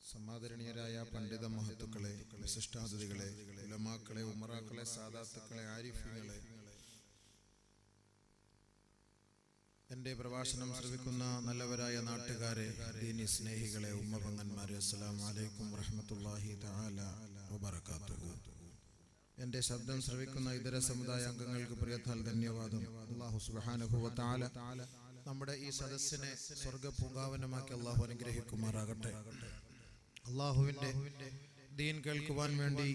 സമാദരണീയരായ പണ്ഡിത മഹത്തുക്കളെ, വിശിഷ്ടാതിഥികളെ, ഉലമാക്കളെ, ഉമറാക്കളെ, സാദാത്തുക്കളെ, ആരിഫികളെ, എൻ്റെ പ്രഭാഷണം ശ്രവിക്കുന്ന നല്ലവരായ നാട്ടുകാരെ, ദീനി സ്നേഹികളെ, ഉമ്മപങ്ങന്മാരെ, അസ്സലാമു അലൈക്കും വറഹ്മത്തുള്ളാഹി തആല വബറകാതുഹു. എൻ്റെ ശബ്ദം ശ്രവിക്കുന്ന ഇതര സമുദായ അംഗങ്ങൾക്ക് പ്രിയത്താൽ ധന്യവാദം. അല്ലാഹു സുബ്ഹാനഹു വ തആല നമ്മുടെ ഈ സദസ്സിനെ സ്വർഗ്ഗപൂങ്കാവനമാക്കി അല്ലാഹു അനുഗ്രഹിക്കുമാറാകട്ടെ. അല്ലാഹുവിൻ്റെ ദീൻ കേൾക്കുവാൻ വേണ്ടി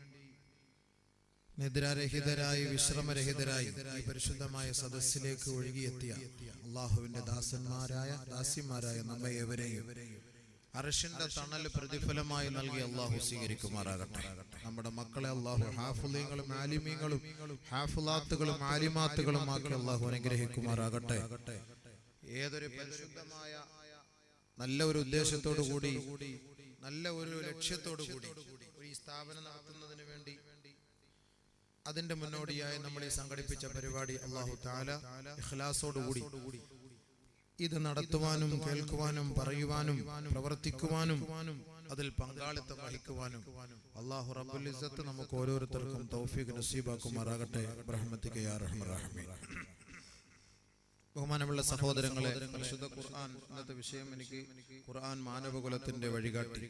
നിദ്രാരഹിതരായി വിശ്രമരഹിതരായി ഈ പരിശുദ്ധമായ സദസ്സിലേക്ക് ഒഴുകിയെത്തിയ അല്ലാഹുവിൻ്റെ ദാസിമാരായ നമ്മെ ഏവരെയും അർശിന്റെ തണൽ പ്രതിഫലമായി നൽകി അല്ലാഹു സ്വീകരിക്കുമാറാകട്ടെ. നമ്മുടെ മക്കളെ അല്ലാഹു ഹാഫിളീങ്ങളും ആലിമീങ്ങളും ഹാഫിളാത്തുകളും ആലിമാത്തുകളും ആക്കി അല്ലാഹു അനുഗ്രഹിക്കുമാറാകട്ടെ. ഏതൊരു പരിശുദ്ധമായ നല്ല ഒരു ഉദ്ദേശത്തോടു കൂടി, നല്ല ഒരു ലക്ഷ്യത്തോടു കൂടി ഈ സ്ഥാപനം നടത്തുന്നതിന് വേണ്ടി അതിന്റെ മുന്നോടിയായി നമ്മൾ ഈ സംഘടിപ്പിച്ച പരിപാടി അല്ലാഹു തആല ഇഖ്ലാസോടുകൂടി ഇത് നടത്തുവാനും കേൾക്കുവാനും പറയുവാനും പ്രവർത്തിക്കുവാനും അതിൽ പങ്കാളിത്തം വഹിക്കുവാനും അല്ലാഹു റബ്ബുൽ ഇസ്സത്ത് നമുക്ക് ഓരോരുത്തർക്കും തൗഫീഖ് നസീബാക്കുമാറാകട്ടെ. റഹ്മത്തിക യാ അർഹമർ റഹീമീൻ. ബഹുമാനമുള്ള സഹോദരങ്ങളെ, പരിശുദ്ധ ഖുർആൻ ഇന്നത്തെ വിഷയം എനിക്ക് ഖുർആൻ മാനവകുലത്തിന്റെ വഴികാട്ടി.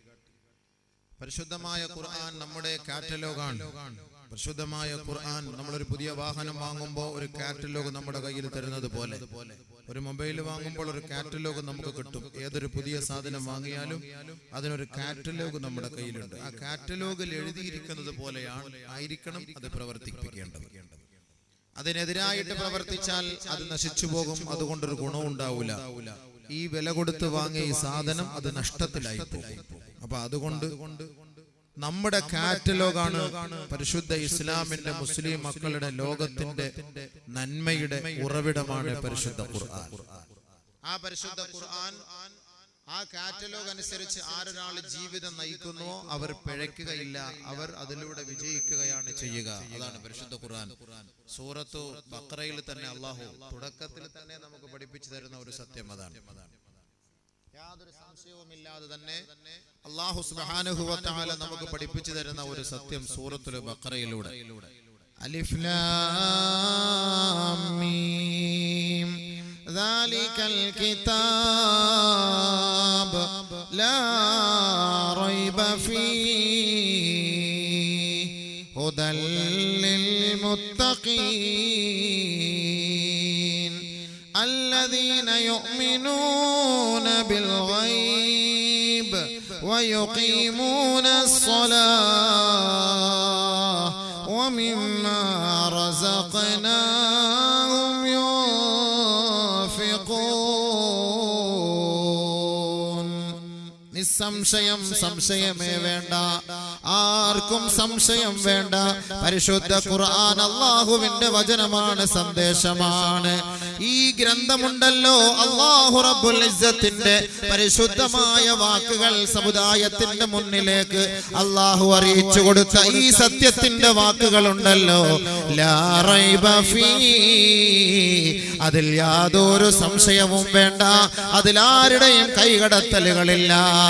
പരിശുദ്ധമായ ഖുർആൻ നമ്മുടെ കാറ്റലോഗാണ്. പരിശുദ്ധമായ ഖുർആൻ നമ്മളൊരു പുതിയ വാഹനം വാങ്ങുമ്പോൾ ഒരു കാറ്റലോഗ് നമ്മുടെ കയ്യിൽ തരുന്നത് പോലെ, ഒരു മൊബൈൽ വാങ്ങുമ്പോൾ ഒരു കാറ്റലോഗ് നമുക്ക് കിട്ടും. ഏതൊരു പുതിയ സാധനം വാങ്ങിയാലും അതിനൊരു കാറ്റലോഗ് നമ്മുടെ കയ്യിലുണ്ട്. ആ കാറ്റലോഗിൽ എഴുതിയിരിക്കുന്നത് പോലെയാണ് ആയിരിക്കണം അത് പ്രവർത്തിപ്പിക്കേണ്ടത്. അതിനെതിരായിട്ട് പ്രവർത്തിച്ചാൽ അത് നശിച്ചു പോകും. അതുകൊണ്ടൊരു ഗുണവും ഉണ്ടാവില്ല. ഈ വില കൊടുത്ത് വാങ്ങിയ ഈ സാധനം അത് നഷ്ടത്തിലായി പോകും. അപ്പൊ അതുകൊണ്ട് നമ്മുടെ കാറ്റലോഗാണ് പരിശുദ്ധ ഇസ്ലാമിന്റെ മുസ്ലിം മക്കളുടെ ലോകത്തിന്റെ നന്മയുടെ ഉറവിടമാണ് പരിശുദ്ധ ഖുർആൻ. ആ പരിശുദ്ധ ഖുർആൻ ആ കാറ്റലോഗ് അനുസരിച്ച് ആരൊരാൾ ജീവിതം നയിക്കുന്നുവോ അവർ പിഴയ്ക്കുകയില്ല, അവർ അതിലൂടെ വിജയിക്കുകയാണ് ചെയ്യുക. അതാണ് പരിശുദ്ധ ഖുർആൻ. സൂറത്തു ബഖറയിൽ തന്നെ അല്ലാഹു തുടക്കത്തിൽ തന്നെ നമുക്ക് പഠിപ്പിച്ചു തരുന്ന ഒരു സത്യം അതാണ്. യാതൊരു സംശയവുമില്ലാതെ തന്നെ അല്ലാഹു സുബ്ഹാനഹു വ തആല നമുക്ക് പഠിപ്പിച്ചു തരുന്ന ഒരു സത്യം സൂറത്തുൽ ബഖറയിലൂടെ. അലിഫ് ലാം മീം ദാലികൽ കിതാബ് ലാ റൈബ ഫീഹി ഹുദൽ ലിൽ മുത്തഖീൻ الذين يؤمنون بالغيب ويقيمون الصلاة ومما رزقناهم ينفقون. നിസ്സംശയം സംശയമേ വേണ്ട, ആർക്കും സംശയം വേണ്ട. പരിശുദ്ധ ഖുർആൻ അല്ലാഹുവിന്റെ വചനമാണ്, സന്ദേശമാണ്. ഈ ഗ്രന്ഥമുണ്ടല്ലോ അല്ലാഹു റബ്ബുൽ ഇസ്സത്തിന്റെ പരിശുദ്ധമായ വാക്കുകൾ സമുദായത്തിന്റെ മുന്നിലേക്ക് അല്ലാഹു അറിയിച്ചു കൊടുത്ത ഈ സത്യത്തിന്റെ വാക്കുകളുണ്ടല്ലോ, ലാ റൈബ ഫീഹി, അതിൽ യാതൊരു സംശയവും വേണ്ട, അതിലാരുടെയും കൈകടത്തലുകളില്ല.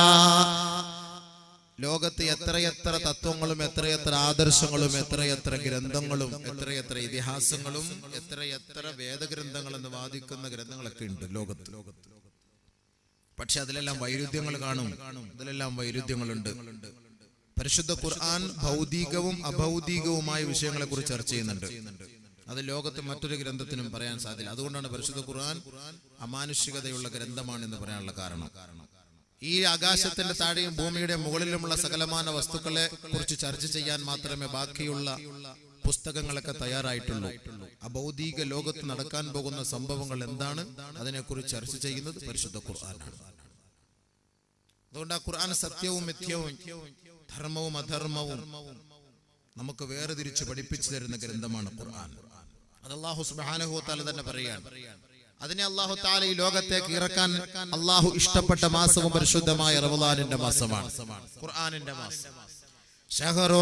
ലോകത്ത് എത്രയെത്ര തത്വങ്ങളും എത്രയെത്ര ആദർശങ്ങളും എത്രയെത്ര ഗ്രന്ഥങ്ങളും എത്രയെത്ര ഇതിഹാസങ്ങളും എത്രയെത്ര വേദഗ്രന്ഥങ്ങളെന്ന് വാദിക്കുന്ന ഗ്രന്ഥങ്ങളൊക്കെ ഉണ്ട് ലോകത്ത്. പക്ഷെ അതിലെല്ലാം വൈരുദ്ധ്യങ്ങൾ കാണും, അതിലെല്ലാം വൈരുദ്ധ്യങ്ങളുണ്ട്. പരിശുദ്ധ ഖുർആൻ ഭൗതികവും അഭൗതികവുമായ വിഷയങ്ങളെ കുറിച്ച് ചർച്ച ചെയ്യുന്നുണ്ട്. അത് ലോകത്ത് മറ്റൊരു ഗ്രന്ഥത്തിനും പറയാൻ സാധിക്കില്ല. അതുകൊണ്ടാണ് പരിശുദ്ധ ഖുർആൻ അമാനുഷികതയുള്ള ഗ്രന്ഥമാണെന്ന് പറയാനുള്ള കാരണം. ഈ ആകാശത്തിന്റെ താഴെയും ഭൂമിയുടെ മുകളിലുമുള്ള സകലമാന വസ്തുക്കളെ കുറിച്ച് ചർച്ച ചെയ്യാൻ മാത്രമേ ബാക്കിയുള്ള പുസ്തകങ്ങളൊക്കെ തയ്യാറായിട്ടുള്ളൂ. അഭൗതിക ലോകത്ത് നടക്കാൻ പോകുന്ന സംഭവങ്ങൾ എന്താണ്, അതിനെക്കുറിച്ച് ചർച്ച ചെയ്യുന്നത് പരിശുദ്ധ ഖുർആനാണ്. അതുകൊണ്ട് ആ ഖുർആൻ സത്യവും മിഥ്യവും ധർമ്മവും അധർമ്മവും നമുക്ക് വേർതിരിച്ച് പഠിപ്പിച്ചു തരുന്ന ഗ്രന്ഥമാണ് ഖുർആൻ. അത് അല്ലാഹു സുബ്ഹാനഹു വ തആല തന്നെ പറയാണ്. അതിനെ അല്ലാഹു തആല ഈ ലോകത്തേക്ക് ഇറക്കാൻ അല്ലാഹു ഇഷ്ടപ്പെട്ട മാസവും പരിശുദ്ധമായ റമളാനിന്റെ മാസമാണ്, ഖുർആനിന്റെ മാസം. ശഹറു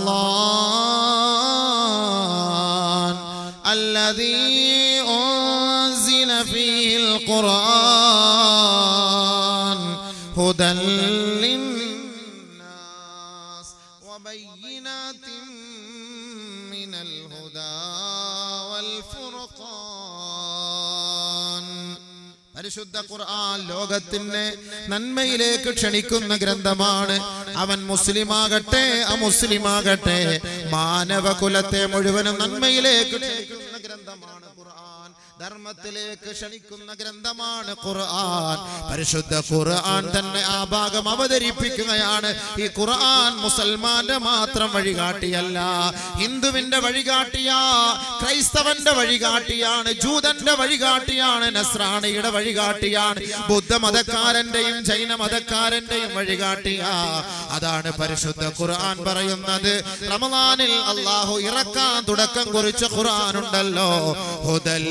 റമളാൻ അല്ലദീ ഉൻസില ഫീഹിൽ ഖുർആൻ ഹുദൽ ലിന്നാസ് വബയ്യിനാതിൻ മിനൽ ഹുദാ വൽ ഫുർഖാൻ. പരിശുദ്ധ ഖുർആൻ ലോകത്തിന്റെ നന്മയിലേക്ക് ക്ഷണിക്കുന്ന ഗ്രന്ഥമാണ്. അവൻ മുസ്ലിമാകട്ടെ അമുസ്ലിമാകട്ടെ മാനവകുലത്തെ മുഴുവനും നന്മയിലേക്ക് ക്ഷണിക്കുന്ന ഗ്രന്ഥമാണ് ഖുർആൻ. ധർമ്മത്തിലേക്ക് ക്ഷണിക്കുന്ന ഗ്രന്ഥമാണ് ഖുർആൻ. പരിശുദ്ധ ഖുർആൻ തന്നെ ആ ഭാഗം അവതരിപ്പിക്കുകയാണ്. ഈ ഖുർആൻ മുസൽമാന്റെ മാത്രം വഴികാട്ടിയല്ല, ഹിന്ദുവിന്റെ വഴികാട്ടിയാ, ക്രൈസ്തവന്റെ വഴികാട്ടിയാണ്, ജൂതന്റെ വഴികാട്ടിയാണ്, നസ്രാണിയുടെ വഴികാട്ടിയാണ്, ബുദ്ധമതക്കാരന്റെയും ജൈന മതക്കാരന്റെയും വഴികാട്ടിയാ. അതാണ് പരിശുദ്ധ ഖുർആൻ പറയുന്നത്. റമളാനിൽ അല്ലാഹു ഇറക്കാൻ തുടക്കം കുറിച്ച ഖുർആൻ ഉണ്ടല്ലോ, ഹുദൽ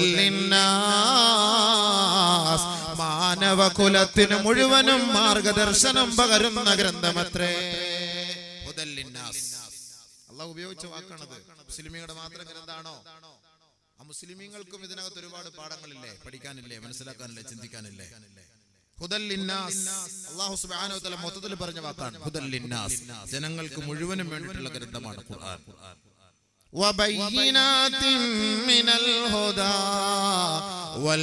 ലിന്നാസ്, മാനവകുലത്തിന് മുഴുവനും മാർഗദർശനം പകരുന്ന ഗ്രന്ഥമത്രേ ഹുദൽ ലിന്നാസ്. അല്ലാഹു ഉപയോഗിച്ച വാക്കാണത്. മുസ്ലിമീങ്ങളുടെ മാത്രം ഗ്രന്ഥാണോ? ആ മുസ്ലിമീങ്ങൾക്കും ഇതിനകത്ത് ഒരുപാട് പാഠങ്ങളില്ലേ, പഠിക്കാനില്ലേ, മനസ്സിലാക്കാനില്ലേ, ചിന്തിക്കാനില്ലേ? ഹുദൽ ലിന്നാസ് അല്ലാഹു സുബ്ഹാനഹു വ തആല മൊത്തത്തിൽ പറഞ്ഞ വാക്കാണ്. ഹുദൽ ലിന്നാസ്, ജനങ്ങൾക്ക് മുഴുവനും വേണ്ടിയിട്ടുള്ള ഗ്രന്ഥമാണ് ഖുർആൻ. വബയ്യിനാതിൻ മിനൽ ഹുദാ വൽ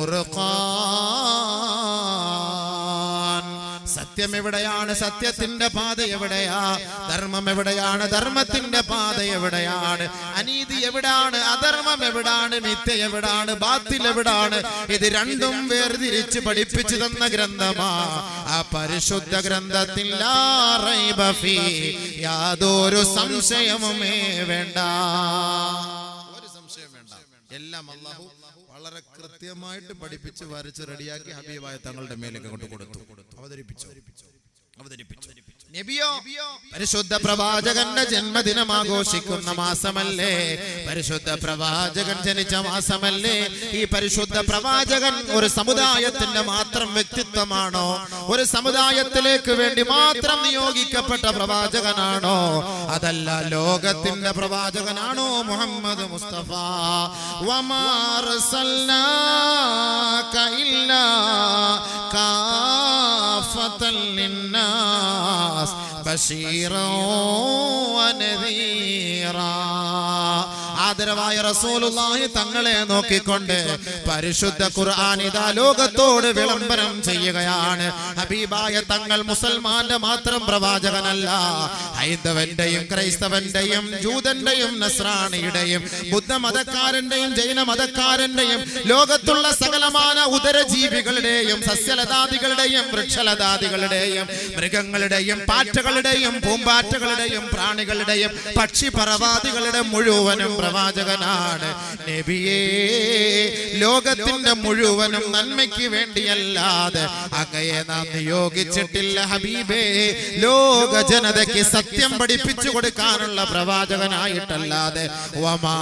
ഫുർഖാൻ. സത്യം എവിടെയാണ്? സത്യത്തിന്റെ പാത എവിടെയാ? ധർമ്മം എവിടെയാണ്? ധർമ്മത്തിന്റെ പാത എവിടെയാണ്? അനീതി എവിടാണ്? അധർമ്മം എവിടാണ്? മിഥ്യ എവിടാണ്? ബാത്തിൽ എവിടാണ്? ഇത് രണ്ടും വേർതിരിച്ച് പഠിപ്പിച്ചു തന്ന ഗ്രന്ഥമാ ആ പരിശുദ്ധ ഗ്രന്ഥത്തിൽ. ലാ റൈബ ഫീ, യാതൊരു സംശയവുമേ വേണ്ട, ഒരു സംശയം വേണ്ട. എല്ലാം അല്ലാഹു വളരെ കൃത്യമായിട്ട് പഠിപ്പിച്ച് വരച്ച് റെഡിയാക്കി ഹബീബായ തങ്ങളുടെ മേലേക്ക് കൊണ്ട് കൊടുത്തു, അവതരിപ്പിച്ചു. നബിയോ പരിശുദ്ധ പ്രവാചകന്റെ ജന്മദിനം ആഘോഷിക്കുന്ന മാസമല്ലേ? പരിശുദ്ധ പ്രവാചകൻ ജനിച്ച മാസമല്ലേ? ഈ പരിശുദ്ധ പ്രവാചകൻ ഒരു സമുദായത്തിന്റെ മാത്രം വ്യക്തിത്വമാണോ? ഒരു സമുദായത്തിലേക്ക് വേണ്ടി മാത്രം നിയോഗിക്കപ്പെട്ട പ്രവാചകനാണോ? അതല്ല, ലോകത്തിന്റെ പ്രവാചകനാണോ മുഹമ്മദ് മുസ്തഫ? വമാ അർസൽനാക ഇല്ലാ കാഫത്തൻ ലിന്നാസ് ബശീറൻ വനദീറാ. ആദരവായ റസൂലുള്ളാഹി തങ്ങളെ നോക്കിക്കൊണ്ട് പരിശുദ്ധ ഖുർആൻ ഇതാ ലോകത്തോട് വിളംബരം ചെയ്യുകയാണ്. ഹബീബായ തങ്ങൾ മുസൽമാന്റെ മാത്രം പ്രവാചകനല്ല, ഹൈന്ദവന്റെയും ക്രൈസ്തവന്റെയും ജൂതന്റെയും നസ്രാണിയുടെയും ബുദ്ധമതക്കാരന്റെയും ജൈന മതക്കാരന്റെയും ലോകത്തുള്ള സകലമാന ഉദരജീവികളുടെയും സസ്യലതാദികളുടെയും വൃക്ഷലതാദികളുടെയും മൃഗങ്ങളുടെയും പാറ്റകളുടെയും പൂമ്പാറ്റകളുടെയും പ്രാണികളുടെയും പക്ഷിപറവാദികളുടെ മുഴുവനും പ്രവാചകനാണ് നബിയേ. ലോകത്തിന്റെ മുഴുവനും നന്മയ്ക്ക് വേണ്ടിയല്ലാതെ അങ്ങയെ നാം നിയോഗിച്ചിട്ടില്ല ഹബീബേ. ലോക ജനതയ്ക്ക് സത്യം പഠിപ്പിച്ചു കൊടുക്കാനുള്ള പ്രവാചകനായിട്ടല്ലാതെ. വമാ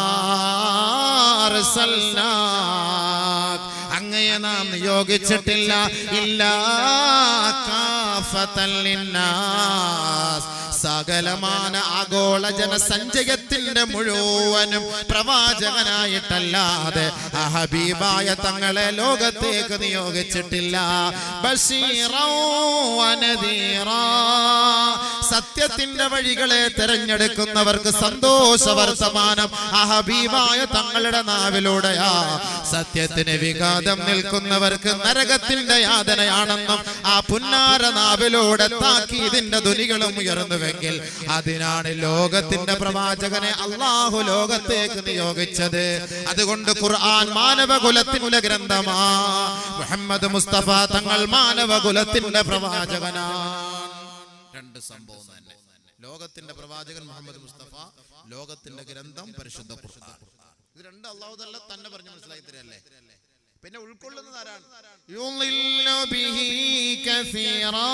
അർസൽനാക, അങ്ങയെ നാം നിയോഗിച്ചിട്ടില്ല ഇല്ലാ കാഫത്തൻ ലിന്നാസ്, സകലമാന ആഗോള ജനസഞ്ചയത്തിന്റെ മുഴുവനും പ്രവാചകനായിട്ടല്ലാതെ ഹബീബായ തങ്ങളെ ലോകത്തേക്ക് നിയോഗിച്ചിട്ടില്ല. ബശീറൻ വനദീറാ, സത്യത്തിന്റെ വഴികളെ തെരഞ്ഞെടുക്കുന്നവർക്ക് സന്തോഷ വർത്തമാനം ഹബീബായ തങ്ങളുടെ നാവിലൂടെയാ. സത്യത്തിന് വിഘാതം നിൽക്കുന്നവർക്ക് നരകത്തിന്റെ യാതനയാണെന്നും ആ പുന്നാര നാവിലൂടെ താക്കീതിന്റെ ധ്വനികളും ഉയർന്നുവെങ്കിൽ അതിനാണ് ലോകത്തിന്റെ പ്രവാചകനെ അല്ലാഹു ലോകത്തേക്ക് നിയോഗിച്ചത്. അതുകൊണ്ട് ഖുർആൻ മാനവകുലത്തിന്റെ ഗ്രന്ഥമാ. മുഹമ്മദ് മുസ്തഫ തങ്ങൾ മാനവകുലത്തിന്റെ പ്രവാചകനാണ്. രണ്ട് സംഭവം തന്നെ. ലോകത്തിന്റെ പ്രവാചകൻ മുഹമ്മദ് മുസ്തഫ, ലോകത്തിന്റെ ഗ്രന്ഥം പരിശുദ്ധ ഖുർആൻ. ഇത് രണ്ട് അല്ലാഹു തആല തന്നെ പറഞ്ഞു മനസ്സിലാക്കി തരല്ലേ. പിന്നെ ഉൾക്കൊള്ളുന്നത് ആരാണ്? യുളില്ലു ബിഹി കസീറാ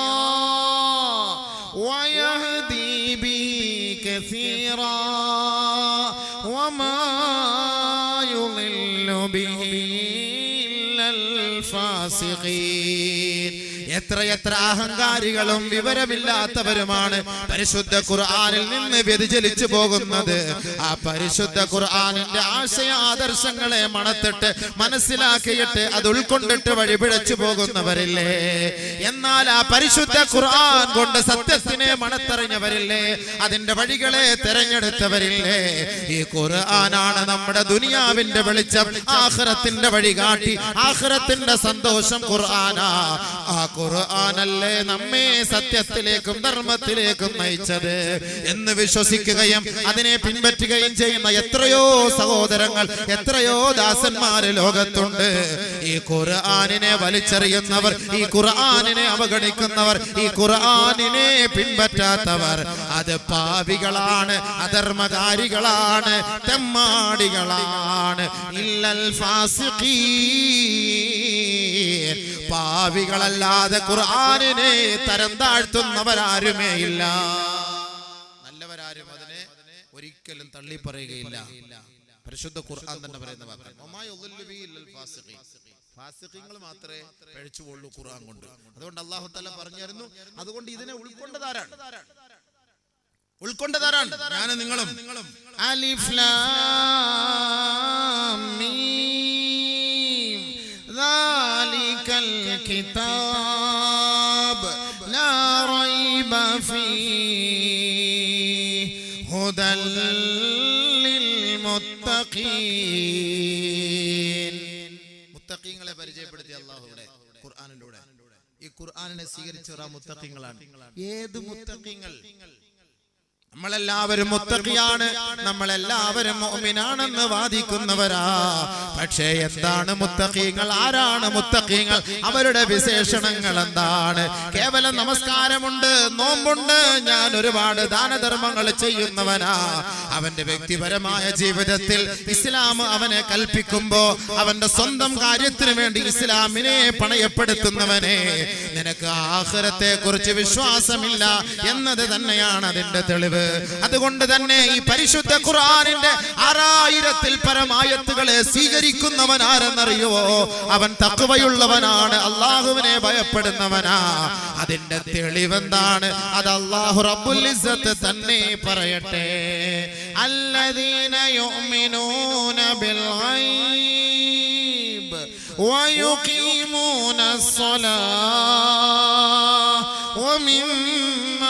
വയഹ്ദി ബിഹി കസീറാ വമാ യുളില്ലു ബിഹി ഇല്ലൽ ഫാസിഖീൻ. ഫാസിഖീൻ. എത്രയെത്ര അഹങ്കാരികളും വിവരമില്ലാത്തവരുമാണ് പരിശുദ്ധ ഖുർആനിൽ നിന്ന് വ്യതിചലിച്ചു പോകുന്നത്. ആ പരിശുദ്ധ ഖുർആനിന്റെ ആശയ ആദർശങ്ങളെ മണത്തിട്ട് മനസ്സിലാക്കിയിട്ട് അത് ഉൾക്കൊണ്ടിട്ട് വഴിപിഴച്ചു പോകുന്നവരില്ലേ? എന്നാൽ ആ പരിശുദ്ധ ഖുർആൻ കൊണ്ട് സത്യത്തിനെ മണത്തറിഞ്ഞവരില്ലേ? അതിന്റെ വഴികളെ തെരഞ്ഞെടുത്തവരില്ലേ? ഈ ഖുർആനാണ് നമ്മുടെ ദുനിയാവിന്റെ വെളിച്ചം, ആഖിറത്തിന്റെ വഴികാട്ടി, ആഖിറത്തിന്റെ സന്തോഷം ഖുർആനാ. ആ ഖുർആനല്ലേ നമ്മെ സത്യത്തിലേക്കും ധർമ്മത്തിലേക്കും നയിച്ചത് എന്ന് വിശ്വസിക്കുകയും അതിനെ പിൻപറ്റുകയും ചെയ്യുന്ന എത്രയോ സഹോദരങ്ങൾ, എത്രയോ ദാസന്മാര് ലോകത്തുണ്ട്. ഈ ഖുർആനിനെ വലിച്ചെറിയുന്നവർ, ഈ ഖുർആനിനെ അവഗണിക്കുന്നവർ, ഈ ഖുർആനിനെ പിൻപറ്റാത്തവർ അത് പാപികളാണ്, അധർമ്മകാരികളാണ്, തെമ്മാടികളാണ്. ഇല്ലൽ ഫാസിഖീൻ. പാപികളല്ലാതെ ഖുർആനിനെ തരം താഴ്ത്തുന്നവരാരുമേ ഇല്ല. നല്ലവരാരും അതിനെ ഒരിക്കലും തള്ളി പറയുകയില്ല. പരിശുദ്ധ ഖുർആൻ തന്നെ പറയുന്ന വാക്കാണ്, ഫാസിഖീങ്ങൾ മാത്രമേ പഴിച്ചുകൊള്ളൂ ഖുർആൻ കൊണ്ട്. അതുകൊണ്ട് അല്ലാഹു തആല പറഞ്ഞിരുന്നു, അതുകൊണ്ട് ഇതിനെ ഉൾക്കൊണ്ടതാരാണ്? ഞാനും നിങ്ങളും. അലിഫ് ലാം മീം ദാലികൽ കിതാബ് ലാ റൈബ ഫീഹി ഹുദൽ ലിൽ മുത്തഖീൻ. മുത്തഖീങ്ങളെ പരിചയപ്പെടുത്തി അല്ലാഹുവിടെ ഖുർആനിലൂടെ. ഈ ഖുർആനിനെ സ്വീകരിച്ചവർ ആ മുത്തഖീങ്ങളാണ്. ഏത് മുത്തഖീങ്ങൾ? നമ്മളെല്ലാവരും മുത്തഖിയാണ്, നമ്മളെല്ലാവരും മുഅ്മിനാണെന്ന് വാദിക്കുന്നവരാ. പക്ഷേ എന്താണ് മുത്തഖീങ്ങൾ? ആരാണ് മുത്തഖീങ്ങൾ? അവരുടെ വിശേഷണങ്ങൾ എന്താണ്? കേവലം നമസ്കാരമുണ്ട്, നോമ്പുണ്ട്, ഞാൻ ഒരുപാട് ദാനധർമ്മങ്ങൾ ചെയ്യുന്നവനാ. അവന്റെ വ്യക്തിപരമായ ജീവിതത്തിൽ ഇസ്ലാം അവനെ കൽപ്പിക്കുമ്പോ അവന്റെ സ്വന്തം കാര്യത്തിന് വേണ്ടി ഇസ്ലാമിനെ പണയപ്പെടുത്തുന്നവനെ, നിനക്ക് ആഖിറത്തെ കുറിച്ച് വിശ്വാസമില്ല എന്നത് തന്നെയാണ് അതിന്റെ തെളിവ്. അതുകൊണ്ട് തന്നെ ഈ പരിശുദ്ധ ഖുർആനിന്റെ 6000-ൽ പരം ആയത്തുകളെ സ്വീകരിക്കുന്നവൻ ആരെന്നറിയോ? അവൻ തഖ്വയുള്ളവനാണ്, അല്ലാഹുവിനെ ഭയപ്പെടുന്നവനാ. അതിന്റെ തെളിവെന്താണ്? അത് അല്ലാഹു റബ്ബുൽ ഇസ്സത്ത് തന്നെ പറയട്ടെ. അല്ലദീന യുഅ്മിനൂന ബിൽ ഗൈബ് വയുഖീമൂന الصلاة ومما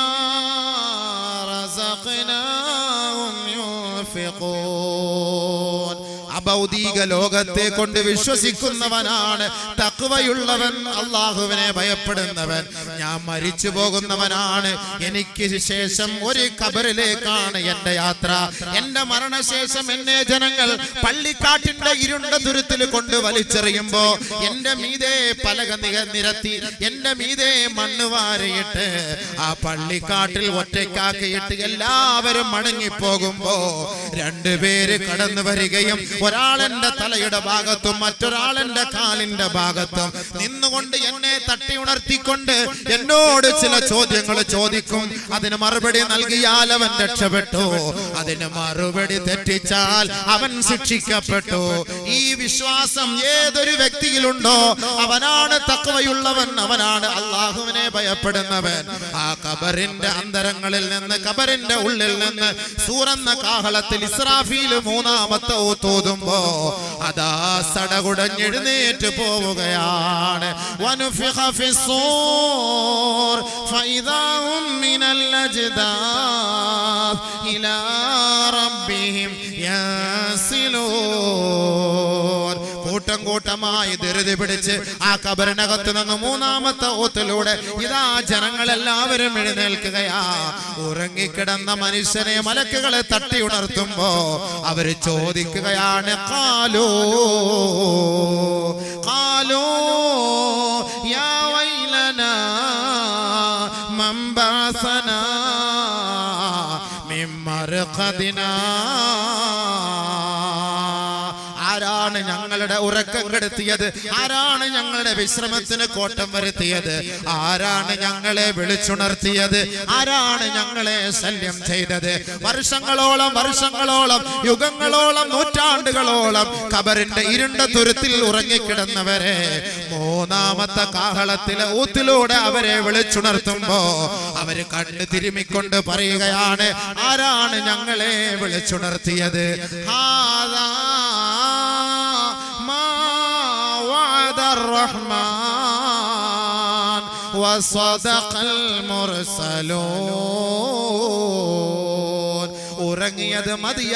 ഭൗതിക ലോകത്തെ കൊണ്ട് വിശ്വസിക്കുന്നവനാണ് തഖ്വയുള്ളവൻ, അല്ലാഹുവിനെ ഭയപ്പെടുന്നവൻ. ഞാൻ മരിച്ചു പോകുന്നവനാണ്, എനിക്ക് ശേഷം ഒരു ഖബറിലേക്കാണ് എന്റെ യാത്ര. എന്റെ മരണശേഷം എന്നെ ജനങ്ങൾ പള്ളിക്കാട്ടിന്റെ ഇരുണ്ട തുരുത്തിൽ കൊണ്ട് വലിച്ചെറിയുമ്പോ എന്റെ മീതെ പലക നിരത്തി, എന്റെ മീതെ മണ്ണ് വാരിയിട്ട് ആ പള്ളിക്കാട്ടിൽ ഒറ്റയ്ക്കാക്കിയിട്ട് എല്ലാവരും മടങ്ങിപ്പോകുമ്പോ രണ്ടുപേര് കടന്നു വരികയും ഒരാളെന്റെ തലയുടെ ഭാഗത്തും മറ്റൊരാളെന്റെ കാലിന്റെ ഭാഗത്തും നിന്നുകൊണ്ട് എന്നെ തട്ടി ഉണർത്തിക്കൊണ്ട് എന്നോട് ചില ചോദ്യങ്ങൾ ചോദിക്കും. അതിന് മറുപടി നൽകിയാൽ അവൻ രക്ഷപ്പെട്ടു, അതിന് മറുപടി തെറ്റിച്ചാൽ അവൻ ശിക്ഷിക്കപ്പെട്ടു. ഈ വിശ്വാസം ഏതൊരു വ്യക്തിയിലുണ്ടോ അവനാണ് തഖ്വയുള്ളവൻ, അവനാണ് അല്ലാഹുവിനെ ഭയപ്പെടുന്നവൻ. ആ ഖബറിന്റെ അന്തരങ്ങളിൽ നിന്ന്, ഖബറിന്റെ ഉള്ളിൽ നിന്ന് സൂറന്ന കാഹളത്തിൽ ഇസ്രാഫീൽ മൂന്നാമത്തെ ഓതുമ്പോ അതാ സടകുടഞ്ഞെഴുന്നേറ്റ് പോവുകയാണ്. വനുഫിഖ ഫിസ്സൂർ ഫഇദാ ഹും മിനൽ അജ്ദാബ് ഇലാ റബ്ബിഹിം യൻസിലൂൻ. കൂട്ടം കൂട്ടമായി ധൃതി പിടിച്ച് ആ ഖബറിനകത്ത് നിന്ന് മൂന്നാമത്തെ ഓത്തിലൂടെ ഇതാ ജനങ്ങളെല്ലാവരും എഴുന്നേൽക്കുകയാ. ഉറങ്ങിക്കിടന്ന മനുഷ്യനെ മലക്കുകളെ തട്ടി ഉണർത്തുമ്പോ അവര് ചോദിക്കുകയാണ്, ഖാലൂ ഖാലൂ യാ വൈലനാ മൻ ബഅസനാ മിൻ മർഖദിനാ. ആരാണ് ഞങ്ങളുടെ ഞങ്ങളുടെ ഉറക്കം കെടുത്തിയത്? ആരാണ് ഞങ്ങളുടെ വിശ്രമത്തിന് കോട്ടം വരുത്തിയത്? ആരാണ് ഞങ്ങളെ വിളിച്ചുണർത്തിയത്? ആരാണ് ഞങ്ങളെ ശല്യം ചെയ്തത്? വർഷങ്ങളോളം യുഗങ്ങളോളം നൂറ്റാണ്ടുകളോളം ഖബറിന്റെ ഇരുണ്ട തുരുത്തിൽ ഉറങ്ങിക്കിടന്നവരെ മൂന്നാമത്തെ കാഹളത്തിലെ ഊത്തിലൂടെ അവരെ വിളിച്ചുണർത്തുമ്പോ അവര് കണ്ണ് തിരുമിക്കൊണ്ട് പറയുകയാണ്, ആരാണ് ഞങ്ങളെ വിളിച്ചുണർത്തിയത്? ഹാദാ മാ വഅദർ റഹ്മാൻ വസദഖൽ മുർസലൂൻ. ഉറങ്ങിയത്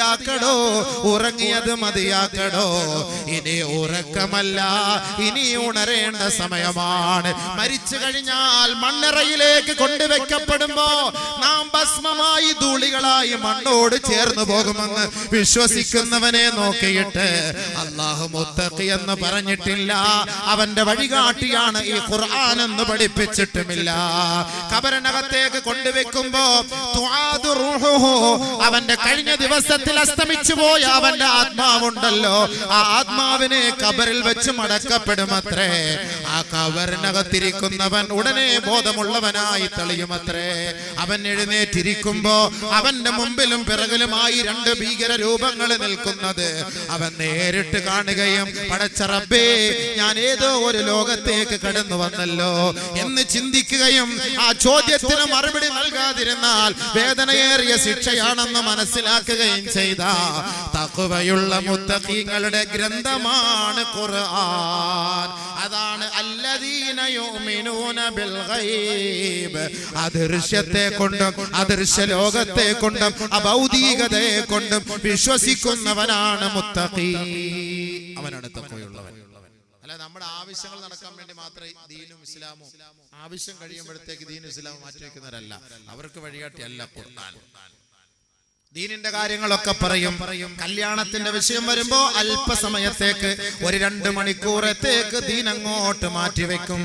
മതിയാക്കടോ. ഇനി ഉറക്കമല്ല, ഇനി ഉണരേണ്ട സമയമാണ്. മരിച്ചു കഴിഞ്ഞാൽ മണ്ണറയിലേക്ക് കൊണ്ടുവെക്കപ്പെടുമ്പോ നാം ഭസ്മമായി ധൂളികളായി മണ്ണോട് ചേർന്നു പോകുമെന്ന് വിശ്വസിക്കുന്നവനെ നോക്കിയിട്ട് അല്ലാഹു മുത്തഖി എന്ന് പറഞ്ഞിട്ടില്ല. അവന്റെ വഴികാട്ടിയാണ് ഈ ഖുർആൻ എന്ന് പഠിപ്പിച്ചിട്ടുമില്ല. ഖബറിനകത്തേക്ക് കൊണ്ടുവെക്കുമ്പോ തുആദു റൂഹുഹു, അവന്റെ കഴിഞ്ഞ ദിവസത്തിൽ അസ്തമിച്ചു പോയ അവന്റെ ആത്മാവുണ്ടല്ലോ, ആ ആത്മാവിനെ ഖബറിൽ വെച്ച് മടക്കപ്പെടുമത്രേ. ആ ഖബറിനകത്തിരിക്കുന്നവൻ ഉടനെ ബോധമുള്ളവനായി തെളിയുമത്രേ. അവൻ എഴുന്നേറ്റിരിക്കുമ്പോ അവന്റെ മുമ്പിലും പിറകിലുമായി രണ്ട് ഭീകര രൂപങ്ങൾ നിൽക്കുന്നത് അവൻ നേരിട്ട് കാണുകയും പടച്ച റബ്ബേ, ഞാൻ ഏതോ ഒരു ലോകത്തേക്ക് കടന്നു വന്നല്ലോ എന്ന് ചിന്തിക്കുകയും ആ ചോദ്യത്തിന് മറുപടി നൽകാതിരുന്നാൽ വേദനയേറിയ ശിക്ഷയാണെന്ന് മനസ്സിലാക്കുകയും ചെയ്ത തഖ്വയുള്ള മുത്തഖീങ്ങളുടെ ഗ്രന്ഥമാണ് ഖുർആൻ. അതാണ് അല്ലദീന യുമിനൂന ബിൽ ഗൈബ്. അദൃശ്യത്തെ കൊണ്ടും അദൃശ്യ ലോകത്തെ കൊണ്ടും അഭൗതികതയെ കൊണ്ടും വിശ്വസിക്കുന്നവനാണ് മുത്തഖി. അവനാണ് തഖ്വയുള്ളവൻ. അല്ല, നമ്മുടെ ആവശ്യങ്ങൾ നടക്കാൻ വേണ്ടി മാത്രമേ ദീനും ഇസ്ലാമും ആവശ്യം കഴിയുമ്പോഴത്തേക്ക് ദീനും ഇസ്ലാമും മാറ്റിവെക്കുന്നവരല്ല. അവർക്ക് വഴികാട്ടിയല്ല ഖുർആൻ. ദീനിന്റെ കാര്യങ്ങളൊക്കെ പറയും. കല്യാണത്തിന്റെ വിഷയം വരുമ്പോ അല്പസമയത്തേക്ക്, ഒരു 2 മണിക്കൂറത്തേക്ക് ദീൻ അങ്ങോട്ട് മാറ്റിവെക്കും.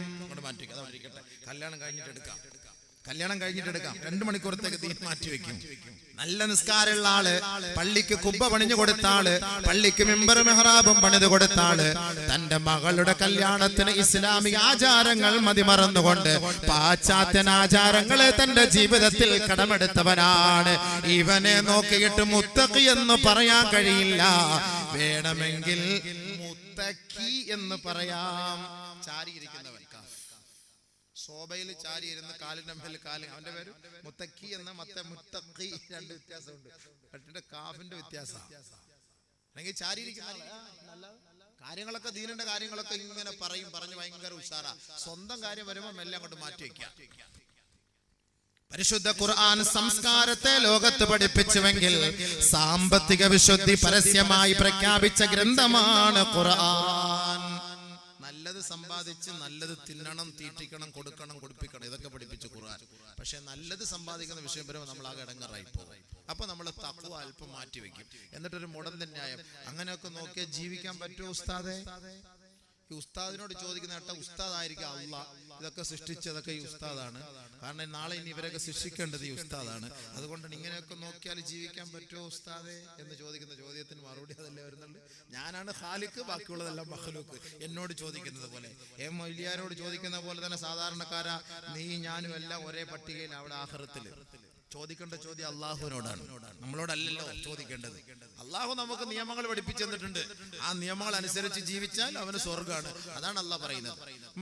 കല്യാണം കഴിഞ്ഞിട്ടെടുക്കാം 2 മണിക്കൂറത്തേക്ക് ദീൻ മാറ്റിവെക്കും. നല്ല നിസ്കാരമുള്ള ആള്, പള്ളിക്ക് കുബ്ബ പണിഞ്ഞു കൊടുത്ത ആള്, പള്ളിക്ക് മിമ്പർ മെഹ്റാബും പണിത് കൊടുത്ത ആള് തന്റെ മകളുടെ കല്യാണത്തിന് ഇസ്ലാമിക ആചാരങ്ങൾ മതിമറന്നുകൊണ്ട് പാശ്ചാത്യൻ ആചാരങ്ങളെ തന്റെ ജീവിതത്തിൽ കടമെടുത്തവനാണ്. ഇവനെ നോക്കിയിട്ട് മുത്തഖി എന്ന് പറയാൻ കഴിയില്ല. വേണമെങ്കിൽ മുത്തഖി എന്ന് പറയാം. ചാരിയിരിക്കുന്നവൻ, ശോഭയിൽ ചാരി ഇരുന്ന് കാലിന്റെ മേൽ കാല്, അവന്റെ പേര് മുത്തഖി എന്ന മുത്തഖി, 2 വ്യത്യാസമുണ്ട്. പക്ഷേ കാഫിന്റെ വ്യത്യാസം. അല്ലെങ്കിൽ ചാരിയിരിക്കുന്ന കാര്യങ്ങളൊക്കെ ദീനിന്റെ കാര്യങ്ങളൊക്കെ ഇങ്ങനെ പറഞ്ഞ് ഭയങ്കര ഉഷാറാ. സ്വന്തം കാര്യം വരുമ്പോ എല്ലാം കൊണ്ട് മാറ്റി വയ്ക്കാം. പരിശുദ്ധ ഖുർആൻ സംസ്കാരത്തെ ലോകത്ത് പഠിപ്പിച്ചുവെങ്കിൽ സാമ്പത്തിക വിശുദ്ധി പരസ്യമായി പ്രഖ്യാപിച്ച ഗ്രന്ഥമാണ് ഖുർആൻ. നല്ലത് സമ്പാദിച്ച് നല്ലത് തിന്നണം, തീറ്റിക്കണം, കൊടുക്കണം, കൊടുപ്പിക്കണം, ഇതൊക്കെ പഠിപ്പിച്ചു ഖുർആൻ. പക്ഷെ നല്ലത് സമ്പാദിക്കുന്ന വിഷയം വരുമ്പോൾ നമ്മൾ ആകെ ഇടങ്ങറായി പോകും. അപ്പൊ നമ്മൾ തഖ്വ അല്പം മാറ്റി വെക്കും. എന്നിട്ടൊരു മുടന്തൻ ന്യായം, അങ്ങനെയൊക്കെ നോക്കിയാൽ ജീവിക്കാൻ പറ്റുമോ ഉസ്താദെ? ഈ ഉസ്താദിനോട് ചോദിക്കുന്ന കേട്ട ഉസ്താദായിരിക്കും അള്ളാഹ് ഇതൊക്കെ സൃഷ്ടിച്ചതൊക്കെ ഈ ഉസ്താദാണ്. കാരണം നാളെ ഇനി ഇവരൊക്കെ ശിക്ഷിക്കേണ്ടത് ഈ ഉസ്താദാണ്. അതുകൊണ്ടാണ് ഇങ്ങനെയൊക്കെ നോക്കിയാൽ ജീവിക്കാൻ പറ്റുമോ ഉസ്താദെ എന്ന് ചോദിക്കുന്ന ചോദ്യത്തിന് മറുപടി അതല്ലേ വരുന്നുള്ളൂ. ഞാനാണ് ഖാലിഖ്, ബാക്കിയുള്ളതെല്ലാം മഖ്ലൂഖ്. എന്നോട് ചോദിക്കുന്നത് പോലെ, മൗലിയാരോട് ചോദിക്കുന്ന പോലെ തന്നെ സാധാരണക്കാരാ നീ ഞാനും എല്ലാം ഒരേ പട്ടികയിൽ അവിടെ ആഖിറത്തിൽ. ചോദിക്കേണ്ട ചോദ്യം അള്ളാഹുവിനോടാണ്, നമ്മളോടല്ലല്ലോ ചോദിക്കേണ്ടത്. അള്ളാഹു നമുക്ക് നിയമങ്ങൾ പഠിപ്പിച്ചു തന്നിട്ടുണ്ട്. ആ നിയമങ്ങൾ അനുസരിച്ച് ജീവിച്ചാൽ അവന് സ്വർഗ്ഗമാണ്. അതാണ് അള്ളാഹ് പറയുന്നത്.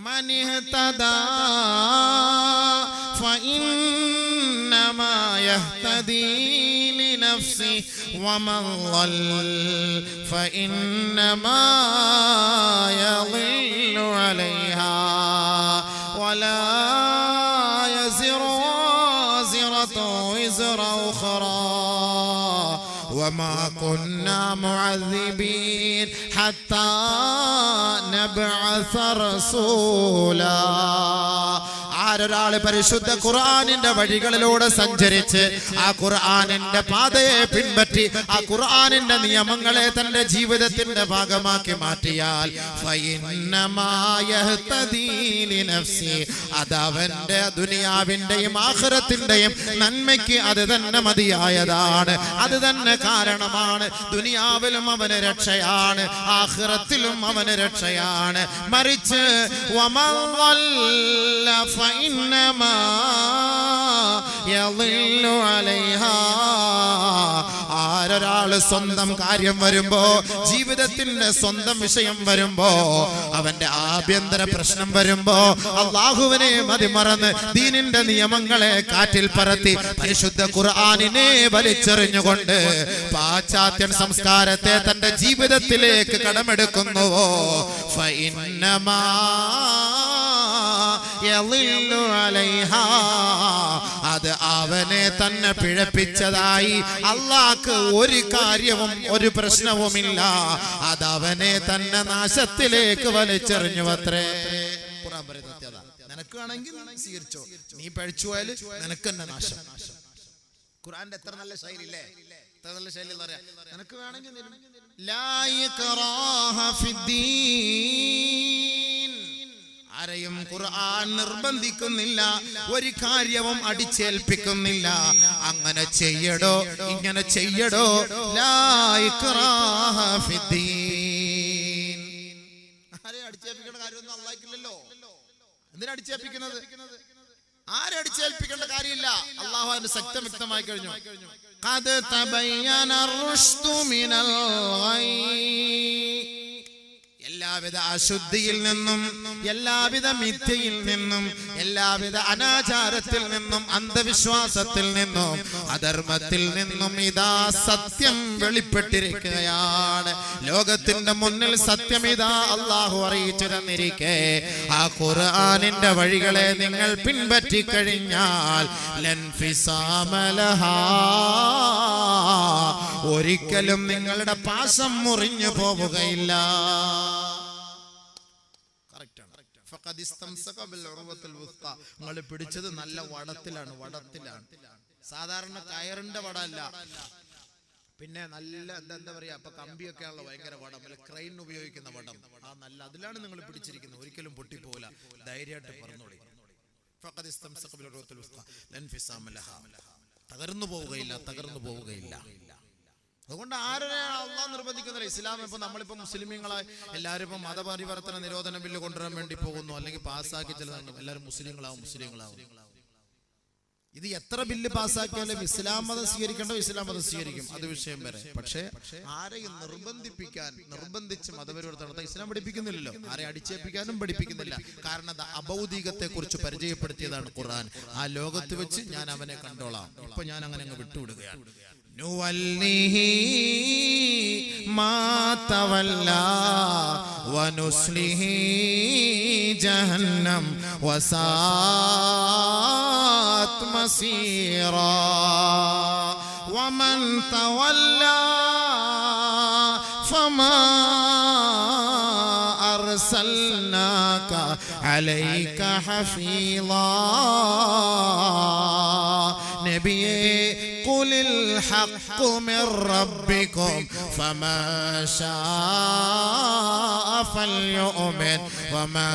وزر أخرى وما كنا معذبين حتى نبعث رسولا. ആ ആരൊരാള് പരിശുദ്ധ ഖുർആനിന്റെ വഴികളിലൂടെ സഞ്ചരിച്ച് ആ ഖുർആനിന്റെ പാതയെ പിൻപറ്റി ആ ഖുർആനിന്റെ നിയമങ്ങളെ തന്റെ ജീവിതത്തിന്റെ ഭാഗമാക്കി മാറ്റിയാൽ അത് അവന്റെ ദുനിയാവിന്റെയും ആഖിറത്തിന്റെയും നന്മയ്ക്ക് അത് തന്നെ മതിയായതാണ്. അത് തന്നെ കാരണമാണ്. ദുനിയാവിലും അവന് രക്ഷയാണ്, ആഖിറത്തിലും അവന് രക്ഷയാണ്. മറിച്ച് ആരൊരാള് സ്വന്തം കാര്യം വരുമ്പോ, ജീവിതത്തിന്റെ സ്വന്തം വിഷയം വരുമ്പോ, അവന്റെ ആഭ്യന്തര പ്രശ്നം വരുമ്പോ അല്ലാഹുവിനെ മതിമറന്ന് ദീനിന്റെ നിയമങ്ങളെ കാറ്റിൽ പറത്തി പരിശുദ്ധ ഖുർആനിനെ വലിച്ചെറിഞ്ഞുകൊണ്ട് പാശ്ചാത്യ സംസ്കാരത്തെ തന്റെ ജീവിതത്തിലേക്ക് കടമെടുക്കുന്നുവോ ഫഇന്നമാ അത് അവനെ തന്നെ പിഴപ്പിച്ചതായി. അല്ലാഹ്ക്ക് ഒരു കാര്യവും ഒരു പ്രശ്നവുമില്ല. അത് അവനെ തന്നെ നാശത്തിലേക്ക് വലിച്ചെറിഞ്ഞുവത്രേ. ഖുർആൻ പറയുന്നത് നിനക്ക് വേണമെങ്കിൽ സ്വീകരിച്ചോ, നീ പഴിച്ചു പോയാൽ നിനക്ക് തന്നെ നാശം. ഖുർആന്റെ എത്ര നല്ല ശൈലിയില്ലേ, എത്ര നല്ല ശൈലി എന്ന് പറയാ. നിനക്ക് വേണമെങ്കിൽ ലാ ഇക്റാഹ ഫിദ്ദീൻ, ആരെയും ഖുർആൻ നിർബന്ധിക്കുന്നില്ല, ഒരു കാര്യവും അടിച്ചേൽപ്പിക്കുന്നില്ല. അങ്ങനെ ചെയ്യടോ ഇങ്ങനെ ചെയ്യടോ. ലാ ഇക്റാഹ ഫിദ്ദീൻ. ആരെയും അടിച്ചേൽപ്പിക്കേണ്ട കാര്യമൊന്നും അല്ലാഹ്ക്കില്ലല്ലോ. എന്തിനാ അടിച്ചേൽപ്പിക്കുന്നത്? ആരെ അടിച്ചേൽപ്പിക്കേണ്ട കാര്യമില്ല. അല്ലാഹു അതിന് വ്യക്തമായി കഴിഞ്ഞു. ഖദ് തബയ്യന റുശ്ദു മിനൽ ഗയ്, എല്ലാവിധ അശുദ്ധിയിൽ നിന്നും, എല്ലാവിധ മിഥ്യയിൽ നിന്നും, എല്ലാവിധ അനാചാരത്തിൽ നിന്നും, അന്ധവിശ്വാസത്തിൽ നിന്നും, അധർമ്മത്തിൽ നിന്നും ഇതാ സത്യം വെളിപ്പെട്ടിരിക്കുകയാണ്. ലോകത്തിന്റെ മുന്നിൽ സത്യം ഇതാ അല്ലാഹു അറിയിച്ചു തന്നിരിക്കെ ആ ഖുർആനിന്റെ വഴികളെ നിങ്ങൾ പിൻപറ്റി കഴിഞ്ഞാൽ ലൻഫിസാമലഹാ, ഒരിക്കലും നിങ്ങളുടെ പാശം മുറിഞ്ഞു പോവുകയില്ല. നിങ്ങൾ പിടിച്ചത് നല്ല വടത്തിലാണ്, വടത്തിലാണ്. സാധാരണ കയറിന്റെ വടമല്ല, പിന്നെ നല്ല എന്താ പറയാ, ഇപ്പൊ കമ്പിയൊക്കെ ആണല്ലോ ഭയങ്കര വടം, അല്ല ക്രെയിൻ ഉപയോഗിക്കുന്ന വടം, ആ നല്ല അതിലാണ് നിങ്ങൾ പിടിച്ചിരിക്കുന്നത്. ഒരിക്കലും പൊട്ടിപ്പോല, ധൈര്യമായിട്ട് പറഞ്ഞോളി. തകർന്നു പോവുകയില്ല, തകർന്നു പോവുകയില്ല. അതുകൊണ്ട് ആരെയാണ് അള്ളാഹ് നിർബന്ധിക്കുന്നില്ല. ഇസ്ലാം ഇപ്പൊ നമ്മളിപ്പോ മുസ്ലിമീങ്ങളായി എല്ലാവരും ഇപ്പൊ മതപരിവർത്തന നിരോധന ബില്ല് കൊണ്ടുവരാൻ വേണ്ടി പോകുന്നു, അല്ലെങ്കിൽ പാസ്സാക്കി ചില എല്ലാവരും മുസ്ലിങ്ങളാവും. ഇത് എത്ര ബില്ല് പാസ്സാക്കിയാലും ഇസ്ലാം മതം സ്വീകരിക്കേണ്ടോ ഇസ്ലാം മതം സ്വീകരിക്കും, അത് വിഷയം വരെ. പക്ഷേ ആരെയും നിർബന്ധിച്ച് മതപരിവർത്തനം നടത്താൻ ഇസ്ലാം പഠിപ്പിക്കുന്നില്ലല്ലോ. ആരെ അടിച്ചേൽപ്പിക്കാനും പഠിപ്പിക്കുന്നില്ല. കാരണം അത് അഭൗതികത്തെ കുറിച്ച് പരിചയപ്പെടുത്തിയതാണ് ഖുർആൻ. ആ ലോകത്ത് വെച്ച് ഞാൻ അവനെ കണ്ടോളാം, ഇപ്പൊ ഞാൻ അങ്ങനെ അങ്ങ് വിട്ടുവിടുകയാണ്. നുവല്ലിഹി മാ തവല്ലാ വനുസ്ലിഹി ജഹന്നം വസാഅത് മസീറാ വമൻ തവല്ലാ ഫമാ അർസൽനാക അലൈക ഹഫീളാ. നബിയേ قل الحق من ربكم فمن شاء فليؤمن ومن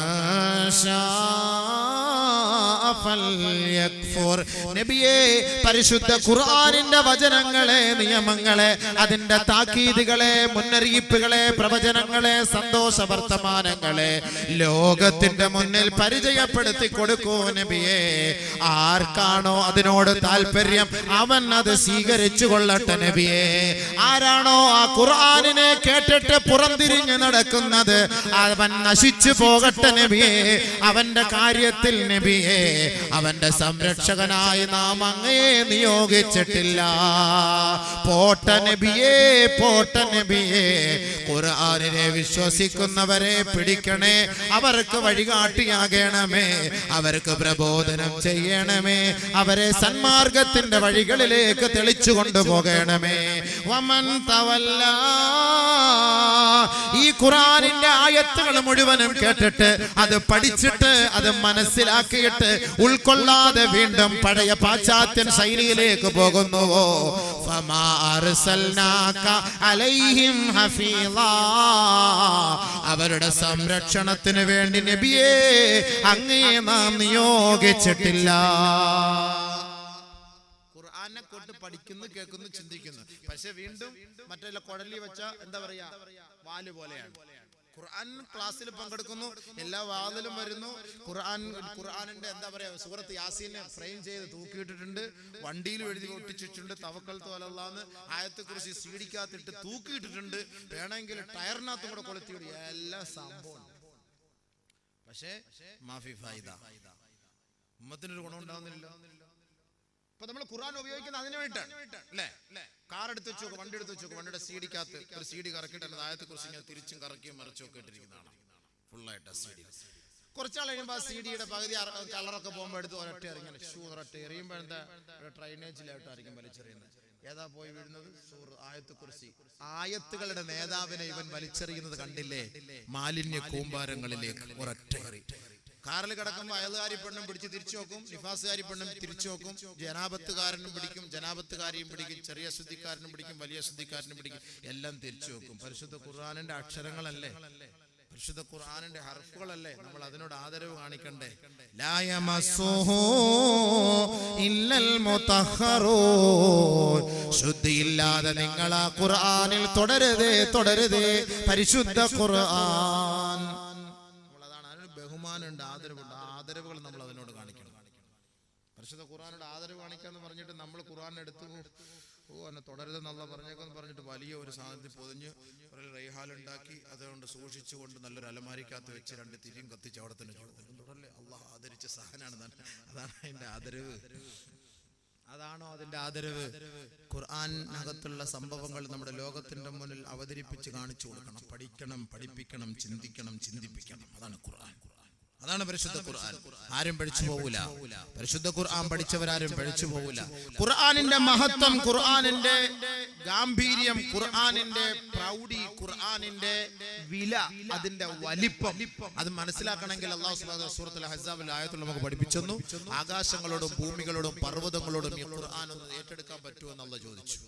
شاء فليكفر. നബിയേ, പരിശുദ്ധ ഖുർആനിന്റെ വചനങ്ങളെ, നിയമങ്ങളെ, അതിന്റെ താക്കീതുകളെ, മുന്നറിയിപ്പുകളെ, പ്രവചനങ്ങളെ, സന്തോഷ വർത്തമാനങ്ങളെ ലോകത്തിന്റെ മുന്നിൽ പരിചയപ്പെടുത്തി കൊടുക്കൂ നബിയേ. ആർക്കാണോ അതിനോട് താല്പര്യം അവൻ അത് സ്വീകരിച്ചു കൊള്ളട്ടെ നബിയേ. ആരാണോ ആ ഖുർആനിനെ കേട്ടിട്ട് പുറംതിരിഞ്ഞ് നടക്കുന്നത് അവൻ നശിച്ചു പോകട്ടെ നബിയേ. അവന്റെ കാര്യത്തിൽ നബിയേ, അവന്റെ സംരക്ഷകനായി നാം അങ്ങയെ നിയോഗിച്ചിട്ടില്ല. പോട്ട നബിയേ, പോട്ട നബിയേ. ഖുർആനിനെ വിശ്വസിക്കുന്നവരെ പിടിക്കണേ, അവർക്ക് വഴികാട്ടിയാകണമേ, അവർക്ക് പ്രബോധനം ചെയ്യണമേ, അവരെ സന്മാർഗത്തിന്റെ വഴികളിലേക്ക് തെളിച്ചു കൊണ്ടുപോകണമേ. വമൻ തവല്ല, ഈ ഖുർആനിന്റെ ആയത്തുകൾ മുഴുവനും കേട്ടിട്ട് അത് പഠിച്ചിട്ട് അത് മനസ്സിലാക്കിയിട്ട് ഉൾക്കൊള്ളാതെ വീണ്ടും പഴയ പാശ്ചാത്യൻ ശൈലിയിലേക്ക് പോകുന്നുവോ ഫമാ അർസൽനാക അലൈഹിം ഹഫീളാ അവരുടെ സംരക്ഷണത്തിന് വേണ്ടി നബിയേ അങ്ങയെ നാം നിയോഗിച്ചിട്ടില്ല. ഖുർആനെ കൊണ്ട് പഠിക്കുന്നു, കേൾക്കുന്നു, ചിന്തിക്കുന്നു. പക്ഷെ വീണ്ടും മറ്റേ കൊടലി വെച്ച എന്താ പറയാ വാല് പോലെയാണ്. ഖുർആൻ ക്ലാസ്സിൽ പങ്കെടുക്കുന്നു, എല്ലാ വാതിലും വരുന്നു. ഖുർആനിന്റെ എന്താ പറയാ സൂറത്ത് യാസീനെ ഫ്രെയിം ചെയ്ത് തൂക്കിയിട്ടിട്ടുണ്ട്, വണ്ടിയിലും എഴുതി ഒട്ടിച്ചിട്ടുണ്ട്. തവക്കൽതു അലല്ലാഹ് ആയത്തെ കുറിച്ച് സീഡിക്കകത്തിട്ട് തൂക്കിയിട്ടിട്ടുണ്ട്. വേണമെങ്കിൽ ടയറിനകത്തും കൂടെ കൊളുത്തിയിടും. എല്ലാ സംഭവം. പക്ഷേ മാഫി ഫായിദ ഉമ്മത്തിനൊരു ഗുണം ഉണ്ടാവുന്നില്ല. ഇപ്പൊ നമ്മൾ ഖുർആൻ ഉപയോഗിക്കുന്നത് അതിനു വേണ്ടിയിട്ടാണ് അല്ലേ? കാർ എടുത്ത് വെച്ചോക്ക്, വണ്ടി എടുത്ത് വെച്ചോക്ക്, വണ്ടിയുടെ സീഡിക്കകത്ത് ഒരു സീഡി കറക്കിയിട്ട് ആയത്തെ കുറിച്ച് ഇങ്ങനെ തിരിച്ചും കറക്കിയും മറിച്ചൊക്കെ ഇട്ടിരിക്കുന്നതാണ് ഫുള്ളായിട്ട്. സീഡി കുറച്ചാൾ കഴിയുമ്പോൾ ആ സീഡിയുടെ പകുതി കളറൊക്കെ പോകുമ്പോൾ എടുത്ത് ഒരൊറ്റ ഇറങ്ങി ഷൂ ഒരൊറ്റ എറിയുമ്പോൾ എന്താ ട്രൈനേജിലായിട്ടായിരിക്കും വലിച്ചെറിയുന്നത്. ഏതാ പോയി വീഴുന്നത്? ആയത്തെ കുറിച്ച്. ആയത്തുകളുടെ നേതാവിനെ ഇവൻ വലിച്ചെറിയുന്നത് കണ്ടില്ലേ? മാലിന്യ കൂമ്പാരങ്ങളിലേക്ക് ഒരൊറ്റ എറി. കാറിൽ കിടക്കുമ്പോൾ അയൽകാരി പെണ്ണും പിടിച്ച് തിരിച്ചു നോക്കും, നിഫാസുകാരി പെണ്ണും തിരിച്ചു നോക്കും, ജനാപത്തുകാരനും പിടിക്കും, ജനാപത്തുകാരിയും പിടിക്കും, ചെറിയ ശുദ്ധിക്കാരനും പിടിക്കും, വലിയ ശുദ്ധിക്കാരനും പിടിക്കും, എല്ലാം തിരിച്ചു നോക്കും. പരിശുദ്ധ ഖുർആനിന്റെ അക്ഷരങ്ങളല്ലേ, പരിശുദ്ധ ഖുർആനിന്റെ ഹർഫുകളല്ലേ, നമ്മൾ അതിനോട് ആദരവ് കാണിക്കണ്ടേ? ലാ യമസ്സുഹു ഇല്ലൽ മുതഹ്ഹറൂൻ ശുദ്ധിയില്ലാതെ നിങ്ങൾ ആ ഖുർആനിൽ തുടരുതേ, തുടരുതേ. പരിശുദ്ധ ഖുർആൻ ബഹുമാനുണ്ട്, ആദരവുണ്ട്. ആദരവുകൾ നമ്മൾ അതിനോട് കാണിക്കണം. പരിശുദ്ധ ഖുർആനോട് ആദരവ് കാണിക്കാന്ന് പറഞ്ഞിട്ട് നമ്മൾ ഖുർആൻ എടുത്തു എന്നെ തുടരുതെന്നുള്ള പറഞ്ഞേക്കെന്ന് പറഞ്ഞിട്ട് വലിയ ഒരു സാധനത്തിൽ പൊതിഞ്ഞ് ഒരു റൈഹാലുണ്ടാക്കി അതുകൊണ്ട് സൂക്ഷിച്ചുകൊണ്ട് നല്ലൊരു അലമാരിക്കകത്ത് വെച്ച് 2 തിരിയും കത്തിച്ച് അവിടെ തന്നെ തുടരല്ലേ. അള്ളാഹ് ആദരിച്ച സാധനമാണ്. അതാണ് അതിന്റെ ആദരവ്. അതാണോ അതിന്റെ ആദരവ്? ഖുർആനകത്തുള്ള സംഭവങ്ങൾ നമ്മുടെ ലോകത്തിന്റെ മുന്നിൽ അവതരിപ്പിച്ച് കാണിച്ചു കൊടുക്കണം. പഠിക്കണം, പഠിപ്പിക്കണം, ചിന്തിക്കണം, ചിന്തിപ്പിക്കണം. അതാണ് ഖുർആൻ. അതാണ് പരിശുദ്ധ ഖുർആൻ. ആരും പഴിച്ചു പോകൂല. പരിശുദ്ധ ഖുർആൻ പഠിച്ചവരാരും പഴിച്ചു പോകൂല. ഖുർആനിന്റെ മഹത്വം, ഖുർആനിന്റെ ഗാംഭീര്യം, ഖുർആനിന്റെ പ്രൗഢി, ഖുർആനിന്റെ വില, അതിന്റെ വലിപ്പം അത് മനസ്സിലാക്കണമെങ്കിൽ അല്ലാഹു സുബ്ഹാനഹു വ തആല സൂറത്തുൽ അഹ്സാബിൽ ആയത്തിൽ നമുക്ക് പഠിപ്പിച്ചു. ആകാശങ്ങളോടും ഭൂമികളോടും പർവ്വതങ്ങളോടും ഈ ഖുർആൻ ഒന്ന് ഏറ്റെടുക്കാൻ പറ്റുമോ എന്ന് അല്ലാഹു ചോദിച്ചു.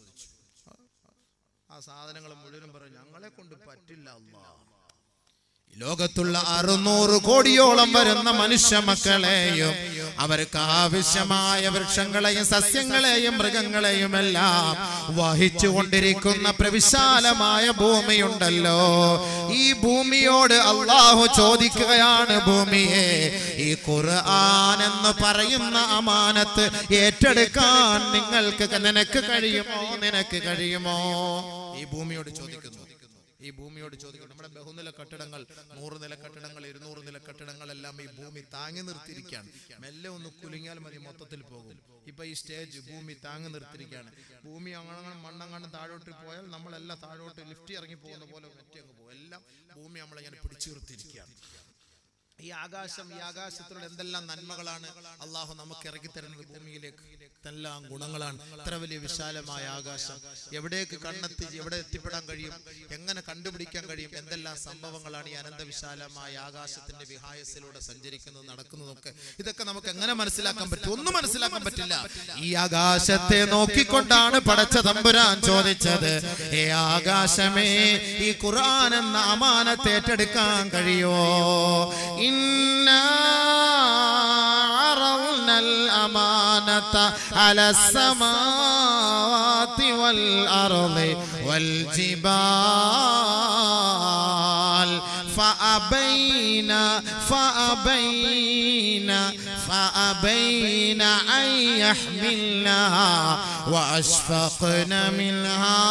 ആ സാധനങ്ങൾ മുഴുവനും പറഞ്ഞു ഞങ്ങളെ കൊണ്ട് പറ്റില്ല അല്ലാഹ്. ലോകത്തുള്ള 600 കോടിയോളം വരുന്ന മനുഷ്യ മക്കളെയും അവർക്ക് ആവശ്യമായ വൃക്ഷങ്ങളെയും സസ്യങ്ങളെയും മൃഗങ്ങളെയും എല്ലാം വഹിച്ചു കൊണ്ടിരിക്കുന്ന പ്രവിശാലമായ ഭൂമിയുണ്ടല്ലോ, ഈ ഭൂമിയോട് അള്ളാഹു ചോദിക്കുകയാണ്, ഭൂമിയെ ഈ ഖുർആൻ എന്ന് പറയുന്ന അമാനത്ത് ഏറ്റെടുക്കാൻ നിനക്ക് കഴിയുമോ? നിനക്ക് കഴിയുമോ? ഈ ഭൂമിയോട് ചോദിക്കുന്നു. ഈ ഭൂമിയോട് ചോദിക്കും. നമ്മുടെ ബഹുനില കെട്ടിടങ്ങൾ, 100 നില കെട്ടിടങ്ങൾ, 200 നില കെട്ടിടങ്ങളെല്ലാം ഈ ഭൂമി താങ്ങി നിർത്തിയിരിക്കുകയാണ്. മെല്ലെ ഒന്ന് കുലുങ്ങിയാൽ മതി, മൊത്തത്തിൽ പോകും. ഇപ്പൊ ഈ സ്റ്റേജ് ഭൂമി താങ്ങി നിർത്തിയിരിക്കുകയാണ്. ഭൂമി അങ്ങനെ മണ്ണങ്ങാണ്ട് താഴോട്ട് പോയാൽ നമ്മളെല്ലാം താഴോട്ട് ലിഫ്റ്റ് ഇറങ്ങി പോകുന്ന പോലെ ഒറ്റ അങ്ങ് പോകും. എല്ലാം ഭൂമി നമ്മളിങ്ങനെ പിടിച്ചു നിർത്തിയിരിക്കുകയാണ്. ഈ ആകാശം, ഈ ആകാശത്തിലുള്ള എന്തെല്ലാം നന്മകളാണ് അള്ളാഹു നമുക്ക് ഇറക്കി തരുന്നത് ഭൂമിയിലേക്ക്. എന്തെല്ലാം ഗുണങ്ങളാണ്. ഇത്ര വലിയ വിശാലമായ ആകാശം എവിടേക്ക് കണ്ണെത്തി, എവിടെ എത്തിപ്പെടാൻ കഴിയും, എങ്ങനെ കണ്ടുപിടിക്കാൻ കഴിയും? എന്തെല്ലാം സംഭവങ്ങളാണ് ഈ അനന്തവിശാലമായ ആകാശത്തിന്റെ വിഹായസിലൂടെ സഞ്ചരിക്കുന്നത്, നടക്കുന്നതൊക്കെ. ഇതൊക്കെ നമുക്ക് എങ്ങനെ മനസ്സിലാക്കാൻ പറ്റും? ഒന്നും മനസ്സിലാക്കാൻ പറ്റില്ല. ഈ ആകാശത്തെ നോക്കിക്കൊണ്ടാണ് പടച്ച തമ്പുരാൻ ചോദിച്ചത്, ഏ ആകാശമേ ഈ ഖുർആൻ എന്ന അമാനത്ത് ഏറ്റെടുക്കാൻ കഴിയുമോ? إنا عرضنا الأمانة على السماوات والأرض والجبال فأبين أن يحملنها وأشفقن منها.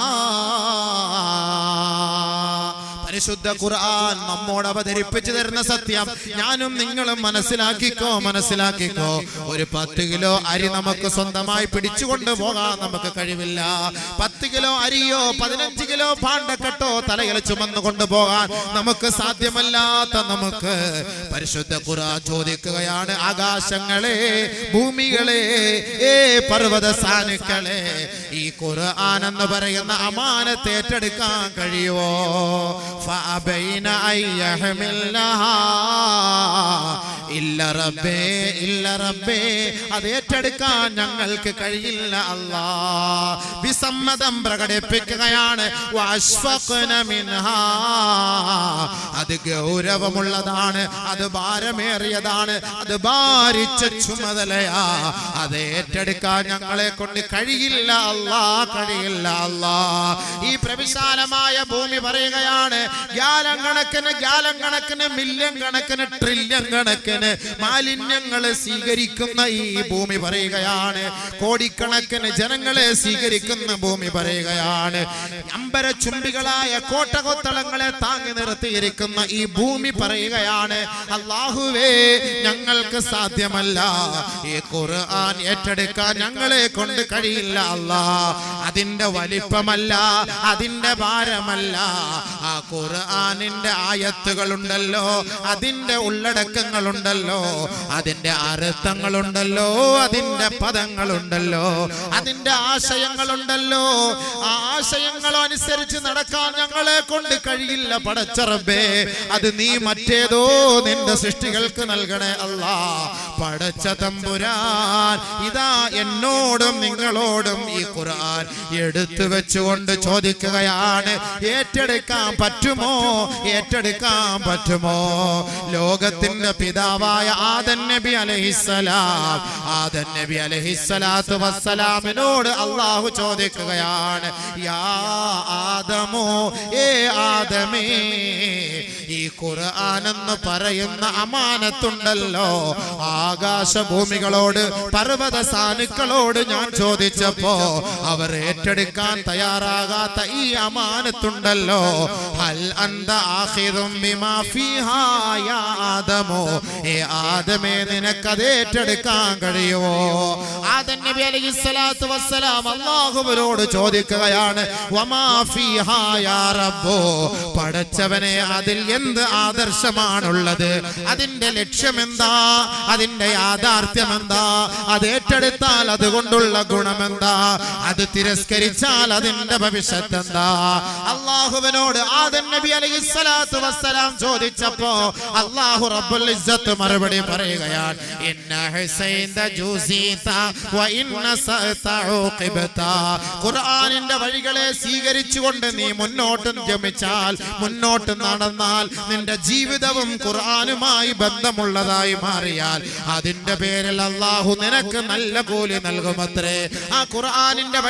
പരിശുദ്ധ ഖുർആൻ നമ്മോട് അവതരിപ്പിച്ചു തരുന്ന സത്യം ഞാനും നിങ്ങളും മനസ്സിലാക്കിക്കോ. ഒരു 10 കിലോ അരി നമുക്ക് സ്വന്തമായി പിടിച്ചുകൊണ്ട് പോകാൻ നമുക്ക് കഴിവില്ല. 10 കിലോ അരിയോ 15 കിലോ പാണ്ടക്കെട്ടോ തലയിൽ ചുമന്നു കൊണ്ടുപോകാൻ നമുക്ക് സാധ്യമല്ലാത്ത നമുക്ക് പരിശുദ്ധ ഖുർആൻ ചോദിക്കുകയാണ്, ആകാശങ്ങളെ, ഭൂമികളെ, പർവ്വത സാനുക്കളെ, ഈ ഖുർആൻ എന്ന് പറയുന്ന അമാനത്ത് ഏറ്റെടുക്കാൻ കഴിയുമോ? فأبين أن يحملنها ഇല്ല റബ്ബേ ഇല്ല റബ്ബേ അത് ഏറ്റെടുക്കാൻ ഞങ്ങൾക്ക് കഴിയില്ല അല്ലാ. വിസമ്മതം പ്രകടിപ്പിക്കുകയാണ്. വഅശ്ഫഖ്ന മിൻഹാ അത് ഗൗരവമുള്ളതാണ്, അത് ഭാരമേറിയതാണ്, അത് ഭാരിച്ച ചുമതലയാ. അത് ഏറ്റെടുക്കാൻ ഞങ്ങളെ കൊണ്ട് കഴിയില്ല അല്ലാ, കഴിയില്ല അല്ലാ. ഈ പ്രവിശാലമായ ഭൂമി പറയുകയാണ്, ഗ്യാലം കണക്കിന് മില്യൺ കണക്കിന് ട്രില്യൺ കണക്കിന് മാലിന്യങ്ങളെ സ്വീകരിക്കുന്ന ഈ ഭൂമി പറയുകയാണ്. കോടിക്കണക്കിന് ജനങ്ങളെ സ്വീകരിക്കുന്ന ഭൂമി പറയുകയാണ്. അമ്പരചുംബികളായ കോട്ടകൊത്തളങ്ങളെ താങ്ങി നിർത്തിയിരിക്കുന്ന ഈ ഭൂമി പറയുകയാണ്, അല്ലാഹുവേ ഞങ്ങൾക്ക് സാധ്യമല്ല, ഈ ഖുർആൻ ഏറ്റെടുക്കാൻ ഞങ്ങളെ കൊണ്ട് കഴിയില്ല അല്ലാ. അതിന്റെ വലിപ്പമല്ല, അതിന്റെ ഭാരമല്ല, ആ ഖുർആനിന്റെ ആയത്തുകളുണ്ടല്ലോ, അതിന്റെ ഉള്ളടക്കങ്ങളുണ്ടല്ലോ, അതിന്റെ അർത്ഥങ്ങളുണ്ടല്ലോ, അതിന്റെ പദങ്ങളുണ്ടല്ലോ, അതിന്റെ ആശയങ്ങളുണ്ടല്ലോ, ആ ആശയങ്ങളനുസരിച്ച് നടക്കാൻ ഞങ്ങളെ കൊണ്ട് കഴിയില്ല പടച്ച റബ്ബേ. അത് നീ മറ്റേതോ നിന്റെ സൃഷ്ടികൾക്ക് നൽകണേ അല്ലാ. പടച്ച തമ്പുരാൻ ഇതാ എന്നോടും നിങ്ങളോടും ഈ ഖുർആൻ എടുത്തു വെച്ചുകൊണ്ട് ചോദിക്കുകയാണ്, ഏറ്റെടുക്കാൻ പറ്റുമോ, ഏറ്റെടുക്കാൻ പറ്റുമോ? ലോകത്തിന്റെ പിതാവായ ആദം നബി അലൈഹിസ്സലാം, ആദം നബി അലൈഹിസ്സലാത്തു വസ്സലാമിനോട് അല്ലാഹു ചോദിക്കുകയാണ്, യാ ആദമോ, ഏ ആദമേ, ഈ ഖുർആൻ എന്ന് പറയുന്ന അമാനത്തുണ്ടല്ലോ, ആകാശഭൂമികളോട് പർവ്വത സാനുക്കളോട് ഞാൻ ചോദിച്ചപ്പോ അവർ ഏറ്റെടുക്കാൻ തയ്യാറാകാത്ത ഈ അമാനത്തുണ്ടല്ലോ, ഹൽ അന്ത ആഖിദും ബിമാ ഫീഹാ യാ ആദമോ, ഏ ആദമേ നിനക്കത് ഏറ്റെടുക്കാൻ കഴിയുമോ? ആദം നബി അലൈഹിസ്സലാത്തു വസ്സലാം അല്ലാഹുവിനോട് ചോദിക്കുകയാണ്, വമാ ഫീഹാ യാ റബ്ബോ, പടച്ചവനെ അതിൽ എന്ത് ആദർശമാണുള്ളത്, അതിന്റെ ലക്ഷ്യമെന്താ, അതിന്റെ യാഥാർത്ഥ്യം എന്താ, അത് ഏറ്റെടുത്താൽ അതുകൊണ്ടുള്ള ഗുണമെന്താ, അത് തിരസ്കരിച്ചാൽ അതിന്റെ ഭവിഷ്യത്ത് എന്താ? അല്ലാഹുവിനോട് ആദം നബി അലൈഹിസ്സലാത്തു വസ്സലാം ചോദിച്ചപ്പോ അല്ലാഹു റബ്ബുൽ ഇസ്സത്ത് മറുപടി പറയുകയാണ്, ഇന്ന ഹുസൈന ജൂസിത വ ഇന്ന സതഉഖിബത. ഖുർആനിന്റെ വഴികളെ സ്വീകരിച്ചുകൊണ്ട് നീ മുന്നോട്ട് ഗമിച്ചാൽ, മുന്നോട്ട് നടന്നാൽ, നിന്റെ ജീവിതവും ഖുർആനുമായി ബന്ധമുള്ളതായി മാറിയാൽ അതിന്റെ പേരിൽ അല്ലാഹു നിനക്ക് നല്ല കൂലി നൽകുമത്രേ. ആ ഖുർആനിന്റെ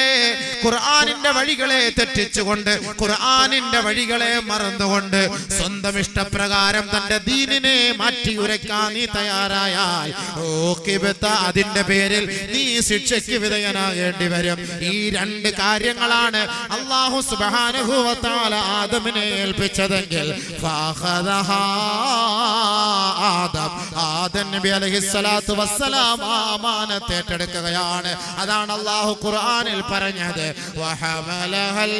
വഴികളെ തെറ്റിച്ചുകൊണ്ട്, ഖുർആനിന്റെ വഴികളെ മറന്നുകൊണ്ട് സ്വന്തം ഇഷ്ടപ്രകാരം തന്റെ ദീനിനെ മാറ്റിയുരയ്ക്കാൻ നീ തയ്യാറായാൽ അതിന്റെ പേരിൽ നീ ശിക്ഷയ്ക്ക് വിധേയനാകേണ്ടി വരും. ഈ രണ്ട് കാര്യങ്ങളാണ് അല്ലാഹു സുബ്ഹാനഹു വ തആല ആദമിനെ ഏൽപ്പിച്ചതെങ്കിൽ ആദം നബി അലൈഹിസ്സലാത്തു വസ്സലാം അമാനത്ത് ഏറ്റെടുക്കുകയാണ്. അതാണ് അല്ലാഹു ഖുർആനിൽ പറഞ്ഞത്, വഹമലഹൽ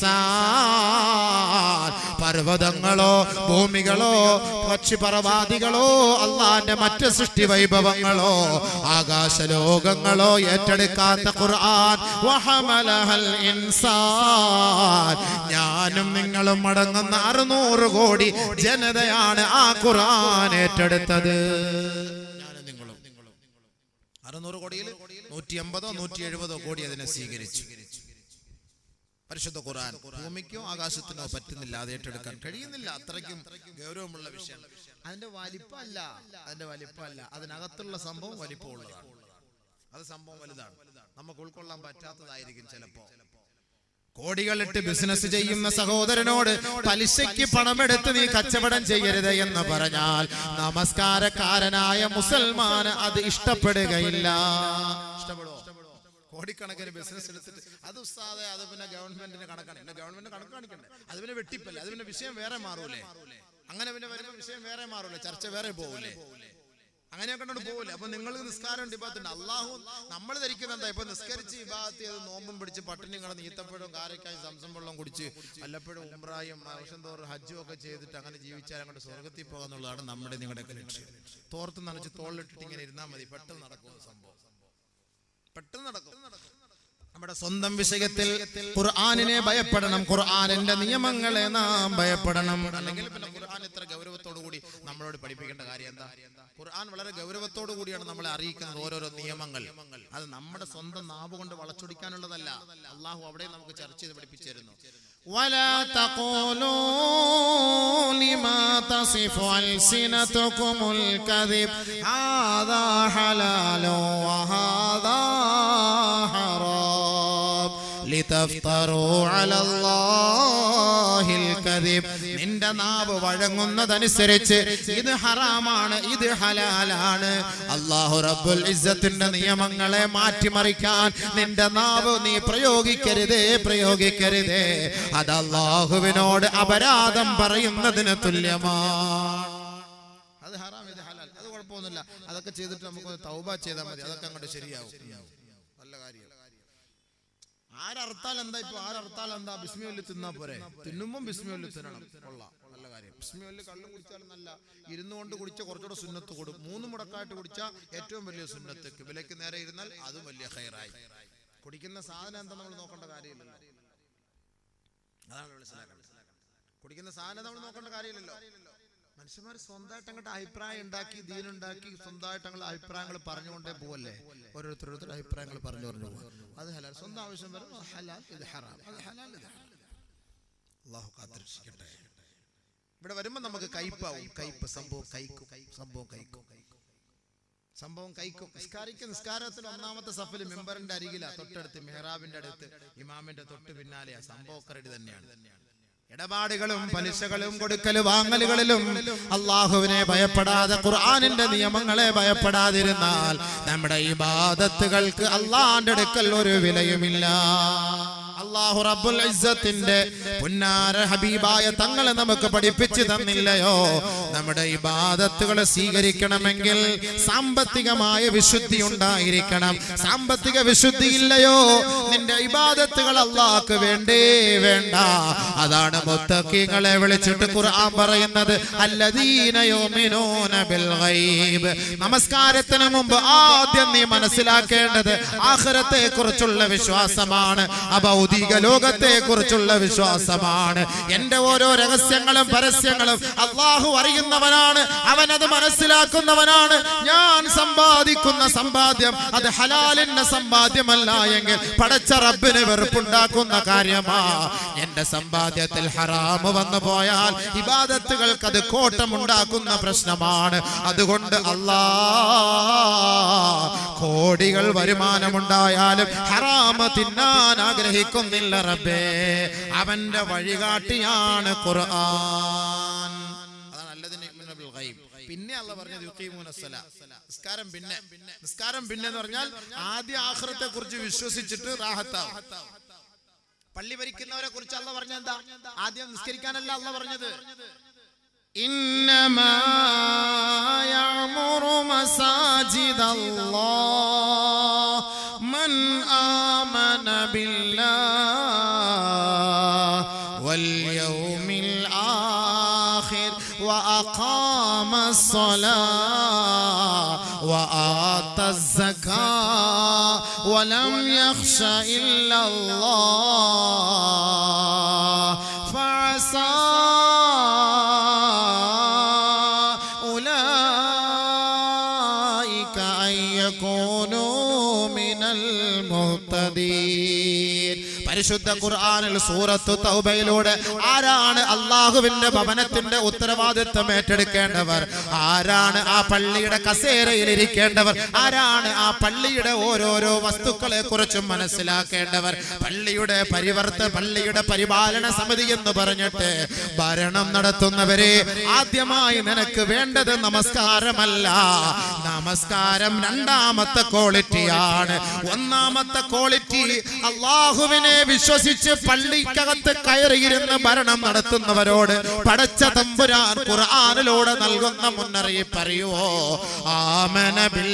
ഇൻസാൻ. പർവ്വതങ്ങളോ ഭൂമികളോ പക്ഷിപർവാദികളോ അല്ലാഹുവിന്റെ മറ്റ് സൃഷ്ടി വൈഭവങ്ങളോ ആകാശലോകങ്ങളോ ഏറ്റെടുക്കാത്ത ഖുർആൻ, വഹമലഹൽ ഇൻസാൻ, ഞാനും നിങ്ങളും അടങ്ങുന്ന 600 കോടി ജനതയാണ് ആ ഖുർആൻ ഏറ്റെടുത്തത്. 600 കോടിയിൽ 150 170 കോടി അതിനെ സ്വീകരിച്ചു. പരിശുദ്ധ ഖുർആൻ ഭൂമിക്കോ ആകാശത്തിനോ പറ്റുന്നില്ല, അത് ഏറ്റെടുക്കാൻ കഴിയുന്നില്ല. അത്രയ്ക്കും ഗൗരവമുള്ള വിഷയം. അതിന്റെ വലിപ്പമല്ല, അതിനകത്തുള്ള സംഭവം വലിപ്പമുള്ളതാണ്. അത് സംഭവം വലുതാണ്, നമുക്ക് ഉൾക്കൊള്ളാൻ പറ്റാത്തതായിരിക്കും ചിലപ്പോ. കോടികളിട്ട് ബിസിനസ് ചെയ്യുന്ന സഹോദരനോട് പലിശയ്ക്ക് പണമെടുത്ത് നീ കച്ചവടം ചെയ്യരുത് എന്ന് പറഞ്ഞാൽ നമസ്കാരക്കാരനായ മുസൽമാന് അത് ഇഷ്ടപ്പെടുകയില്ല. ഇഷ്ടപ്പെടുവോ? കോടിക്കണക്കിന് ബിസിനസ് എടുത്തിട്ട് അത് ഉസ്താദെ, അത് പിന്നെ ഗവൺമെന്റിന് കണക്കാണ്, ഗവൺമെന്റ് കണക്ക് കാണിക്കണ്ടേ, അത് പിന്നെ വെട്ടിപ്പല്ലേ, അത് പിന്നെ വിഷയം വേറെ മാറൂലേ, അങ്ങനെ പിന്നെ വരുന്ന വിഷയം വേറെ മാറൂലേ, ചർച്ച വേറെ പോകൂലേ, അങ്ങനെയൊക്കെ പോകൂലേ. അപ്പൊ നിങ്ങൾ നിസ്കാരം ഇബാദത്തുണ്ട്. അള്ളാഹു നമ്മൾ ധരിക്കുന്ന എന്താ, ഇപ്പൊ നിസ്കരിച്ച് ഇബാദത്ത് ചെയ്ത് നോമ്പും പിടിച്ച് പട്ടിണി കിടന്ന് ഈത്തപ്പഴവും കാരക്കായും സംസം വെള്ളം കുടിച്ച് വല്ലപ്പോഴും ഉംറായും വർഷം തോറും ഹജ്ജും ഒക്കെ ചെയ്തിട്ട് അങ്ങനെ ജീവിച്ചാൽ അങ്ങോട്ട് സ്വർഗത്തിൽ പോകാന്നുള്ളതാണ് നമ്മുടെ നിങ്ങളുടെയൊക്കെ ലക്ഷ്യം. തോർത്ത് നനച്ച് തോളിലിട്ടിട്ട് ഇങ്ങനെ ഇരുന്നാൽ മതി, പെട്ടെന്ന് നടക്കും സംഭവം, പെട്ടെന്ന് നടക്കും. നമ്മുടെ സ്വന്തം വിഷയത്തിൽ ഖുർആനിനെ ഭയപ്പെടണം, ഖുർആനിന്റെ നിയമങ്ങളെ നാം ഭയപ്പെടണം. അല്ലെങ്കിൽ പിന്നെ ഖുർആൻ ഇത്ര ഗൗരവത്തോടു കൂടി നമ്മളോട് പഠിപ്പിക്കേണ്ട കാര്യം എന്താ? ഖുർആൻ വളരെ ഗൗരവത്തോടു കൂടിയാണ് നമ്മളെ അറിയിക്കുന്നത് ഓരോരോ നിയമങ്ങൾ. അത് നമ്മുടെ സ്വന്തം നാവ് കൊണ്ട് വളച്ചൊടിക്കാനുള്ളതല്ല. അള്ളാഹു അവിടെ നമുക്ക് ചർച്ച ചെയ്ത് പഠിപ്പിച്ചു തരുന്നു. ولا تقولوا لما تصف ألسنتكم الكذب هذا حلال وهذا حرام لتفتروا على الله الكذب. നിന്റെ നാവ് വഴങ്ങുന്നതനുസരിച്ച് ഇത് ഹറാമാണ്, ഇത് ഹലാലാണ്. അല്ലാഹു റബ്ബുൽ ഇസ്സത്തിന്റെ നിയമങ്ങളെ മാറ്റിമറിക്കാൻ നിന്റെ നാവ് നീ പ്രയോഗിക്കരുതേ. അത് അല്ലാഹുവിനോട് അപരാധം പറയുന്നതിന് തുല്യമാണ്. അത് ഹറാം, ഇത് ഹലാൽ, അത് കുഴപ്പമൊന്നുമില്ല. അതൊക്കെ ചെയ്തിട്ട് നമുക്ക് തൗബ ചെയ്താൽ മതി, അതൊക്കെ അങ്ങോട്ട് ശരിയാവും. നല്ല കാര്യം. ആരർത്താൽ എന്താ? ഇപ്പൊ ആരർത്താൽ എന്താ? ബിസ്മില്ലി തിന്നാ പോരെ? തിന്നുമ്പം ബിസ്മില്ലി തിന്നണം. കൊള്ളാം, നല്ല കാര്യം. ബിസ്മില്ലി കള്ളും കുടിച്ചാൽ നല്ല, ഇരുന്നു കൊണ്ട് കുടിച്ച കുറച്ചുകൂടെ സുന്നത്ത് കൊടും. 3 മുടക്കായിട്ട് കുടിച്ചാൽ ഏറ്റവും വലിയ സുന്നത്ത്. കിബിലയ്ക്ക് നേരെ ഇരുന്നാൽ അതും വലിയ ഖൈറായി. കുടിക്കുന്ന സാധനം എന്താ നമ്മൾ നോക്കേണ്ട കാര്യമില്ലല്ലോ. അതാണ് മനസ്സിലാക്കേണ്ടത്. കുടിക്കുന്ന സാധനം നമ്മൾ നോക്കേണ്ട കാര്യമില്ലല്ലോ. മനുഷ്യന്മാർ സ്വന്തമായിട്ട് അങ്ങോട്ട് അഭിപ്രായം ഉണ്ടാക്കി, ദീനുണ്ടാക്കി, സ്വന്തമായിട്ട് ഞങ്ങൾ അഭിപ്രായങ്ങൾ പറഞ്ഞുകൊണ്ടേ പോവല്ലേ. ഓരോരുത്തരോരുത്തരുടെ അഭിപ്രായങ്ങൾ പറഞ്ഞു പോകും. അത് ഹലാൽ. സ്വന്തം ആവശ്യം വരും, ഹലാൽ ഇത് ഹറാം, അത് ഹലാൽ ഇത് ഹറാം. അല്ലാഹു കാത്തിരക്ഷിക്കട്ടെ. ഇവിടെ വരുമ്പോൾ നമുക്ക് കയ്പാവും. കയ്പ് സംഭവം കൈക്കും. നിസ്കാരത്തിൽ ഒന്നാമത്തെ സഫിൽ മെമ്പറിന്റെ അരികില, തൊട്ടടുത്ത് മെഹ്റാബിന്റെ അടുത്ത്, ഇമാമിന്റെ തൊട്ട് പിന്നാലെയാ. സംഭവമൊക്കെ റെഡി തന്നെയാണ്. ഇടപാടുകളും പലിശകളും കൊടുക്കലും വാങ്ങലുകളിലും അള്ളാഹുവിനെ ഭയപ്പെടാതെ, ഖുർആനിന്റെ നിയമങ്ങളെ ഭയപ്പെടാതിരുന്നാൽ നമ്മുടെ ഇബാദത്തുകൾക്ക് അള്ളാന്റെ അടുക്കൽ ഒരു വിലയുമില്ല. അല്ലാഹു റബ്ബുൽ ഇസ്സത്തിന്റെ പുന്നാര ഹബീബായ തങ്ങളെ നമുക്ക് പഠിപ്പിച്ചു തന്നില്ലയോ? നമ്മുടെ ഇബാദത്തുകൾ സ്വീകരിക്കണമെങ്കിൽ സാമ്പത്തികമായ വിശുദ്ധി ഉണ്ടായിരിക്കണം. സാമ്പത്തിക വിശുദ്ധി ഇല്ലയോ, നിന്റെ ഇബാദത്തുകൾ അല്ലാഹുക്ക് വേണ്ട. അതാണ് മുത്തഖീങ്ങളെ വിളിച്ചിട്ട് ഖുർആൻ പറയുന്നത്, അല്ലദീന യുമിനൂന ബിൽ ഗൈബ്. നമസ്കാരത്തിന് മുമ്പ് ആദ്യം നീ മനസ്സിലാക്കേണ്ടത് ആഖിറത്തെ കുറിച്ചുള്ള വിശ്വാസമാണ്, ഭൗതിക ലോകത്തെ കുറിച്ചുള്ള വിശ്വാസമാണ്. എന്റെ ഓരോ രഹസ്യങ്ങളും പരസ്യങ്ങളും അല്ലാഹു അറിയുന്നവനാണ്, അവനത് മനസ്സിലാക്കുന്നവനാണ്. ഞാൻ സമ്പാദിക്കുന്ന സമ്പാദ്യം അത് ഹലാലിന്റെ സമ്പാദ്യമല്ല എങ്കിൽ പടച്ച റബ്ബിന് വെറുപ്പുണ്ടാക്കുന്ന കാര്യമാ. എന്റെ സമ്പാദ്യത്തിൽ ഹറാമ് വന്നു പോയാൽ ഇബാദത്തുകൾക്ക് അത് കോട്ടമുണ്ടാക്കുന്ന പ്രശ്നമാണ്. അതുകൊണ്ട് കോടികൾ വരുമാനമുണ്ടായാലും ഹറാമ് തിന്നാൻ ആഗ്രഹിക്കുന്നില്ല റബ്ബേ. അവന്റെ വഴികാട്ടിയാണ് ഖുർആൻ. പിന്നെ അല്ലാഹു പറഞ്ഞത് നിസ്കാരം പിന്നെ എന്ന് പറഞ്ഞാൽ ആദ്യ ആഖിറത്തെ കുറിച്ച് വിശ്വസിച്ചിട്ട് റാഹത്താവും. പള്ളി ഭരിക്കുന്നവരെ കുറിച്ച് അല്ലാഹു പറഞ്ഞത് എന്താ? ആദ്യം നിസ്കരിക്കാനല്ല അല്ലാഹു പറഞ്ഞത്. ഇന്നമാ യഅ്മുറു മസാജിദല്ലാഹ് മൻ ആമന ബില്ലാഹി വൽ യൗമിൽ ആഖിർ وأقام الصلاة وآتى الزكاة ولم يخش إلا الله فعسى أولئك أن يكونوا من المهتدين. പരിശുദ്ധ ഖുർആനിൽ സൂറത്തു തൗബയിലൂടെ ആരാണ് അല്ലാഹുവിന്റെ ഭവനത്തിന്റെ ഉത്തരവാദിത്വം ഏറ്റെടുക്കേണ്ടവർ, ആരാണ് ആ പള്ളിയുടെ കസേരയിൽ ഇരിക്കേണ്ടവർ, ആരാണ് ആ പള്ളിയുടെ ഓരോരോ വസ്തുക്കളെ കുറിച്ചും മനസ്സിലാക്കേണ്ടവർ, പള്ളിയുടെ പള്ളിയുടെ പരിപാലന സമിതി എന്ന് പറഞ്ഞിട്ട് ഭരണം നടത്തുന്നവരെ, ആദ്യമായി നിനക്ക് വേണ്ടത് നമസ്കാരമല്ല. നമസ്കാരം രണ്ടാമത്തെ ക്വാളിറ്റിയാണ്. ഒന്നാമത്തെ ക്വാളിറ്റി അല്ലാഹുവിനെ വിശ്വസിച്ച് പള്ളിക്കകത്ത് കയറിയിരുന്ന് ഭരണം നടത്തുന്നവരോട് പടച്ച തമ്പുരാൻ ഖുർആനിലൂടെ നൽകുന്ന മുന്നറിയിപ്പ് അറിയുവോ? ആമന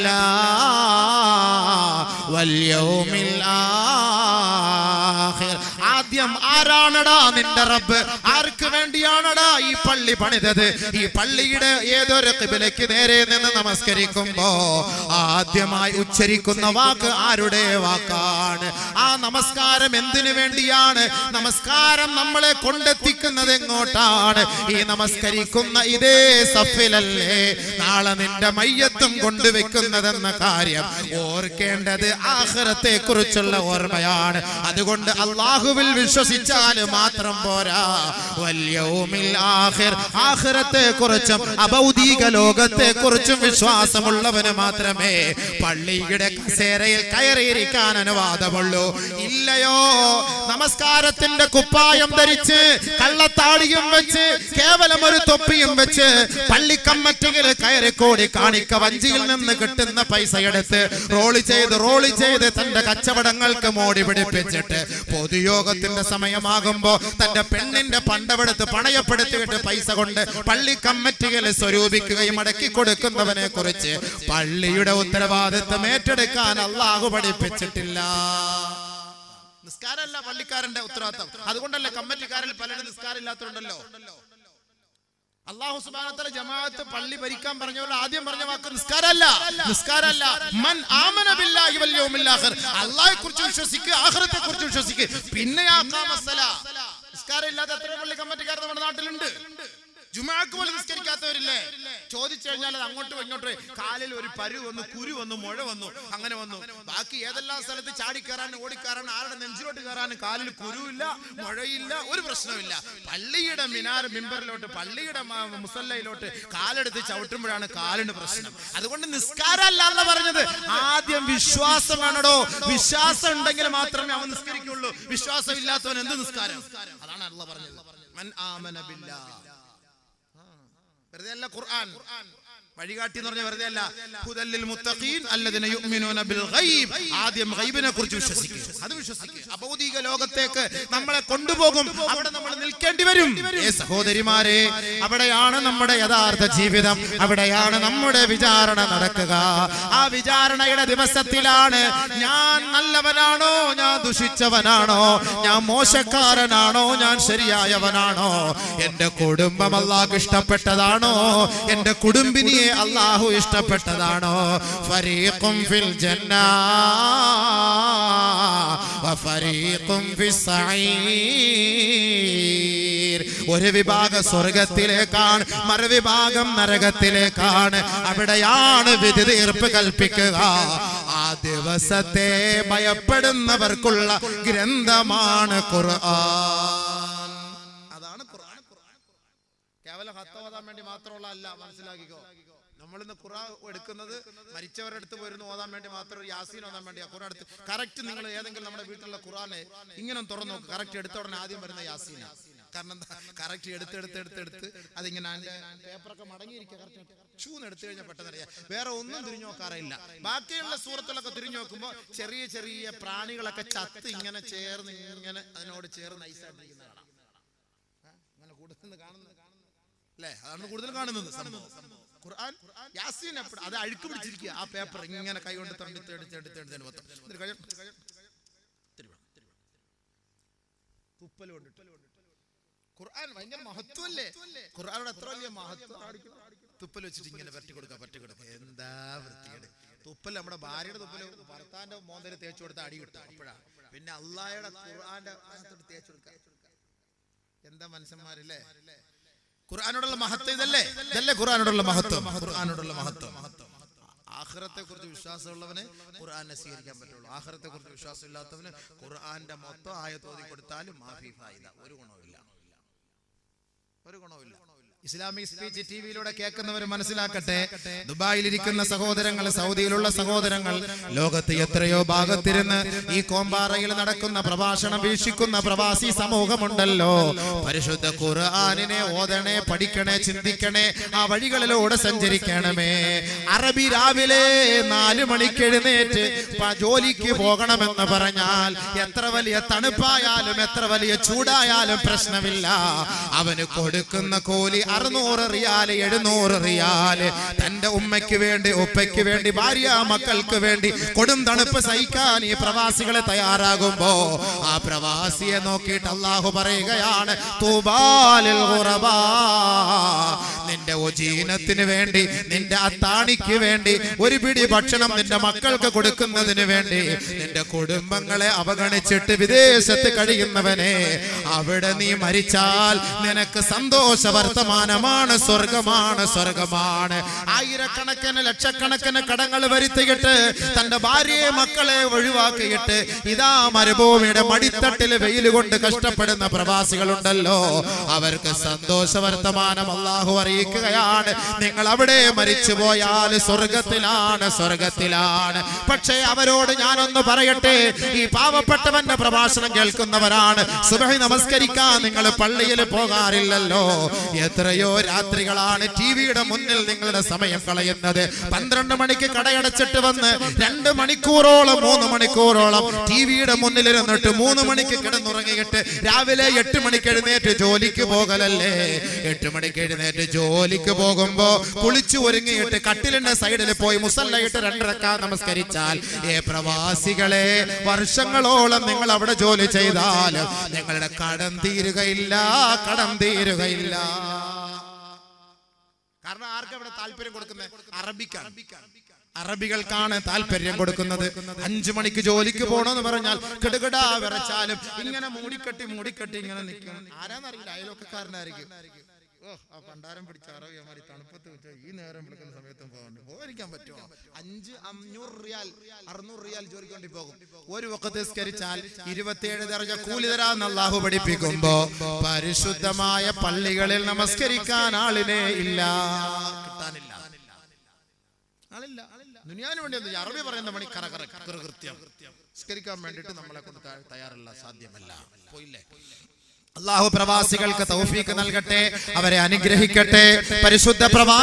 ബില്ലാഹി വൽ യൗമിൽ ആഖിർ. ആദ്യം ആരാണടാ നിന്റെ റബ്ബ്? ആർക്ക് ആർക്ക് വേണ്ടിയാണടാ ഈ പള്ളി പണിതത്? ഈ പള്ളിയുടെ ഏതൊരു ഖിബലയ്ക്ക് നേരെ നിന്ന് നമസ്കരിക്കുമ്പോ ആദ്യമായി ഉച്ചരിക്കുന്ന വാക്ക് ആരുടെ വാക്കാണ്? ആ നമസ്കാരം എന്തിനു വേണ്ടിയാണ്? നമസ്കാരം നമ്മളെ കൊണ്ടെത്തിക്കുന്നത് എങ്ങോട്ടാണ്? ഈ നമസ്കരിക്കുന്ന ഇതേ സഫിലല്ലേ നാളെ നിന്റെ മയ്യത്തും കൊണ്ടുവെക്കുന്നതെന്ന കാര്യം ഓർക്കേണ്ടത് ആഖിറത്തെ കുറിച്ചുള്ള ഓർമ്മയാണ്. അതുകൊണ്ട് അല്ലാഹുവിൽ വിശ്വസിച്ചാൽ മാത്രം പോരാ, വൽയൗമിൽ ആഖിർ, ആഖിറത്തെ കുറിച്ചും അഭൗതിക ലോകത്തെ കുറിച്ചും വിശ്വാസമുള്ളവന് മാത്രമേ പള്ളിയുടെ കസേരയിൽ കയറിയിരിക്കാൻ അനുവാദമുള്ളൂ. ഇല്ലയോ, നമസ്കാരത്തിന്റെ കുപ്പായം ധരിച്ച് കള്ളത്താടിയും വെച്ച് കേവലം ഒരു തൊപ്പിയും വെച്ച് പള്ളിക്കമ്മറ്റിയിൽ കയറിക്കൂടി കാണിക്ക വഞ്ചിയിൽ നിന്ന് കിട്ടുന്ന പൈസ എടുത്ത് റോള് ചെയ്ത് തന്റെ കച്ചവടങ്ങൾക്ക് മോടി പിടിപ്പിച്ചിട്ട് പൊതുയോഗത്തിന്റെ സമയമാകുമ്പോ തന്റെ പെണ്ണിന്റെ പണ്ടമെടുത്ത് പണയപ്പെടുത്തിയിട്ട് പൈസ കൊണ്ട് പള്ളി കമ്മിറ്റികൾ സ്വരൂപിക്കുകയും അടക്കി കൊടുക്കുന്നവനെ കുറിച്ച് പള്ളിയുടെ ഉത്തരവാദിത്വം ഏറ്റെടുക്കാൻ അല്ലാഹു പഠിപ്പിച്ചിട്ടില്ല. നിസ്കാരമല്ല പള്ളിക്കാരന്റെ ഉത്തരവാദിത്വം. അതുകൊണ്ടല്ലേ കമ്മിറ്റിക്കാരിൽ പലരും നിസ്കാരം ഇല്ലാത്തതുണ്ടല്ലോ. അല്ലാഹു സുബ്ഹാനഹു വ തആല ജമാഅത്ത് പള്ളി ഭരിക്കാൻ പറഞ്ഞവർ ആദ്യം പറഞ്ഞ വാക്ക് നിസ്കാരമല്ല. മൻ ആമന ബില്ലാഹി വൽ യൗമിൽ ആഖിർ, അല്ലാഹയെ കുറിച്ച് വിശ്വസിക്കുക, ആഖിറത്തെ കുറിച്ച് വിശ്വസിക്കുക. പിന്നെ ഖാമസ്സലാ, നിസ്കാരം ഇല്ലാത്ത എത്ര പള്ളി കമ്മിറ്റിക്കാർ നമ്മുടെ നാട്ടിലുണ്ട്? ജുമാക്ക് പോലും നിസ്കരിക്കാത്തവരില്ലേ? ചോദിച്ചു കഴിഞ്ഞാൽ അത് അങ്ങോട്ടും ഇങ്ങോട്ടും കാലിൽ ഒരു പരു വന്നു, കുരു വന്നു, മുഴ വന്നു, അങ്ങനെ വന്നു. ബാക്കി ഏതെല്ലാം സ്ഥലത്ത് ചാടിക്കയറാൻ ഓടിക്കയറാൻ ആരുടെ നെഞ്ചിലോട്ട് കയറാൻ കാലിൽ കുരുവില്ല, മുഴയില്ല, ഒരു പ്രശ്നമില്ല. പള്ളിയുടെ മിമ്പറിലോട്ട് പള്ളിയുടെ മുസല്ലയിലോട്ട് കാലെടുത്ത് ചവിട്ടുമ്പോഴാണ് കാലിന് പ്രശ്നം. അതുകൊണ്ട് നിസ്കാരമല്ല എന്ന് പറഞ്ഞത്. ആദ്യം വിശ്വാസം വേണടോ. വിശ്വാസം ഉണ്ടെങ്കിൽ മാത്രമേ അവൻ നിസ്കരിക്കുള്ളൂ. വിശ്വാസം ഇല്ലാത്തവൻ എന്ത് നിസ്കാരം? അതാണ് അല്ലാഹു പറഞ്ഞത്, മൻ ആമന ബില്ലാഹ്. വെറുതെ അല്ല ഖുർആൻ വഴികാട്ടി എന്ന് പറഞ്ഞ വെറുതെ അല്ല. ഹുദല്ലിൽ മുത്തഖീൻ അല്ലദീന യുഅ്മിനൂന ബിൽ ഗൈബ്. ആദ്യം ഗൈബിനെ കുറിച്ച് വിശ്വസിക്കുക, അത് വിശ്വസിക്കുക. അഭൗതിക ലോകത്തേക്ക് നമ്മളെ കൊണ്ടുപോകും, അവിടെ നമ്മൾ നിൽക്കേണ്ടി വരും. സഹോദരിമാരെ, അവിടെയാണ് നമ്മുടെ യഥാർത്ഥ ജീവിതം, അവിടെയാണ് നമ്മുടെ വിചാരണ നടക്കുക. ആ വിചാരണയുടെ ദിവസത്തിലാണ് ഞാൻ നല്ലവനാണോ, ഞാൻ ദുഷിച്ചവനാണോ, ഞാൻ മോശക്കാരനാണോ, ഞാൻ ശരിയായവനാണോ, എന്റെ കുടുംബം അല്ലാഹുവിന് ഇഷ്ടപ്പെട്ടതാണോ, എന്റെ കുടുംബിനിയെ അല്ലാഹു ഇഷ്ടപ്പെട്ടതാണോ. ഫരീഖും ഫിൽ ജന്ന വഫരീഖും ഫിസ് സഈർ. ഒരു വിഭാഗം സ്വർഗത്തിലേക്കാണ്, മറുവിഭാഗം നരകത്തിലേക്കാണ്. അവിടെയാണ് വിധി തീർപ്പ് കൽപ്പിക്കുക. ആ ദിവസത്തെ ഭയപ്പെടുന്നവർക്കുള്ള ഗ്രന്ഥമാണ് ഖുർആൻ. അതാണ് ഖുർആൻ. കേവലം ഹത്ത ഓതാൻ വേണ്ടി മാത്രമുള്ള അല്ല, മനസ്സിലാക്കിക്കോ. നമ്മളിന്ന് ഖുർആൻ എടുക്കുന്നത് മരിച്ചവരുടെ അടുത്ത് പോയിരുന്നു ഓതാൻ വേണ്ടി മാത്രം, യാസീൻ ഓതാൻ വേണ്ടി. ഖുർആൻ എടുത്ത് കറക്റ്റ് നിങ്ങൾ ഏതെങ്കിലും നമ്മുടെ വീട്ടിലുള്ള ഖുർആനെ ഇങ്ങനെ തുറന്നു നോക്ക്. കറക്റ്റ് എടുത്ത ഉടനെ ആദ്യം വരുന്ന യാസീന. കാരണം എന്താ? കറക്റ്റ് എടുത്ത് അതിങ്ങനെ പേപ്പറൊക്കെ മടങ്ങിയിരിക്കുക. കറക്റ്റ് ഷൂന്ന് എടുത്തു കഴിഞ്ഞാൽ പെട്ടെന്നറിയാം. വേറെ ഒന്നും തിരിഞ്ഞു നോക്കാറില്ല. ബാക്കിയുള്ള സൂറത്തുകളൊക്കെ തിരിഞ്ഞു നോക്കുമ്പോൾ ചെറിയ ചെറിയ പ്രാണികളൊക്കെ ചത്ത് ഇങ്ങനെ ചേർന്ന് ഇങ്ങനെ അതിനോട് ചേർന്ന് ഐസായിട്ടിരിക്കുന്ന കാണാം. അങ്ങനെ കൂടുതൽ കാണുന്നത് അല്ലേ? അതാണ് കൂടുതൽ കാണുന്നത് സംഭവം. ഖുർആൻ യാസീൻ അത് അഴുക്ക് പിടിച്ചിരിക്കുക. ആ പേപ്പർ ഇങ്ങനെ കൈകൊണ്ട് തണ്ടിത്തെടുത്ത് മൊത്തം തുപ്പൽ കൊണ്ടിട്ട്. ഖുർആൻ ഭയങ്കര മഹത്വല്ലേ? ഖുർആനോട് എത്ര വലിയ മഹത്വം. തുപ്പൽ വെച്ചിട്ട് ഇങ്ങനെ പറ്റി കൊടുക്കുക. എന്താ വൃത്തിയുടെ തുപ്പൽ. നമ്മുടെ ഭാര്യയുടെ തുപ്പല് ഭർത്താന്റെ മോന്തല് തേച്ചു കൊടുത്ത അടി കിട്ടും. അപ്പോഴാണ് പിന്നെ അള്ളാഹയുടെ ഖുർആന്റെ തേച്ചു കൊടുക്കുക. എന്താ മനുഷ്യന്മാരല്ലേ? ഖുർആനോടുള്ള മഹത്വം ഇതല്ലേ ഖുർആനോടുള്ള മഹത്വം. ആഖിറത്തെ കുറിച്ച് വിശ്വാസമുള്ളവന് ഖുർആനെ സ്വീകരിക്കാൻ പറ്റുള്ളൂ. ആഖിറത്തെ കുറിച്ച് വിശ്വാസം ഇല്ലാത്തവന് ഖുർആന്റെ മൊത്തം ആയത്ത് ഓതി കൊടുത്താലും മാഫി ഫായിദ, ഒരു ഗുണവുമില്ല. ഇസ്ലാമിക് സ്പീച്ച് ടിവിയിലൂടെ കേൾക്കുന്നവർ മനസ്സിലാക്കട്ടെ, ദുബായിലിരിക്കുന്ന സഹോദരങ്ങൾ, സൗദിയിലുള്ള സഹോദരങ്ങൾ, ലോകത്ത് എത്രയോ ഭാഗത്തിരുന്ന് ഈ കോമ്പാറയിൽ നടക്കുന്ന പ്രഭാഷണം വീക്ഷിക്കുന്ന പ്രവാസി സമൂഹമുണ്ടല്ലോ. പരിശുദ്ധ ഖുർആനിനെ ഓതണേ, പഠിക്കണേ, ചിന്തിക്കണേ, ആ വഴികളിലൂടെ സഞ്ചരിക്കണമേ. അറബി രാവിലെ 4 മണിക്ക് എഴുന്നേറ്റ് ജോലിക്ക് പോകണമെന്ന് പറഞ്ഞാൽ എത്ര വലിയ തണുപ്പായാലും എത്ര വലിയ ചൂടായാലും പ്രശ്നമില്ല. അവന് കൊടുക്കുന്ന കൂലി 600 റിയാൽ 700 റിയാൽ തന്റെ ഉമ്മയ്ക്ക് വേണ്ടി ഉപ്പയ്ക്ക് വേണ്ടി ഭാര്യ മക്കൾക്ക് വേണ്ടി കൊടും തണുപ്പ് സഹിക്കാൻ ഈ പ്രവാസികളെ തയ്യാറാകുമ്പോ ആ പ്രവാസിയെ നോക്കിയിട്ട് അല്ലാഹു പറയുകയാണ് തൂബാലിൽ ഖുറബാ, നിന്റെ ഉജീനത്തിന് വേണ്ടി നിന്റെ അത്താണിക്ക് വേണ്ടി ഒരു പിടി ഭക്ഷണം നിന്റെ മക്കൾക്ക് കൊടുക്കുന്നതിന് വേണ്ടി നിന്റെ കുടുംബങ്ങളെ അവഗണിച്ചിട്ട് വിദേശത്ത് കഴിയുന്നവനെ, അവിടെ നീ മരിച്ചാൽ നിനക്ക് സന്തോഷ വർത്തമാനമാണ്, സ്വർഗമാണ്, സ്വർഗമാണ്. ആയിരക്കണക്കിന് ലക്ഷക്കണക്കിന് കടങ്ങൾ വരുത്തിയിട്ട് തന്റെ ഭാര്യയെ മക്കളെ ഒഴിവാക്കിയിട്ട് ഇതാ മരുഭൂമിയുടെ മടിത്തട്ടിൽ വെയിൽ കൊണ്ട് കഷ്ടപ്പെടുന്ന പ്രവാസികളുണ്ടല്ലോ, അവർക്ക് സന്തോഷ വർത്തമാനം അല്ലാഹു അറിയിക്കുകയാണ്. നിങ്ങൾ അവിടെ മരിച്ചു പോയാൽ സ്വർഗത്തിലാണ്, സ്വർഗത്തിലാണ്. പക്ഷേ അവരോട് ഞാനൊന്ന് പറയട്ടെ, ഈ പാവപ്പെട്ടവന്റെ പ്രഭാഷണം കേൾക്കുന്നവരാണ്. സുബഹി നമസ്കരിക്കാൻ നിങ്ങൾ പള്ളിയിൽ പോകാറില്ലല്ലോ. എത്രയോ രാത്രികളാണ് ടിവിയുടെ മുന്നിൽ നിങ്ങളുടെ സമയം കളയുന്നത്. 12 മണിക്ക് കടയടച്ചിട്ട് വന്ന് 2 മണിക്കൂറോളം 3 മണിക്കൂറോളം ടിവിയുടെ മുന്നിൽ ഇരുന്നിട്ട് 3 മണിക്ക് കിടന്നുറങ്ങിയിട്ട് രാവിലെ 8 മണിക്ക് എഴുന്നേറ്റ് ജോലിക്ക് പോകലല്ലേ. 8 മണിക്ക് എഴുന്നേറ്റ് ജോലിക്ക് പോകുമ്പോ കുളിച്ചു ഒരുങ്ങിയിട്ട് കട്ടിലിന്റെ സൈഡിൽ പോയി മുസല്ലയിട്ട് 2 റക്അത്ത് നമസ്കരിച്ചാൽ, പ്രവാസികളെ വർഷങ്ങളോളം നിങ്ങൾ അവിടെ ജോലി ചെയ്താൽ നിങ്ങളുടെ കടം തീരുകയില്ല, കടം തീരുകയില്ല. കാരണം ആർക്കും അവിടെ താല്പര്യം കൊടുക്കുന്നത്? അറബികൾക്കാണ് താല്പര്യം കൊടുക്കുന്നത്. 5 മണിക്ക് ജോലിക്ക് പോകണമെന്ന് പറഞ്ഞാൽ കിടുകിടാ വിറച്ചാലും ഇങ്ങനെ മൂടിക്കെട്ടി ഇങ്ങനെ നിൽക്കണം. ആരാന്നറിയില്ല, അയൽവക്കക്കാരനായിരിക്കും. ആ പണ്ടാരം പിടിച്ച അറബിയമാരി തണുപ്പത്ത് വെച്ചാൽ ഈ നേരം വിളിക്കുന്ന സമയത്തും പോകാൻ പറ്റുമോ? 500 റിയാൽ 600 റിയാൽ ജോലിക്ക് വേണ്ടി പോകും. ഒരു വഖത്ത് നിസ്കരിച്ചാൽ 27 ദർജ കൂലി തരാന്ന് അല്ലാഹു പഠിപ്പിക്കുമ്പോ പരിശുദ്ധമായ പള്ളികളിൽ നമസ്കരിക്കാൻ ആളിനെ ഇല്ല, കിട്ടാനില്ല, ആളില്ല. ദുനിയാവിന് വേണ്ടി അറബി പറയുന്ന പണി കൃത്യം നിസ്കരിക്കാൻ വേണ്ടിയിട്ട് നമ്മളെ കൊണ്ട് തയ്യാറല്ല, സാധ്യമല്ല. പോയില്ലേ? അല്ലാഹു പ്രവാസികൾക്ക് തൗഫീഖ് നൽകട്ടെ, അവരെ അനുഗ്രഹിക്കട്ടെ. പരിശുദ്ധ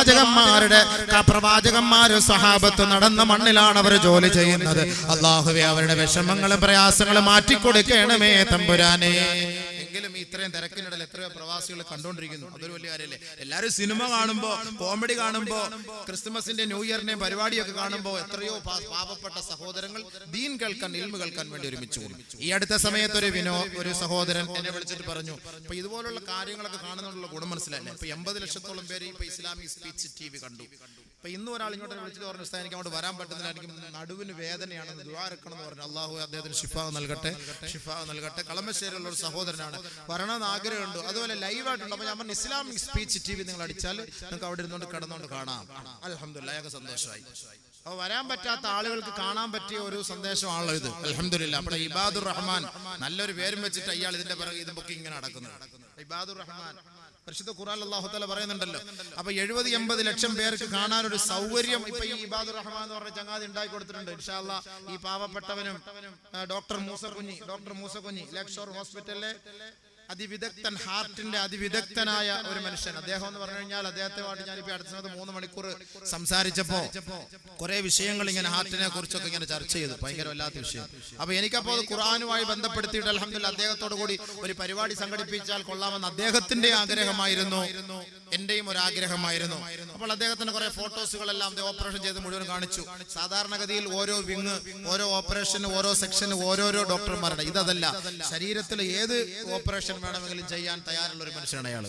പ്രവാചകന്മാര് സഹാബത്ത് നടന്ന മണ്ണിലാണ് അവർ ജോലി ചെയ്യുന്നത്. അല്ലാഹുവേ, അവരുടെ വിഷമങ്ങളും പ്രയാസങ്ങളും മാറ്റിക്കൊടുക്കണമേ തമ്പുരാനെ. എങ്കിലും ഇത്രയും തിരക്കിനിടയിൽ എത്രയോ പ്രവാസികൾ കണ്ടുകൊണ്ടിരിക്കുന്നു, അതൊരു വലിയ കാര്യമല്ലേ. എല്ലാവരും സിനിമ കാണുമ്പോ, കോമഡി കാണുമ്പോ, ക്രിസ്തുമസിന്റെ ന്യൂ ഇയറിന്റെ പരിപാടിയൊക്കെ കാണുമ്പോ എത്രയോ പാവപ്പെട്ട സഹോദരങ്ങൾ ദീൻ കേൾക്കാൻ, ഇൽമു കേൾക്കാൻ വേണ്ടി ഒരുമിച്ച് കൂടും. ഈ അടുത്ത സമയത്ത് ഒരു സഹോദരൻ എന്നെ വിളിച്ചിട്ട് പറഞ്ഞു, ഇപ്പൊ ഇതുപോലുള്ള കാര്യങ്ങളൊക്കെ കാണുന്നുള്ള ഗുണം മനസ്സിലായില്ലേ. ഇപ്പൊ 80 ലക്ഷത്തോളം പേര് ഇപ്പൊ ഇസ്ലാമിക് സ്പീച്ച് TV കണ്ടു. ഇപ്പൊ ഇന്ന് ഒരാൾ ഇങ്ങോട്ട് വിളിച്ചിട്ട് പറഞ്ഞു, എനിക്ക് അങ്ങോട്ട് വരാൻ പറ്റുന്നില്ല, എനിക്ക് നടുവിന് വേദനയാണെന്ന് ദുആ ഇറക്കണം എന്ന് പറഞ്ഞു. അല്ലാഹു അദ്ദേഹത്തിന് ശിഫാ നൽകട്ടെ, ശിഫാ നൽകട്ടെ. കളമശ്ശേരിയുള്ള ഒരു സഹോദരനാണ്, വരണമെന്ന് ആഗ്രഹമുണ്ട്. അതുപോലെ ലൈവായിട്ടുണ്ട്. അപ്പൊ ഞാൻ പറഞ്ഞു, ഇസ്ലാമിക് സ്പീച്ച് TV നിങ്ങൾ അടിച്ചാൽ നിങ്ങൾക്ക് അവിടെ ഇരുന്നുകൊണ്ട് കിടന്നുകൊണ്ട് കാണാം. അൽഹംദുലില്ലാഹ്, അയാൾക്ക് സന്തോഷമായി. അപ്പൊ വരാൻ പറ്റാത്ത ആളുകൾക്ക് കാണാൻ പറ്റിയ ഒരു സന്ദേശമാണല്ലോ ഇത്. അൽഹംദുലില്ലാഹ്. നമ്മുടെ ഇബാദുർ റഹ്മാൻ നല്ലൊരു പേരും വെച്ചിട്ട് ഇയാൾ ഇതിന്റെ പിറകെ ഇതൊക്കെ ഇങ്ങനെ നടക്കുന്നത്. ഇബാദുർ റഹ്മാൻ പരിശുദ്ധ ഖുർആൻ അല്ലാഹു തആല പറയുന്നുണ്ടല്ലോ. അപ്പൊ 70-80 ലക്ഷം പേർക്ക് കാണാനൊരു സൗകര്യം ഇപ്പൊ ഈ ഇബാദുർ റഹ്മാൻ എന്ന് പറഞ്ഞ ചങ്ങാതി ഉണ്ടാക്കി കൊടുത്തിട്ടുണ്ട്. ഇൻഷാ അല്ലാഹ് ഈ പാവപ്പെട്ടവനും ഡോക്ടർ മൂസ കുഞ്ഞി ലെക്ഷോർ ഹോസ്പിറ്റലിലെ അതിവിദഗ്ധൻ, ഹാർട്ടിന്റെ അതിവിദഗ്ധനായ ഒരു മനുഷ്യൻ. അദ്ദേഹം എന്ന് പറഞ്ഞു കഴിഞ്ഞാൽ അദ്ദേഹത്തെയുമായിട്ട് ഞാനിപ്പോ അടുത്ത സമയത്ത് 3 മണിക്കൂർ സംസാരിച്ചപ്പോ കുറെ വിഷയങ്ങൾ ഇങ്ങനെ ഹാർട്ടിനെ കുറിച്ചൊക്കെ ഇങ്ങനെ ചർച്ച ചെയ്തു. ഭയങ്കര വല്ലാത്ത വിഷയം. അപ്പൊ എനിക്കപ്പോ അത് ഖുർആനുമായി ബന്ധപ്പെടുത്തിയിട്ട് അൽഹംദുലില്ലാഹ് അദ്ദേഹത്തോടു കൂടി ഒരു പരിപാടി സംഘടിപ്പിച്ചാൽ കൊള്ളാമെന്ന് അദ്ദേഹത്തിന്റെ ആഗ്രഹമായിരുന്നു, എന്റെയും ഒരു ആഗ്രഹമായിരുന്നു. അപ്പോൾ അദ്ദേഹത്തിന് കുറെ ഫോട്ടോസുകളെല്ലാം ഓപ്പറേഷൻ ചെയ്ത് മുഴുവൻ കാണിച്ചു. സാധാരണഗതിയിൽ ഓരോ വിങ്, ഓരോ ഓപ്പറേഷന്, ഓരോ സെക്ഷന് ഓരോരോ ഡോക്ടർമാരുടെ. ഇതല്ല, ശരീരത്തിൽ ഏത് ഓപ്പറേഷൻ വേണമെങ്കിലും ചെയ്യാൻ തയ്യാറുള്ള ഒരു മനുഷ്യനാണ് അയാൾ.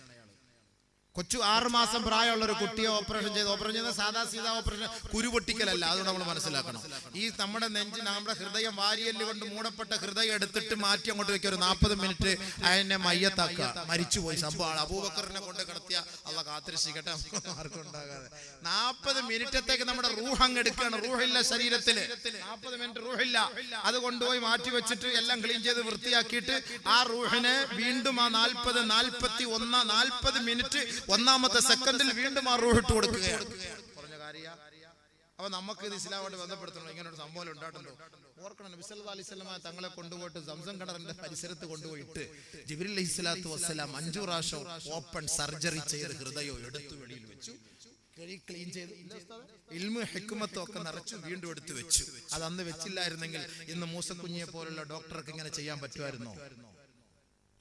കൊച്ചു 6 മാസം പ്രായമുള്ള ഒരു കുട്ടിയെ ഓപ്പറേഷൻ ചെയ്ത സാധാ സീതാ ഓപ്പറേഷൻ, കുരുപൊട്ടിക്കലല്ല. അതുകൊണ്ട് നമ്മൾ മനസ്സിലാക്കണം. ഈ നമ്മുടെ നെഞ്ചിന്, നമ്മുടെ ഹൃദയം, വാരിയല് കൊണ്ട് മൂടപ്പെട്ട ഹൃദയം എടുത്തിട്ട് മാറ്റി അങ്ങോട്ട് വെക്കുക. ഒരു 40 മിനിറ്റ് അതിനെ മയ്യത്താക്കുക. മരിച്ചുപോയി സംഭവമാണ്. അബൂബക്കറിനെ കൊണ്ട് കിടത്തിയ അള്ളാഹ് കാത്തിരക്ഷിക്കട്ടെ, ആർക്കും ഉണ്ടാകാതെ. 40 മിനിറ്റത്തേക്ക് നമ്മുടെ റൂഹ് അങ്ങ് എടുക്കുകയാണ്. റൂഹില്ല ശരീരത്തില്, 40 മിനിറ്റ് റൂഹില്ല. അത് കൊണ്ടുപോയി മാറ്റി വെച്ചിട്ട് എല്ലാം ക്ലീൻ ചെയ്ത് വൃത്തിയാക്കിയിട്ട് ആ റൂഹിനെ വീണ്ടും ആ 40 മിനിറ്റ് 1ാമത്തെ സെക്കൻഡിൽ വീണ്ടും ആ റൂഹ് ഇട്ട് കൊടുക്കുകയാണ്. പറഞ്ഞ കാര്യ. അപ്പൊ നമുക്ക് ഇത് ഇസ്ലാമായിട്ട് ബന്ധപ്പെടുത്തണം. ഇങ്ങനെ ഒരു സംഭവം ഉണ്ടായിട്ടുണ്ടോ? ഓർക്കണം, നബി സല്ലല്ലാഹു അലൈഹി വസല്ലം തങ്ങളെ കൊണ്ടുപോയിട്ട് സംസം കിണറിന്റെ പരിസരത്ത് കൊണ്ടുപോയിട്ട് ജിബ്രീൽ അലൈഹിസ്സലാത്തു വസ്സലാം 5 പ്രാവശ്യം ഓപ്പൺ സർജറി ചെയ്ത് ഹൃദയം എടുത്തു വെളിയിൽ വെച്ചു, ക്ലീൻ ചെയ്ത് ഇൽമു ഹിക്മത്തും ഒക്കെ നിറച്ചു വീണ്ടും എടുത്തു വെച്ചു. അത് അന്ന് വെച്ചില്ലായിരുന്നെങ്കിൽ ഇന്ന് മൂസക്കുഞ്ഞിയെ പോലുള്ള ഡോക്ടർക്ക് ഇങ്ങനെ ചെയ്യാൻ പറ്റുമായിരുന്നോ?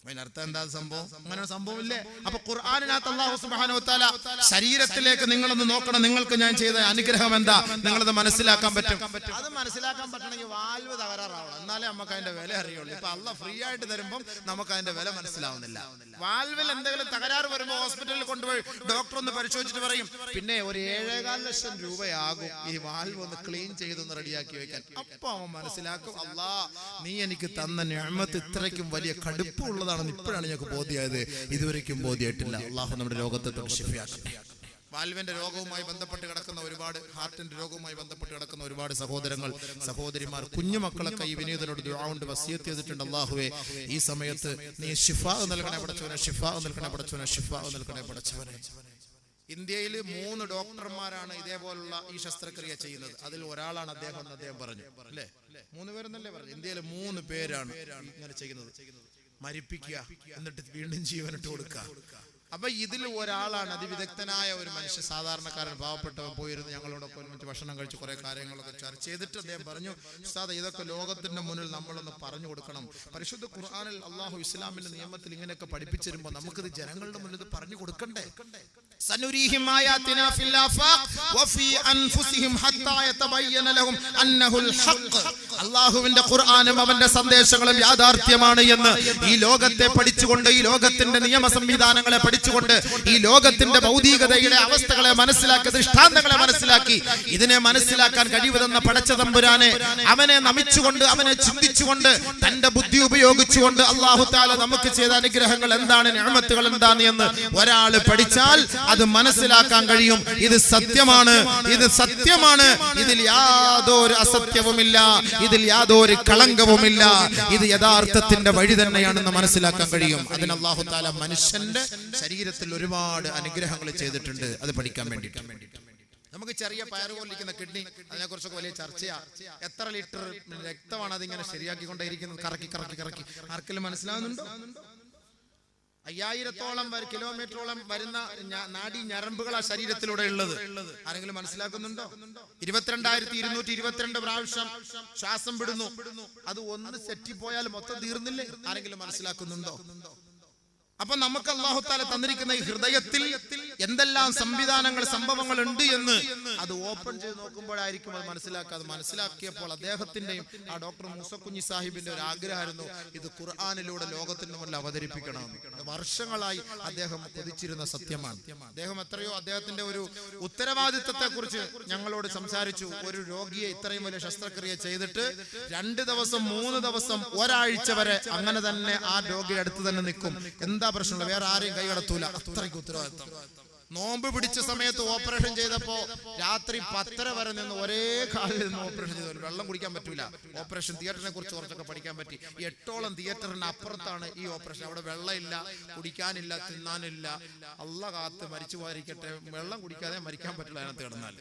അതിനർത്ഥം എന്താ സംഭവം? അങ്ങനെ സംഭവമില്ലേ? അപ്പൊ ഖുർആനിനകത്ത് അല്ലാഹു സുബ്ഹാനഹു വ തആല ശരീരത്തിലേക്ക് നിങ്ങളൊന്ന് നോക്കണം, നിങ്ങൾക്ക് ഞാൻ ചെയ്ത അനുഗ്രഹം എന്താ, നിങ്ങളത് മനസ്സിലാക്കാൻ പറ്റും. അത് മനസ്സിലാക്കാൻ പറ്റണമെങ്കിൽ വാൽവ് തകരാറാവണം, എന്നാലേ നമുക്ക് അതിന്റെ വില അറിയുള്ളൂ. ഇപ്പൊ അള്ളാഹ് ഫ്രീ ആയിട്ട് തരുമ്പോൾ നമുക്ക് അതിന്റെ വില മനസ്സിലാവുന്നില്ല. വാൽവിൽ എന്തെങ്കിലും തകരാറ് വരുമ്പോൾ ഹോസ്പിറ്റലിൽ കൊണ്ടുപോയി ഡോക്ടർ ഒന്ന് പരിശോധിച്ചിട്ട് പറയും, പിന്നെ ഒരു 7.25 ലക്ഷം രൂപയാകും ഈ വാൽവ് ഒന്ന് ക്ലീൻ ചെയ്തൊന്ന് റെഡിയാക്കി വെക്കാൻ. അപ്പൊ അവൻ മനസ്സിലാക്കും, അല്ലാഹ് നീ എനിക്ക് തന്ന നിഅമത്ത് ഇത്രയ്ക്കും വലിയ കടുപ്പമുള്ളതാണ്, ഇപ്പോഴാണ് ഞങ്ങൾക്ക് ബോധ്യമായത്, ഇതുവരെയ്ക്കും ബോധ്യമായിട്ടില്ല. അള്ളാഹു നമ്മുടെ രോഗത്തെ തൊട്ട് ശിഫയാക്കട്ടെ. വാൽവിന്റെ രോഗവുമായി ബന്ധപ്പെട്ട് കിടക്കുന്ന ഒരുപാട്, ഹാർട്ടിന്റെ രോഗവുമായി ബന്ധപ്പെട്ട് കിടക്കുന്ന ഒരുപാട് സഹോദരങ്ങൾ സഹോദരിമാർ കുഞ്ഞുമക്കളൊക്കെ ഈ വിനീതനോട് ദുആ കൊണ്ട് വസിയത്ത് ചെയ്തിട്ടുണ്ട്. അല്ലാഹുവേ, ഈ സമയത്ത് നീ ശിഫാ നൽകണേ പടച്ചവനെ, ശിഫാ നൽകണേ പടച്ചവനെ, ശിഫാ നൽകണേ പടച്ചവനെ. ഇന്ത്യയിൽ 3 ഡോക്ടർമാരാണ് ഇതേപോലുള്ള ഈ ശസ്ത്രക്രിയ ചെയ്യുന്നത്. അതിൽ ഒരാളാണ് അദ്ദേഹം എന്ന് അദ്ദേഹം പറഞ്ഞു അല്ലേ? 3 പേരെന്നല്ലേ പറഞ്ഞു? ഇന്ത്യയിൽ 3 പേരാണ് ഇങ്ങനെ ചെയ്യുന്നത്. മരിപ്പിക്കുക, എന്നിട്ട് വീണ്ടും ജീവനിട്ട് കൊടുക്കുക. അപ്പൊ ഇതിൽ ഒരാളാണ് അതിവിദഗ്ധനായ ഒരു മനുഷ്യ, സാധാരണക്കാരൻ, പാവപ്പെട്ടവൻ പോയിരുന്നു ഞങ്ങളോടൊപ്പം ഒരുമിച്ച് ഭക്ഷണം കഴിച്ച് കുറെ കാര്യങ്ങളൊക്കെ ചർച്ച ചെയ്തിട്ട് അദ്ദേഹം പറഞ്ഞു, ഉസ്താദ് ഇതൊക്കെ ലോകത്തിന്റെ മുന്നിൽ നമ്മളൊന്ന് പറഞ്ഞു കൊടുക്കണം. പരിശുദ്ധ ഖുർആനിൽ അല്ലാഹു ഇസ്ലാമിന്റെ നിയമത്തിൽ ഇങ്ങനെയൊക്കെ പഠിപ്പിച്ചിരുമ്പോ നമുക്കിത് ജനങ്ങളുടെ മുന്നിൽ പറഞ്ഞു കൊടുക്കണ്ടേ? സനുരീഹിം ആയാതിനാ ഫിൽ ആഫാഖ് വഫീ അൻഫുസിഹിം ഹത്താ യതബയ്യന ലഹും അന്നഹുൽ ഹഖ്. അല്ലാഹുവിന്റെ ഖുർആനും അവന്റെ സന്ദേശങ്ങളും യാഥാർത്ഥ്യമാണ് എന്ന് ഈ ലോകത്തെ പഠിച്ചുകൊണ്ട്, ഈ ലോകത്തിന്റെ നിയമ സംവിധാനങ്ങളെ പഠിച്ചുകൊണ്ട്, ഈ ലോകത്തിന്റെ ഭൗതികതയുടെ അവസ്ഥകളെ മനസ്സിലാക്കി, ദൃഷ്ടാന്തങ്ങളെ മനസ്സിലാക്കി, ഇതിനെ മനസ്സിലാക്കാൻ കഴിവുതെന്ന പടച്ച തമ്പുരാനെ അവനെ നമിച്ചുകൊണ്ട്, അവനെ ചിന്തിച്ചുകൊണ്ട്, തന്റെ ബുദ്ധി ഉപയോഗിച്ചുകൊണ്ട് അല്ലാഹു തആല നമുക്ക് ചെയ്ത അനുഗ്രഹങ്ങൾ എന്താണ്, നിഅമത്തുകൾ എന്താണ് എന്ന് ഒരാൾ പഠിച്ചാൽ അത് മനസ്സിലാക്കാൻ കഴിയും. ഇത് സത്യമാണ്, ഇത് സത്യമാണ്, ഇതിൽ യാതൊരു അസത്യവുമില്ല, ഇതിൽ യാതൊരു കളങ്കവുമില്ല, ഇത് യഥാർത്ഥത്തിന്റെ വഴി തന്നെയാണെന്ന് മനസ്സിലാക്കാൻ കഴിയും. അതിന് അല്ലാഹു തആല മനുഷ്യന്റെ ശരീരത്തിൽ ഒരുപാട് അനുഗ്രഹങ്ങൾ ചെയ്തിട്ടുണ്ട്. അത് പഠിക്കാൻ വേണ്ടിയിട്ട് നമുക്ക് ചെറിയ പയറ് പോലിരിക്കുന്ന കിഡ്നി, അതിനെ കുറിച്ചൊക്കെ വലിയ ചർച്ചയാ. എത്ര ലിറ്റർ രക്തമാണ് അതിങ്ങനെ ശരിയാക്കിക്കൊണ്ടേയിരിക്കുന്നത്, കറക്കി കറക്കി കറക്കി. ആർക്കെങ്കിലും മനസ്സിലാവുന്നുണ്ടോ? 5000-ഓളം കിലോമീറ്ററോളം വരുന്ന നാഡി ഞരമ്പുകൾ ആ ശരീരത്തിലൂടെ ഉള്ളത്. ആരെങ്കിലും മനസ്സിലാക്കുന്നുണ്ടോ? 22,222 പ്രാവശ്യം ശ്വാസം വിടുന്നു. അത് ഒന്ന് സെറ്റിപ്പോയാൽ മൊത്തം തീർന്നില്ലേ? ആരെങ്കിലും മനസ്സിലാക്കുന്നുണ്ടോ? അപ്പൊ നമുക്ക് അല്ലാഹു തആല തന്നിരിക്കുന്ന ഈ ഹൃദയത്തിൽ എന്തെല്ലാം സംവിധാനങ്ങൾ, സംഭവങ്ങൾ ഉണ്ട് എന്ന് അത് ഓപ്പൺ ചെയ്ത് നോക്കുമ്പോഴായിരിക്കും അത് മനസ്സിലാക്കാതെ. മനസ്സിലാക്കിയപ്പോൾ അദ്ദേഹത്തിന്റെയും ആ ഡോക്ടർ മൂസക്കുഞ്ഞി സാഹിബിന്റെ ഒരു ആഗ്രഹമായിരുന്നു, ഇത് ഖുർആനിലൂടെ ലോകത്തിന് മുന്നിൽ അവതരിപ്പിക്കണം. വർഷങ്ങളായി അദ്ദേഹം കൊതിച്ചിരുന്ന സത്യമാണ്. അദ്ദേഹം എത്രയോ അദ്ദേഹത്തിന്റെ ഒരു ഉത്തരവാദിത്തത്തെ കുറിച്ച് ഞങ്ങളോട് സംസാരിച്ചു. ഒരു രോഗിയെ ഇത്രയും വലിയ ശസ്ത്രക്രിയ ചെയ്തിട്ട് 2 ദിവസം 3 ദിവസം ഒരാഴ്ച വരെ അങ്ങനെ തന്നെ ആ രോഗിയുടെ അടുത്ത് തന്നെ നിൽക്കും. എന്താ പ്രശ്നമുള്ള? വേറെ ആരെയും കൈകടത്തൂല, അത്രയ്ക്ക് ഉത്തരവാദിത്തം. നോമ്പ് പിടിച്ച സമയത്ത് ഓപ്പറേഷൻ ചെയ്തപ്പോ രാത്രി 10:30 വരെ നിന്ന് ഒരേ കാലിൽ നിന്ന് ഓപ്പറേഷൻ ചെയ്തു. വെള്ളം കുടിക്കാൻ പറ്റൂല. ഓപ്പറേഷൻ തിയേറ്ററിനെ കുറിച്ച് കുറച്ചൊക്കെ പഠിക്കാൻ പറ്റി. 8ഓളം തിയേറ്ററിന് അപ്പുറത്താണ് ഈ ഓപ്പറേഷൻ. അവിടെ വെള്ളമില്ല, കുടിക്കാനില്ല, തിന്നാനില്ല. അല്ലാഹ് കാത്ത് മരിച്ചു പോയിരിക്കട്ടെ. വെള്ളം കുടിക്കാതെ മരിക്കാൻ പറ്റില്ല അതിനകത്ത് കിടന്നാൽ.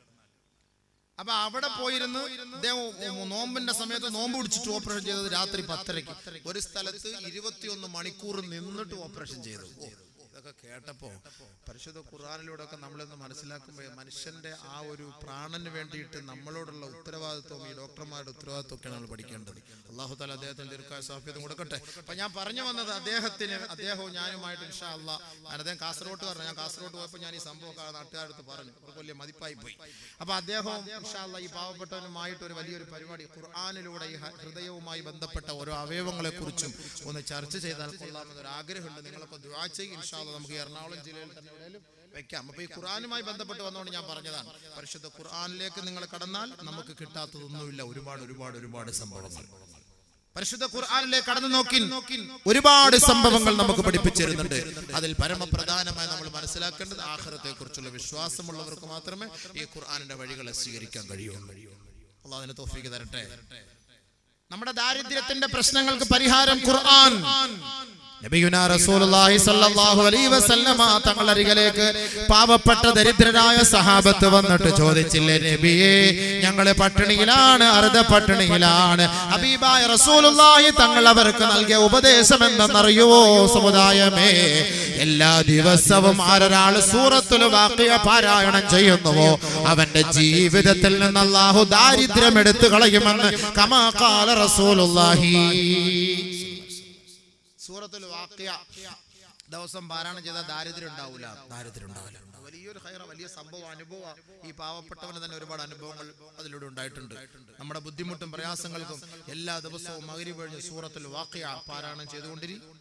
അപ്പൊ അവിടെ പോയിരുന്ന് നോമ്പിന്റെ സമയത്ത് നോമ്പ് പിടിച്ചിട്ട് ഓപ്പറേഷൻ ചെയ്തത് രാത്രി 10:30. ഒരു സ്ഥലത്ത് 21 മണിക്കൂർ നിന്നിട്ട് ഓപ്പറേഷൻ ചെയ്തു. ഇതൊക്കെ കേട്ടപ്പോ പരിശുദ്ധ ഖുർആനിലൂടെ ഒക്കെ നമ്മളൊന്ന് മനസ്സിലാക്കുമ്പോൾ മനുഷ്യന്റെ ആ ഒരു പ്രാണന് വേണ്ടിയിട്ട് നമ്മളോടുള്ള ഉത്തരവാദിത്വം, ഈ ഡോക്ടർമാരുടെ ഉത്തരവാദിത്വം ഒക്കെയാണ് നമ്മൾ പഠിക്കേണ്ടത്. അല്ലാഹു തആല അദ്ദേഹത്തിന് ദീർഘായുസ്സും കൊടുക്കട്ടെ. അപ്പൊ ഞാൻ പറഞ്ഞു വന്നത്, അദ്ദേഹവും ഞാനുമായിട്ട് ഇൻഷാ അല്ലാഹ്, അദ്ദേഹം കാസർഗോട്ടുകാരനാണ്. ഞാൻ കാസർഗോട്ട് പോയപ്പോൾ ഞാൻ ഈ സംഭവം നാട്ടുകാരടുത്ത് പറഞ്ഞു, അവർക്ക് വലിയ മതിപ്പായി പോയി. അപ്പൊ അദ്ദേഹവും ഇൻഷാ അല്ലാഹ് ഈ പാവപ്പെട്ടവനുമായിട്ട് ഒരു വലിയൊരു പരിപാടി ഖുർആനിലൂടെ ഈ ഹൃദയവുമായി ബന്ധപ്പെട്ട ഓരോ അവയവങ്ങളെ കുറിച്ചും ഒന്ന് ചർച്ച ചെയ്താൽ കൊള്ളാമെന്നൊരു ആഗ്രഹമുണ്ട്. നിങ്ങളൊക്കെ ദുആ ചെയ്യും. ഇൻഷാ അല്ലാഹ് നമുക്ക് എറണാകുളം ജില്ലയിൽ തന്നെ വെക്കാം. അപ്പൊ ഈ ഖുർആനുമായി ബന്ധപ്പെട്ട് വന്നുകൊണ്ട് ഞാൻ പറഞ്ഞതാണ്, പരിശുദ്ധ ഖുർആനിലേക്ക് നിങ്ങൾ കടന്നാൽ നമുക്ക് കിട്ടാത്തതൊന്നുമില്ല. ഒരുപാട് സംഭവങ്ങൾ പരിശുദ്ധ ഖുർആനിലേക്ക് കടന്നു നോക്കി ഒരുപാട് സംഭവങ്ങൾ നമുക്ക് പഠിപ്പിച്ചിരുന്നുണ്ട്. അതിൽ പരമപ്രധാനമായി നമ്മൾ മനസ്സിലാക്കേണ്ടത് ആഖിറത്തെ കുറിച്ചുള്ള വിശ്വാസമുള്ളവർക്ക് മാത്രമേ ഈ ഖുർആനിന്റെ വഴികളെ സ്വീകരിക്കാൻ കഴിയുള്ളൂ. അല്ലാഹു അതിന് തൗഫീഖ് തരട്ടെ. നമ്മുടെ ദാരിദ്ര്യത്തിന്റെ പ്രശ്നങ്ങൾക്ക് പരിഹാരം ഖുർആൻ. നബിയുനാ റസൂലുള്ളാഹി സ്വല്ലല്ലാഹു അലൈഹി വസല്ലമ തങ്ങളുടെ അരികിലേക്ക് പാവപ്പെട്ട ദരിദ്രരായ സഹാബത്ത് വന്നിട്ട് ചോദിച്ചില്ലേ, നബിയേ ഞങ്ങളെ പട്ടിണിയിലാണ്, അർദ്ധ പട്ടിണിയിലാണ്. ഹബീബായ റസൂലുള്ളാഹി തങ്ങൾ അവർക്ക് നൽകിയ ഉപദേശം എന്തെന്നറിയുവോ സമുദായമേ? എല്ലാ ദിവസവും ആരൊരാൾ സൂറത്തുൽ വാഖിയ പാരായണം ചെയ്യുന്നുവോ അവന്റെ ജീവിതത്തിൽ നിന്ന് അല്ലാഹു ദാരിദ്ര്യം എടുത്തു കളയുമെന്ന് കമാ ഖാല റസൂലുള്ളാഹി. സൂറത്തുൽ വാഖിയ ദിവസം പാരായണം ചെയ്താൽ ദാരിദ്ര്യം ഉണ്ടാവില്ല. വലിയൊരു ഖൈറ, വലിയ സംഭവം, അനുഭവം. ഈ പാവപ്പെട്ടവന് തന്നെ ഒരുപാട് അനുഭവങ്ങൾ അതിലൂടെ ഉണ്ടായിട്ടുണ്ട്. നമ്മുടെ ബുദ്ധിമുട്ടും പ്രയാസങ്ങൾക്കും എല്ലാ ദിവസവും മഗ്‌രിബ് കഴിഞ്ഞ് സൂറത്തുൽ വാഖിയ പാരായണം ചെയ്തുകൊണ്ടിരിക്കും.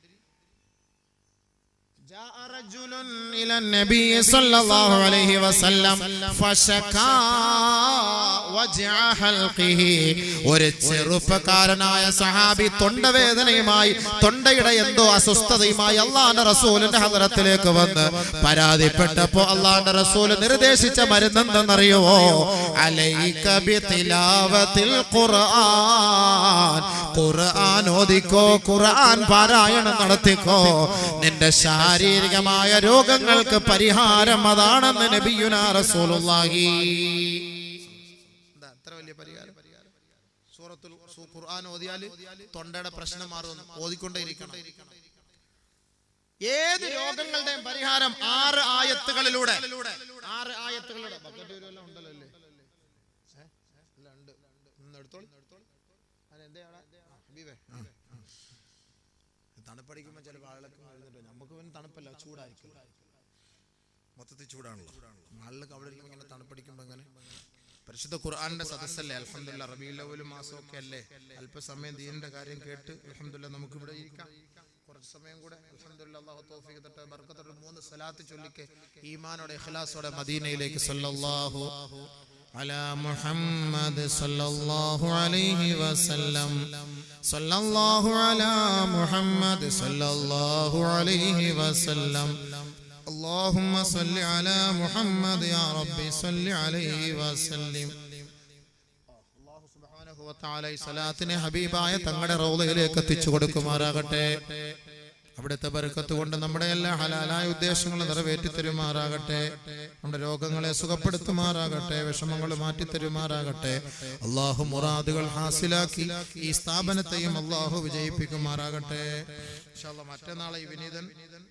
جاء رجل إلى النبي صلى الله عليه وسلم فشكى وجع حلقه. ഒരു ചെറുപ്പക്കാരനായ സഹാബി തൊണ്ടവേദനയുമായി, തൊണ്ടയുടെ എന്തോ അസ്വസ്ഥതയുമായി അല്ലാഹുവിന്റെ റസൂലിന്റെ ഹദ്റത്തിലേക്ക് വന്ന് പരാതിപ്പെട്ടപ്പോൾ അല്ലാഹുവിന്റെ റസൂൽ നിർദ്ദേശിച്ച മരുന്ന് എന്തെന്നറിയുമോ? അലൈക ബിതിലാവത്തിൽ ഖുർആൻ. ഖുർആൻ ഓതിക്കോ, ഖുർആൻ പാരായണം നടത്തിക്കോ. നിന്റെ ശാരീരികമായ രോഗങ്ങൾക്ക് പരിഹാരം അതാണെന്ന് നബിയുനാ റസൂലുള്ളാഹി. എത്ര വലിയ പരിഹാരം! സൂറത്തുൽ ഖുർആൻ ഓതിയാൽ തൊണ്ടയുടെ പ്രശ്നം മാറും. ഓതിക്കൊണ്ടേയിരിക്കണം. ഏത് രോഗങ്ങളുടെയും പരിഹാരം 6 ആയത്തുകളിലൂടെ. 6 ആയത്തുകളിലൂടെ. ബക്കറ്റ് വരെല്ലാം ഉണ്ടല്ലോ അല്ലേ? എല്ലാം ഉണ്ട്. ഒന്ന് എടുത്തോളൂ. തണുപ്പടിക്കുമ്പോൾ ചില ആളുകൾക്ക് നമുക്ക് പിന്നെ തണുപ്പല്ല, ചൂടായിരിക്കും. മൊത്തത്തിൽ ചൂടാണല്ലോ. ആളുകൾക്ക് അവിടെ ഇരിക്കുമ്പോൾ ഇങ്ങനെ തണുപ്പടിക്കുമ്പോൾ ഇങ്ങനെ പരിശുദ്ധ ഖുർആന്റെ സദസ്സല്ലേ? അൽഹംദുലില്ലാഹ്, റബീഉൽ അവ്വൽ മാസമൊക്കെ അല്ലേ? അല്പസമയം ദീനിന്റെ കാര്യം കേട്ട് അൽഹംദുലില്ലാഹ് നമുക്ക് ഇവിടെ ഇരിക്കാം. കുറച്ച് സമയം കൂടെ അൽഹംദുലില്ലാഹ് അല്ലാഹു തൗഫീഖ് തരട്ടെ, ബർക്കത്ത് തരട്ടെ. 3 സ്വലാത്ത് ചൊല്ലിക്കെ ഈമാനോടെ ഇഖ്ലാസോടെ മദീനയിലേക്ക് സല്ലല്ലാഹു അലാ മുഹമ്മദ് സല്ലല്ലാഹു അലൈഹി വസല്ലം. സല്ലല്ലാഹു അലാ മുഹമ്മദ് സല്ലല്ലാഹു അലൈഹി വസല്ലം. اللهم صل على محمد يا ربي صل عليه وسلم. അല്ലാഹു സുബ്ഹാനഹു വ തആല ഈ സ്വലാത്തിനെ ഹബീബായ തങ്ങളുടെ റൗളയിലേക്ക് എത്തിച്ചു കൊടുക്കുമാറാകട്ടെ. അവിടുത്തെ ബർക്കത്ത് കൊണ്ട് നമ്മുടെ എല്ലാ ഹലാലായ ഉദ്ദേശങ്ങളും നിറവേറ്റി തരുമാറാകട്ടെ. നമ്മുടെ രോഗങ്ങളെ സുഖപ്പെടുത്തുമാറാകട്ടെ, വിഷമങ്ങൾ മാറ്റി തരുമാറാകട്ടെ. അല്ലാഹു മുറാദുകൾ ഹാസിലാക്കി ഈ സ്ഥാപനത്തെയും അല്ലാഹു വിജയിപ്പിക്കുമാറാകട്ടെ. ഇൻഷാ അല്ലാഹ് മറ്റന്നാളെ ഈ വിനീതൻ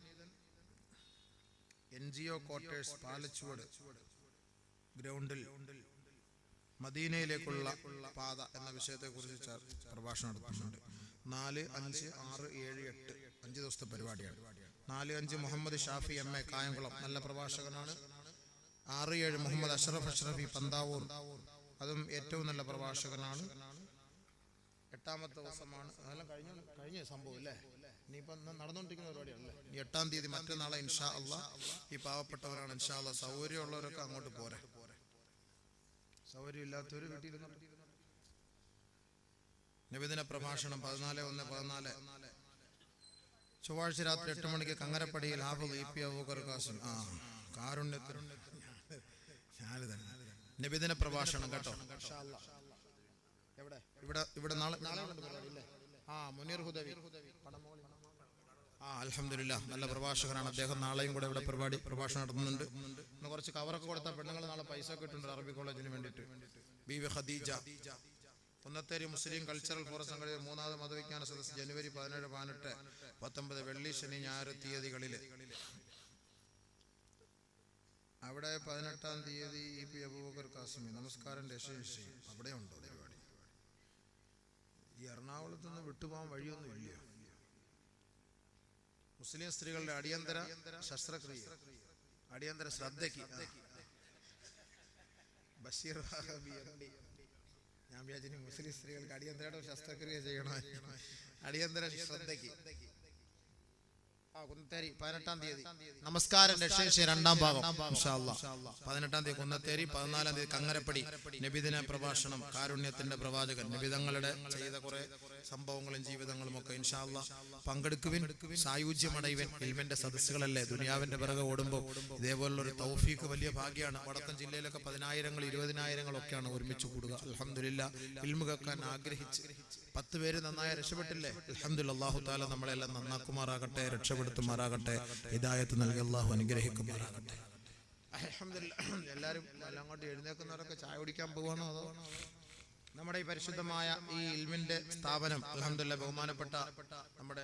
NGO ക്വാർട്ടേഴ്സ് പാലച്ചുവട് ഗ്രൗണ്ടിൽ മദീനയിലേക്കുള്ള പാത എന്ന വിഷയത്തെ കുറിച്ച് പ്രഭാഷണം നടത്തുന്നുണ്ട്. 4, 5, 6, 7, 8 5 ദിവസത്തെ പരിപാടിയാണ്. 4, 5 മുഹമ്മദ് ഷാഫി MA കായംകുളം, നല്ല പ്രഭാഷകനാണ്. 6, 7 മുഹമ്മദ് അഷ്റഫ് അഷ്റഫി പന്താവൂർ, അതും ഏറ്റവും നല്ല പ്രഭാഷകനാണ്. 8ാമത്തെ ദിവസമാണ്. അതെല്ലാം കഴിഞ്ഞ സംഭവം അല്ലേ? ഇനിയിപ്പം നടന്നുകൊണ്ടിരിക്കുന്ന പരിപാടിയാണല്ലേ? 8ാം തീയതി മറ്റന്നാളെ ഇൻഷാ അല്ലാഹ്. ഈ പാവപ്പെട്ടവരാണ് ഇൻഷാ അല്ലാഹ്. സൗകര്യമുള്ളവരൊക്കെ അങ്ങോട്ട് പോരെ, സൗകര്യം ഇല്ലാത്തവര് വീട്ടിലിരുന്നു. നബിദിന പ്രഭാഷണം 14/1/14 ചൊവ്വാഴ്ച രാത്രി 8 മണിക്ക് കങ്ങരപ്പടിയിൽ ഹാഫിദ് EP അബൂബക്കർ ഖാസിം കാരുണ്യത്തിൽ നബിദിന പ്രഭാഷണം കേട്ടോ. ഇവിടെ നാളെ മുനീർ ഹുദവി അൽഹംദുലില്ലാഹ് നല്ല പ്രഭാഷകനാണ് അദ്ദേഹം. നാളെയും കൂടെ ഇവിടെ പ്രഭാഷണം നടത്തുന്നുണ്ട്. ഇന്ന് കുറച്ച് കവറൊക്കെ കൊടുത്ത പെണ്ണുങ്ങൾ നാളെ പൈസ ഒക്കെ ഇട്ടുണ്ട് അറബി കോളേജിന് വേണ്ടിയിട്ട്. Beevi Khadija Kunnatheri Muslim cultural forum സംഘടിത 3ാമത് മതവിജ്ഞാന സദസ്സ് ജനുവരി 17, 18, 19 വെള്ളി, ശനി, ഞായർ തീയതികളിൽ. അവിടെ 18ാം തീയതി EP അബൂബക്കർ ഖാസിമി നമസ്കാരം രക്ഷ അവിടെ ഉണ്ടോ പരിപാടി? ഈ എറണാകുളത്ത് നിന്ന് വിട്ടുപോകാൻ വഴിയൊന്നും ഇല്ല. മുസ്ലിം സ്ത്രീകളുടെ അടിയന്തര ശസ്ത്രക്രിയ, അടിയന്തര ശ്രദ്ധയ്ക്ക് ബഷീർ ഞാൻ വിചാരിച്ചു മുസ്ലിം സ്ത്രീകൾക്ക് അടിയന്തര ശസ്ത്രക്രിയ ചെയ്യണോ? അടിയന്തര ശ്രദ്ധയ്ക്ക് കുന്നത്തേരി 18ാം തീയതി നമസ്കാരം രക്ഷ 2ാം ഭാഗം ഇൻഷാ അല്ലാഹ്. 18ാം തീയതി കുന്നത്തേരി, 14ാം തീയതി കങ്ങരപ്പടി നബിദിന പ്രഭാഷണം. കാരുണ്യത്തിന്റെ പ്രവാചകൻ നബിതങ്ങളുടെ ചെയ്ത കുറെ സംഭവങ്ങളും ജീവിതങ്ങളും ഒക്കെ ഇൻഷാ അല്ലാഹ് പങ്കെടുക്കുവിൻ, സായുജ്യമടയുവിൻ. ഇൽമിന്റെ സദസ്സുകളല്ലേ, ദുനിയാവിന്റെ പിറകെ ഓടുമ്പോൾ ഇതേപോലുള്ള ഒരു തൗഫീഖ് വലിയ ഭാഗ്യമാണ്. വടക്കൻ ജില്ലയിലൊക്കെ 10,000 20,000 ഒക്കെയാണ് ഒരുമിച്ച് കൂടുക. അൽഹംദുലില്ലാഹ് ഇൽമു കേൾക്കാൻ ആഗ്രഹിച്ച് 10 പേര് നന്നായി രക്ഷപ്പെട്ടില്ലേ? അൽഹംദുലില്ലാഹ് അല്ലാഹു തആല നമ്മളെല്ലാം നന്നാക്കുമാറാകട്ടെ, രക്ഷപ്പെടുത്തുമാറാകട്ടെ, ഹിദായത്ത് നൽകി അല്ലാഹു അനുഗ്രഹിക്കുമാറാകട്ടെ. അൽഹംദുലില്ലാഹ് എല്ലാവരും അങ്ങോട്ട് എഴുന്നേൽക്കുന്നവരൊക്കെ ചായ കുടിക്കാൻ പോവാണോ അതോ? നമ്മുടെ ഈ പരിശുദ്ധമായ ഈ ഇൽമിന്റെ സ്ഥാപനം അൽഹംദുലില്ലാഹ് ബഹുമാനപ്പെട്ട നമ്മുടെ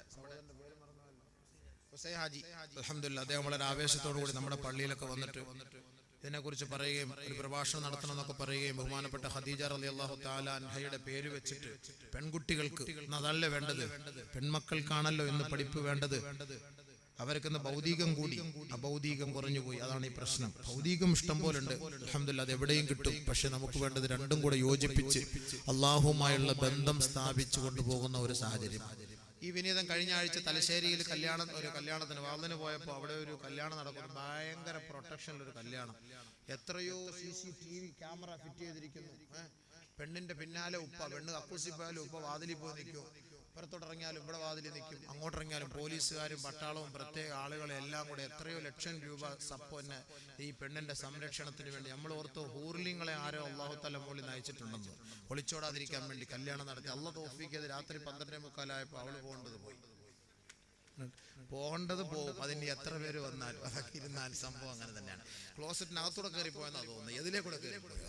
ഹുസൈൻ ഹാജി അൽഹംദുലില്ലാഹ് അദ്ദേഹം വളരെ ആവേശത്തോടു കൂടി നമ്മുടെ പള്ളിയിലൊക്കെ വന്നിട്ട് ഇതിനെക്കുറിച്ച് പറയുകയും ഒരു പ്രഭാഷണം നടത്തണമെന്നൊക്കെ പറയുകയും ബഹുമാനപ്പെട്ട ഖദീജ റളിയല്ലാഹു തആല അൻഹയുടെ പേര് വെച്ചിട്ട് പെൺകുട്ടികൾക്ക് അതല്ല വേണ്ടത്, പെൺമക്കൾക്കാണല്ലോ ഇന്ന് പഠിപ്പ് വേണ്ടത്. അവർക്കിന്ന് ഭൗതികം കൂടി അഭൗതികം കുറഞ്ഞുപോയി. അതാണ് ഈ പ്രശ്നം. ഭൗതികം ഇഷ്ടം പോലെ ഉണ്ട്, അൽഹംദുലില്ലാഹ്, അത് എവിടെയും കിട്ടും. പക്ഷെ നമുക്ക് വേണ്ടത് രണ്ടും കൂടെ യോജിപ്പിച്ച് അള്ളാഹുമായുള്ള ബന്ധം സ്ഥാപിച്ചു കൊണ്ടുപോകുന്ന ഒരു സാഹചര്യം. ഈ വിനീതം കഴിഞ്ഞ ആഴ്ച തലശ്ശേരിയിൽ ഒരു കല്യാണത്തിന് വാതിന് പോയപ്പോൾ അവിടെ ഒരു കല്യാണം നടക്കുന്നു. ഭയങ്കര പ്രൊട്ടക്ഷനിലൊരു കല്യാണം. എത്രയോ CCTV ക്യാമറ ഫിറ്റ് ചെയ്തിരിക്കുന്നു. പെണ്ണിന്റെ പിന്നാലെ ഉപ്പ, പെണ്ണ് കക്കൂസിപ്പോയാലും ഉപ്പ വാതിലിൽ പോയി നിൽക്കും, ഇപ്പുറത്തോട്ടിറങ്ങിയാലും ഇവിടെ വാതിലിൽ നിൽക്കും, അങ്ങോട്ടിറങ്ങിയാലും പോലീസുകാരും പട്ടാളവും പ്രത്യേക ആളുകളെ എല്ലാം കൂടെ എത്രയോ ലക്ഷം രൂപ സപ്പോന്നെ ഈ പെണ്ണിന്റെ സംരക്ഷണത്തിന് വേണ്ടി. നമ്മൾ ഓർത്തോ ഹൂർലിങ്ങളെ ആരോ അല്ലാഹു തആല മുകളിൽ നയിച്ചിട്ടുണ്ടെന്ന്, ഒളിച്ചോടാതിരിക്കാൻ വേണ്ടി കല്യാണം നടത്തി. അല്ലാഹു തൗഫീഖ് ചെയ്ത് രാത്രി 12:45 അവള് പോകേണ്ടത് പോകും. അതിന് എത്ര പേര് വന്നാലും അതൊക്കെ ഇരുന്നാൽ സംഭവം അങ്ങനെ തന്നെയാണ്. ക്ലോസറ്റിനകത്തൂടെ കയറി പോയെന്നാ തോന്നുന്നത്, എതിലേ കൂടെ കയറി പോയി.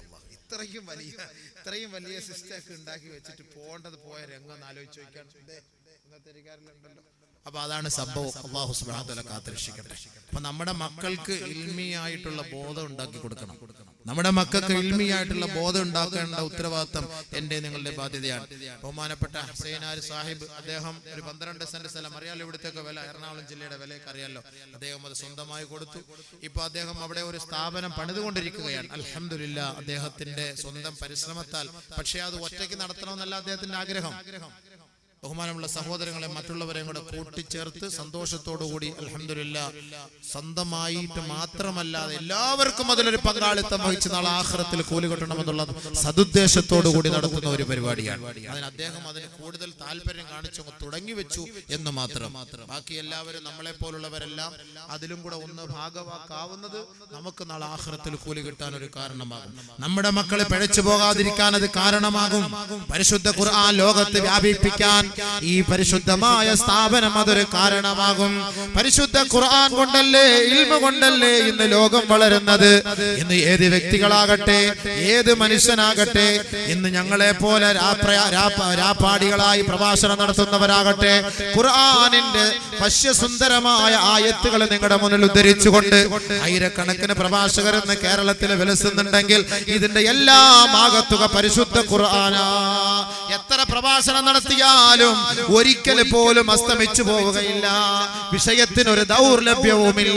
ഇത്രയും വലിയ സിസ്റ്റമൊക്കെ ഉണ്ടാക്കി വെച്ചിട്ട് പോകേണ്ടത് പോയ രംഗം ഒന്ന് ആലോചിച്ച് വയ്ക്കാൻ ഇന്നത്തെ. അപ്പൊ അതാണ് സംഭവം. അല്ലാഹു സുബ്ഹാനഹു വ തആല കാത്തുരക്ഷിക്കട്ടെ. അപ്പൊ നമ്മുടെ മക്കൾക്ക് ഇൽമിയായിട്ടുള്ള ബോധം ഉണ്ടാക്കി കൊടുക്കണം. നമ്മുടെ മക്കൾക്ക് ഇൽമിയായിട്ടുള്ള ബോധം ഉണ്ടാക്കേണ്ട ഉത്തരവാദിത്തം എന്റെ നിങ്ങളുടെ ബാധ്യതയാണ്. ബഹുമാനപ്പെട്ട ഹുസൈനാർ സാഹിബ്, അദ്ദേഹം ഒരു 12 സെന്റ് സ്ഥലം, അറിയാലോ ഇവിടുത്തെ വില, എറണാകുളം ജില്ലയുടെ വിലയൊക്കെ അറിയാലോ, അദ്ദേഹം അത് സ്വന്തമായി കൊടുത്തു. ഇപ്പൊ അദ്ദേഹം അവിടെ ഒരു സ്ഥാപനം പണിതുകൊണ്ടിരിക്കുകയാണ്. അൽഹംദുലില്ലാഹ്, അദ്ദേഹത്തിന്റെ സ്വന്തം പരിശ്രമത്താൽ. പക്ഷെ അത് ഒറ്റയ്ക്ക് നടത്തണമെന്നല്ല അദ്ദേഹത്തിന്റെ ആഗ്രഹം. ബഹുമാനമുള്ള സഹോദരങ്ങളെ, മറ്റുള്ളവരെയും കൂടെ കൂട്ടിച്ചേർത്ത് സന്തോഷത്തോടുകൂടി അൽഹംദുലില്ലാഹ് സ്വന്തമായിട്ട് മാത്രമല്ലാതെ എല്ലാവർക്കും അതിലൊരു പങ്കാളിത്തം വഹിച്ച് നാളെ ആഖിറത്തിൽ കൂലി കിട്ടണമെന്നുള്ള സദുദ്ദേശത്തോടു കൂടി നടത്തുന്ന ഒരു പരിപാടിയാണ്. അതിന് അദ്ദേഹം അതിന് കൂടുതൽ താല്പര്യം കാണിച്ചു തുടങ്ങി വെച്ചു എന്ന് മാത്രം. ബാക്കി എല്ലാവരും നമ്മളെ പോലുള്ളവരെല്ലാം അതിലും കൂടെ ഒന്ന് ഭാഗവാക്കാവുന്നത് നമുക്ക് നാളെ ആഖിറത്തിൽ കൂലി കിട്ടാൻ ഒരു കാരണമാകും. നമ്മുടെ മക്കളെ പിഴച്ചു പോകാതിരിക്കാൻ അത് കാരണമാകും. പരിശുദ്ധ ഖുർആൻ ലോകത്ത് വ്യാപിപ്പിക്കാൻ ഈ പരിശുദ്ധമായ സ്ഥാപനം അതൊരു കാരണമാകും. പരിശുദ്ധ ഖുർആൻ കൊണ്ടല്ലേ, ഇൽമ കൊണ്ടല്ലേ ഇന്ന് ലോകം വളരുന്നത്. ഇന്ന് ഏത് വ്യക്തികളാകട്ടെ, ഏത് മനുഷ്യനാകട്ടെ, ഇന്ന് ഞങ്ങളെ പോലെ രാപ്പാടികളായി പ്രഭാഷണം നടത്തുന്നവരാകട്ടെ, ഖുർആനിന്റെ വശ്യസുന്ദരമായ ആയത്തുകൾ നിങ്ങളുടെ മുന്നിൽ ഉദ്ധരിച്ചുകൊണ്ട് ആയിരക്കണക്കിന് പ്രഭാഷകർ ഇന്ന് കേരളത്തിൽ വിലസുന്നുണ്ടെങ്കിൽ ഇതിന്റെ എല്ലാം ആകത്തുക പരിശുദ്ധ ഖുർആനാ. എത്ര പ്രഭാഷണം നടത്തിയാലും ഒരിക്കൽ പോലും അസ്തമിച്ചു പോവുകയില്ല. വിഷയത്തിനൊരു ദൗർലഭ്യവുമില്ല.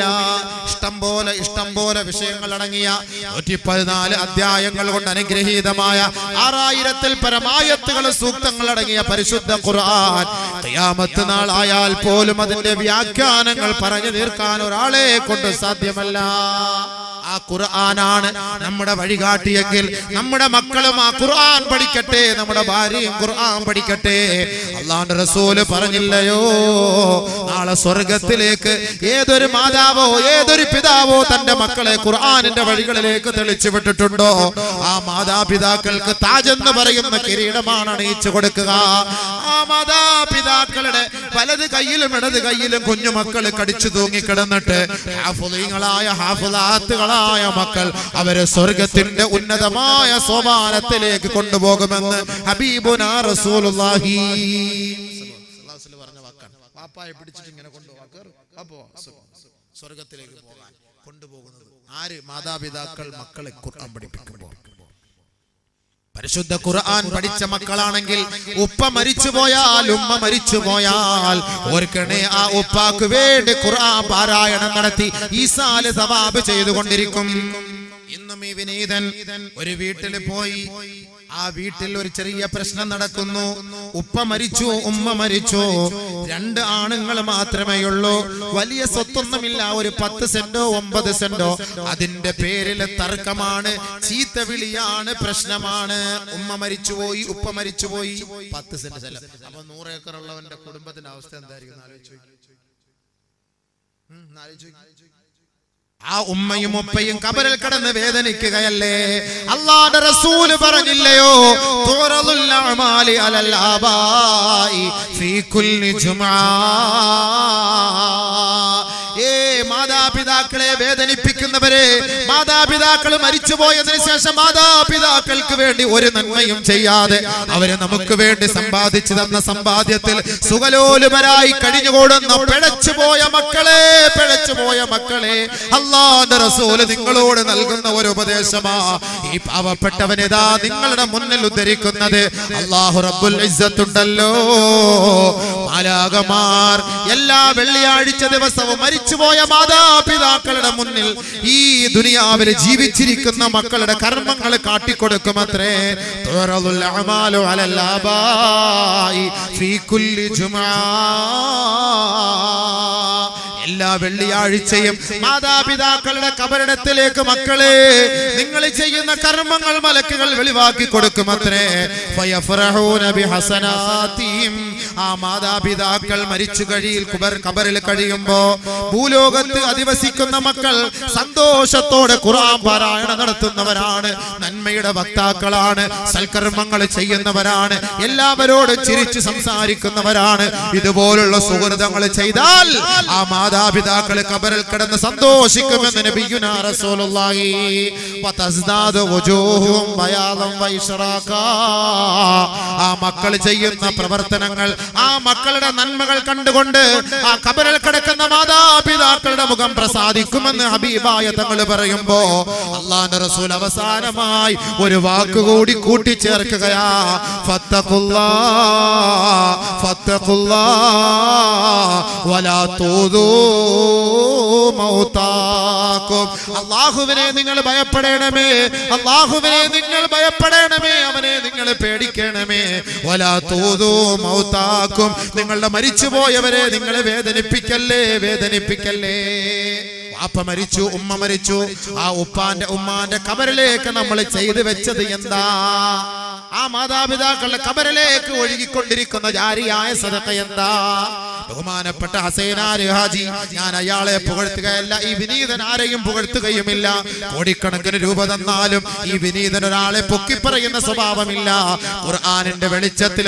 ഇഷ്ടം പോലെ വിഷയങ്ങൾ അടങ്ങിയ 114 അധ്യായങ്ങൾ കൊണ്ട് അനുഗ്രഹീതമായ 6000-ൽ പരമായത്തുകൾ സൂക്തങ്ങൾ അടങ്ങിയ പരിശുദ്ധ ഖുർആൻ ഖിയാമത്ത് നാൾ ആയാൽ പോലും അതിന്റെ വ്യാഖ്യാനങ്ങൾ പറഞ്ഞു തീർക്കാൻ ഒരാളെ കൊണ്ട് സാധ്യമല്ല. ആ ഖുർആനാണ് നമ്മുടെ വഴികാട്ടിയെങ്കിൽ നമ്മുടെ മക്കളും ആ ഖുർആൻ പഠിക്കട്ടെ, നമ്മുടെ ഭാര്യയും ഖുർആൻ പഠിക്കട്ടെ. അല്ലാഹുവിന്റെ റസൂൽ പറഞ്ഞില്ലയോ, നാളെ സ്വർഗത്തിലേക്ക് ഏതൊരു മാതാവോ ഏതൊരു പിതാവോ തന്റെ മക്കളെ ഖുർആനിന്റെ വഴികളിലേക്ക് തെളിച്ചു വിട്ടിട്ടുണ്ടോ, ആ മാതാപിതാക്കൾക്ക് താജ് എന്ന് പറയുന്ന കിരീടമാണ് അണിയിച്ചു കൊടുക്കുക. ആ മാതാപിതാക്കളുടെ വലത് കയ്യിലും ഇടത് കയ്യിലും കുഞ്ഞുമക്കൾ കടിച്ചു തൂങ്ങിക്കിടന്നിട്ട് ഹാഫിളീങ്ങളായ ഹാഫിളാത്തുകളായ മക്കൾ അവരെ സ്വർഗത്തിന്റെ ഉന്നതമായ സോപാനത്തിലേക്ക് കൊണ്ടുപോകുമെന്ന് ഹബീബുനാ റസൂലുള്ളാഹി പറഞ്ഞ വാക്കാണ്. വാപ്പായെ പിടിച്ചിട്ട് ഇങ്ങനെ കൊണ്ടുപോകാൻ അപ്പോ സ്വർഗത്തിലേക്ക് പോകാൻ കൊണ്ടുപോകുന്നത് ആര്? മാതാപിതാക്കൾ മക്കളെ ഖുർആൻ പഠിപ്പിക്കുമ്പോൾ. പരിശുദ്ധ ഖുർആൻ പഠിച്ച മക്കളാണെങ്കിൽ ഉപ്പ മരിച്ചുപോയാൽ ഉമ്മ മരിച്ചുപോയാൽ ഓർക്കണേ, ആ ഉപ്പാക്ക് വേണ്ടി ഖുർആൻ പാരായണം നടത്തി ഈസാല് സവാബ് ചെയ്തുകൊണ്ടിരിക്കും. ഇന്നും ഈ വിനീതൻ ഒരു വീട്ടിൽ പോയി, ആ വീട്ടിൽ ഒരു ചെറിയ പ്രശ്നം നടക്കുന്നു. ഉപ്പ മരിച്ചു, ഉമ്മ മരിച്ചു, 2 ആണുങ്ങൾ മാത്രമേ ഉള്ളൂ. വലിയ സ്വത്തൊന്നുമില്ല, ഒരു 10 സെന്റോ 9 സെന്റോ. അതിന്റെ പേരിലെ തർക്കമാണ്, ചീത്തവിളിയാണ്, പ്രശ്നമാണ്. ഉമ്മ മരിച്ചുപോയി, ഉപ്പ മരിച്ചുപോയി, 10 സെന്റ് സ്ഥലം. അപ്പൊ 100 ഏക്കർ ഉള്ളവന്റെ കുടുംബത്തിന്റെ അവസ്ഥ എന്തായിരിക്കും? ആലോചിച്ചു. ആ ഉമ്മയും ഉപ്പയും കബറിൽ കിടന്ന് വേദനിക്കുകയല്ലേ. അല്ലാഹുവിന്റെ റസൂൽ പറഞ്ഞില്ലയോ, തുറദുൽ അഅമാലി അലൽ ആബാഇ ഫീ കുല്ലി ജുമുഅ. മാതാ മാതാപിതാക്കളെ വേദനിപ്പിക്കുന്നവരെ, മാതാപിതാക്കൾ മരിച്ചുപോയതിനു ശേഷം മാതാപിതാക്കൾക്ക് വേണ്ടി ഒരു നന്മയും ചെയ്യാതെ അവരെ നമുക്ക് വേണ്ടി സമ്പാദിച്ചു തന്ന സമ്പാദ്യത്തിൽ സുഖലോലുപരായി കഴിഞ്ഞുകൂടുന്ന പിഴച്ചുപോയ മക്കളെ അല്ലാഹുവിന്റെ റസൂൽ നിങ്ങളോട് നൽകുന്ന ഒരു ഉപദേശമാ. ഈ പാവപ്പെട്ടവനിതാ നിങ്ങളുടെ മുന്നിൽ ഉദ്ധരിക്കുന്നത്. അല്ലാഹു റബ്ബുൽ ഇസ്സത്ത് ഉണ്ടല്ലോ, മാലാഖമാർ എല്ലാ വെള്ളിയാഴ്ച ദിവസവും മരിച്ചുപോയ മാതാപിതാക്കളുടെ മുന്നിൽ ഈ ദുനിയാവിൽ ജീവിച്ചിരിക്കുന്ന മക്കളുടെ കർമ്മങ്ങൾ കാട്ടിക്കൊടുക്കുമത്രേ. തുറദുൽ അഅമാലു അലൽ ആബാഇ ഫീ കുല്ലി ജുമുഅ. എല്ലാ വെള്ളിയാഴ്ചയും മാതാപിതാക്കളുടെ കബറിടത്തിലേക്ക് മക്കളെ നിങ്ങൾ ചെയ്യുന്ന കർമ്മങ്ങൾ മലക്കുകൾ വെളിവാക്കി കൊടുക്കുമത്രേ. ഫയഫറഹൂന ബിഹസനാതിഹിം. ആ മാതാപിതാക്കൾ മരിച്ചു കബറിൽ കഴിയുമ്പോ ഭൂലോകത്ത് അധിവസിക്കുന്ന മക്കൾ സന്തോഷത്തോടെ ഖുർആൻ പാരായണം നടത്തുന്നവരാണ്, നന്മയുടെ വക്താക്കളാണ്, സൽക്കർമ്മങ്ങൾ ചെയ്യുന്നവരാണ്, എല്ലാവരോടും ചിരിച്ചു സംസാരിക്കുന്നവരാണ്. ഇതുപോലുള്ള സുഹൃതങ്ങൾ ചെയ്താൽ ആ മാതാപിതാക്കൾ കബറിൽ കിടന്ന് സന്തോഷിക്കുമെന്ന് നബിയുനാ റസൂലുള്ളാഹി. വതസ്ദാദു വുജൂഹും ബയാദൻ വഇശ്റാഖാ. ആ മക്കൾ ചെയ്യുന്ന പ്രവർത്തനങ്ങൾ, ആ മക്കളുടെ നന്മകൾ കണ്ടുകൊണ്ട് ആ കബറിൽ കിടക്കുന്ന മാതാപിതാക്കളുടെ മുഖം പ്രസാദിക്കുമെന്ന് ഹബീബായ തങ്ങൾ പറയുമ്പോ അല്ലാഹുവിന്റെ റസൂൽ അവസാനമായി ഒരു വാക്കുകൂടി കൂട്ടിച്ചേർക്കുകയാ. ഫത്തഖുല്ലാഹ് വലാ തൂദൂ മൗതാക്കും. അല്ലാഹുവിനെ നിങ്ങൾ ഭയപ്പെടണമേ, അല്ലാഹുവിനെ നിങ്ങൾ ഭയപ്പെടണമേ, അവനെ നിങ്ങൾ പേടിക്കണമേ. വലാ തൂദൂ മൗതാക്കും. നിങ്ങളുടെ മരിച്ചുപോയവരെ നിങ്ങൾ വേദനിപ്പിക്കല്ലേ. വാപ്പ മരിച്ചു, ഉമ്മ മരിച്ചു, ആ ഉമ്മാന്റെ കബറിലേക്ക് നമ്മൾ ചെയ്തു വെച്ചത് എന്താ? ആ മാതാപിതാക്കളുടെ കബറിലേക്ക് ഒഴുകിക്കൊണ്ടിരിക്കുന്ന ജാരിയായ സദഖ എന്താ? ബഹുമാനപ്പെട്ട ഹസൈനാരി ഹാജി, ഞാൻ അയാളെ പുകഴ്ത്തുകയല്ല, ഈ വിനീതൻ ആരെയും പുകഴ്ത്തുകയുമില്ല. കോടിക്കണക്കിന് രൂപ തന്നാലും ഈ വിനീതൻ ഒരാളെ പൊക്കിപ്പറയുന്ന സ്വഭാവമില്ല. ഖുർആനിന്റെ വെളിച്ചത്തിൽ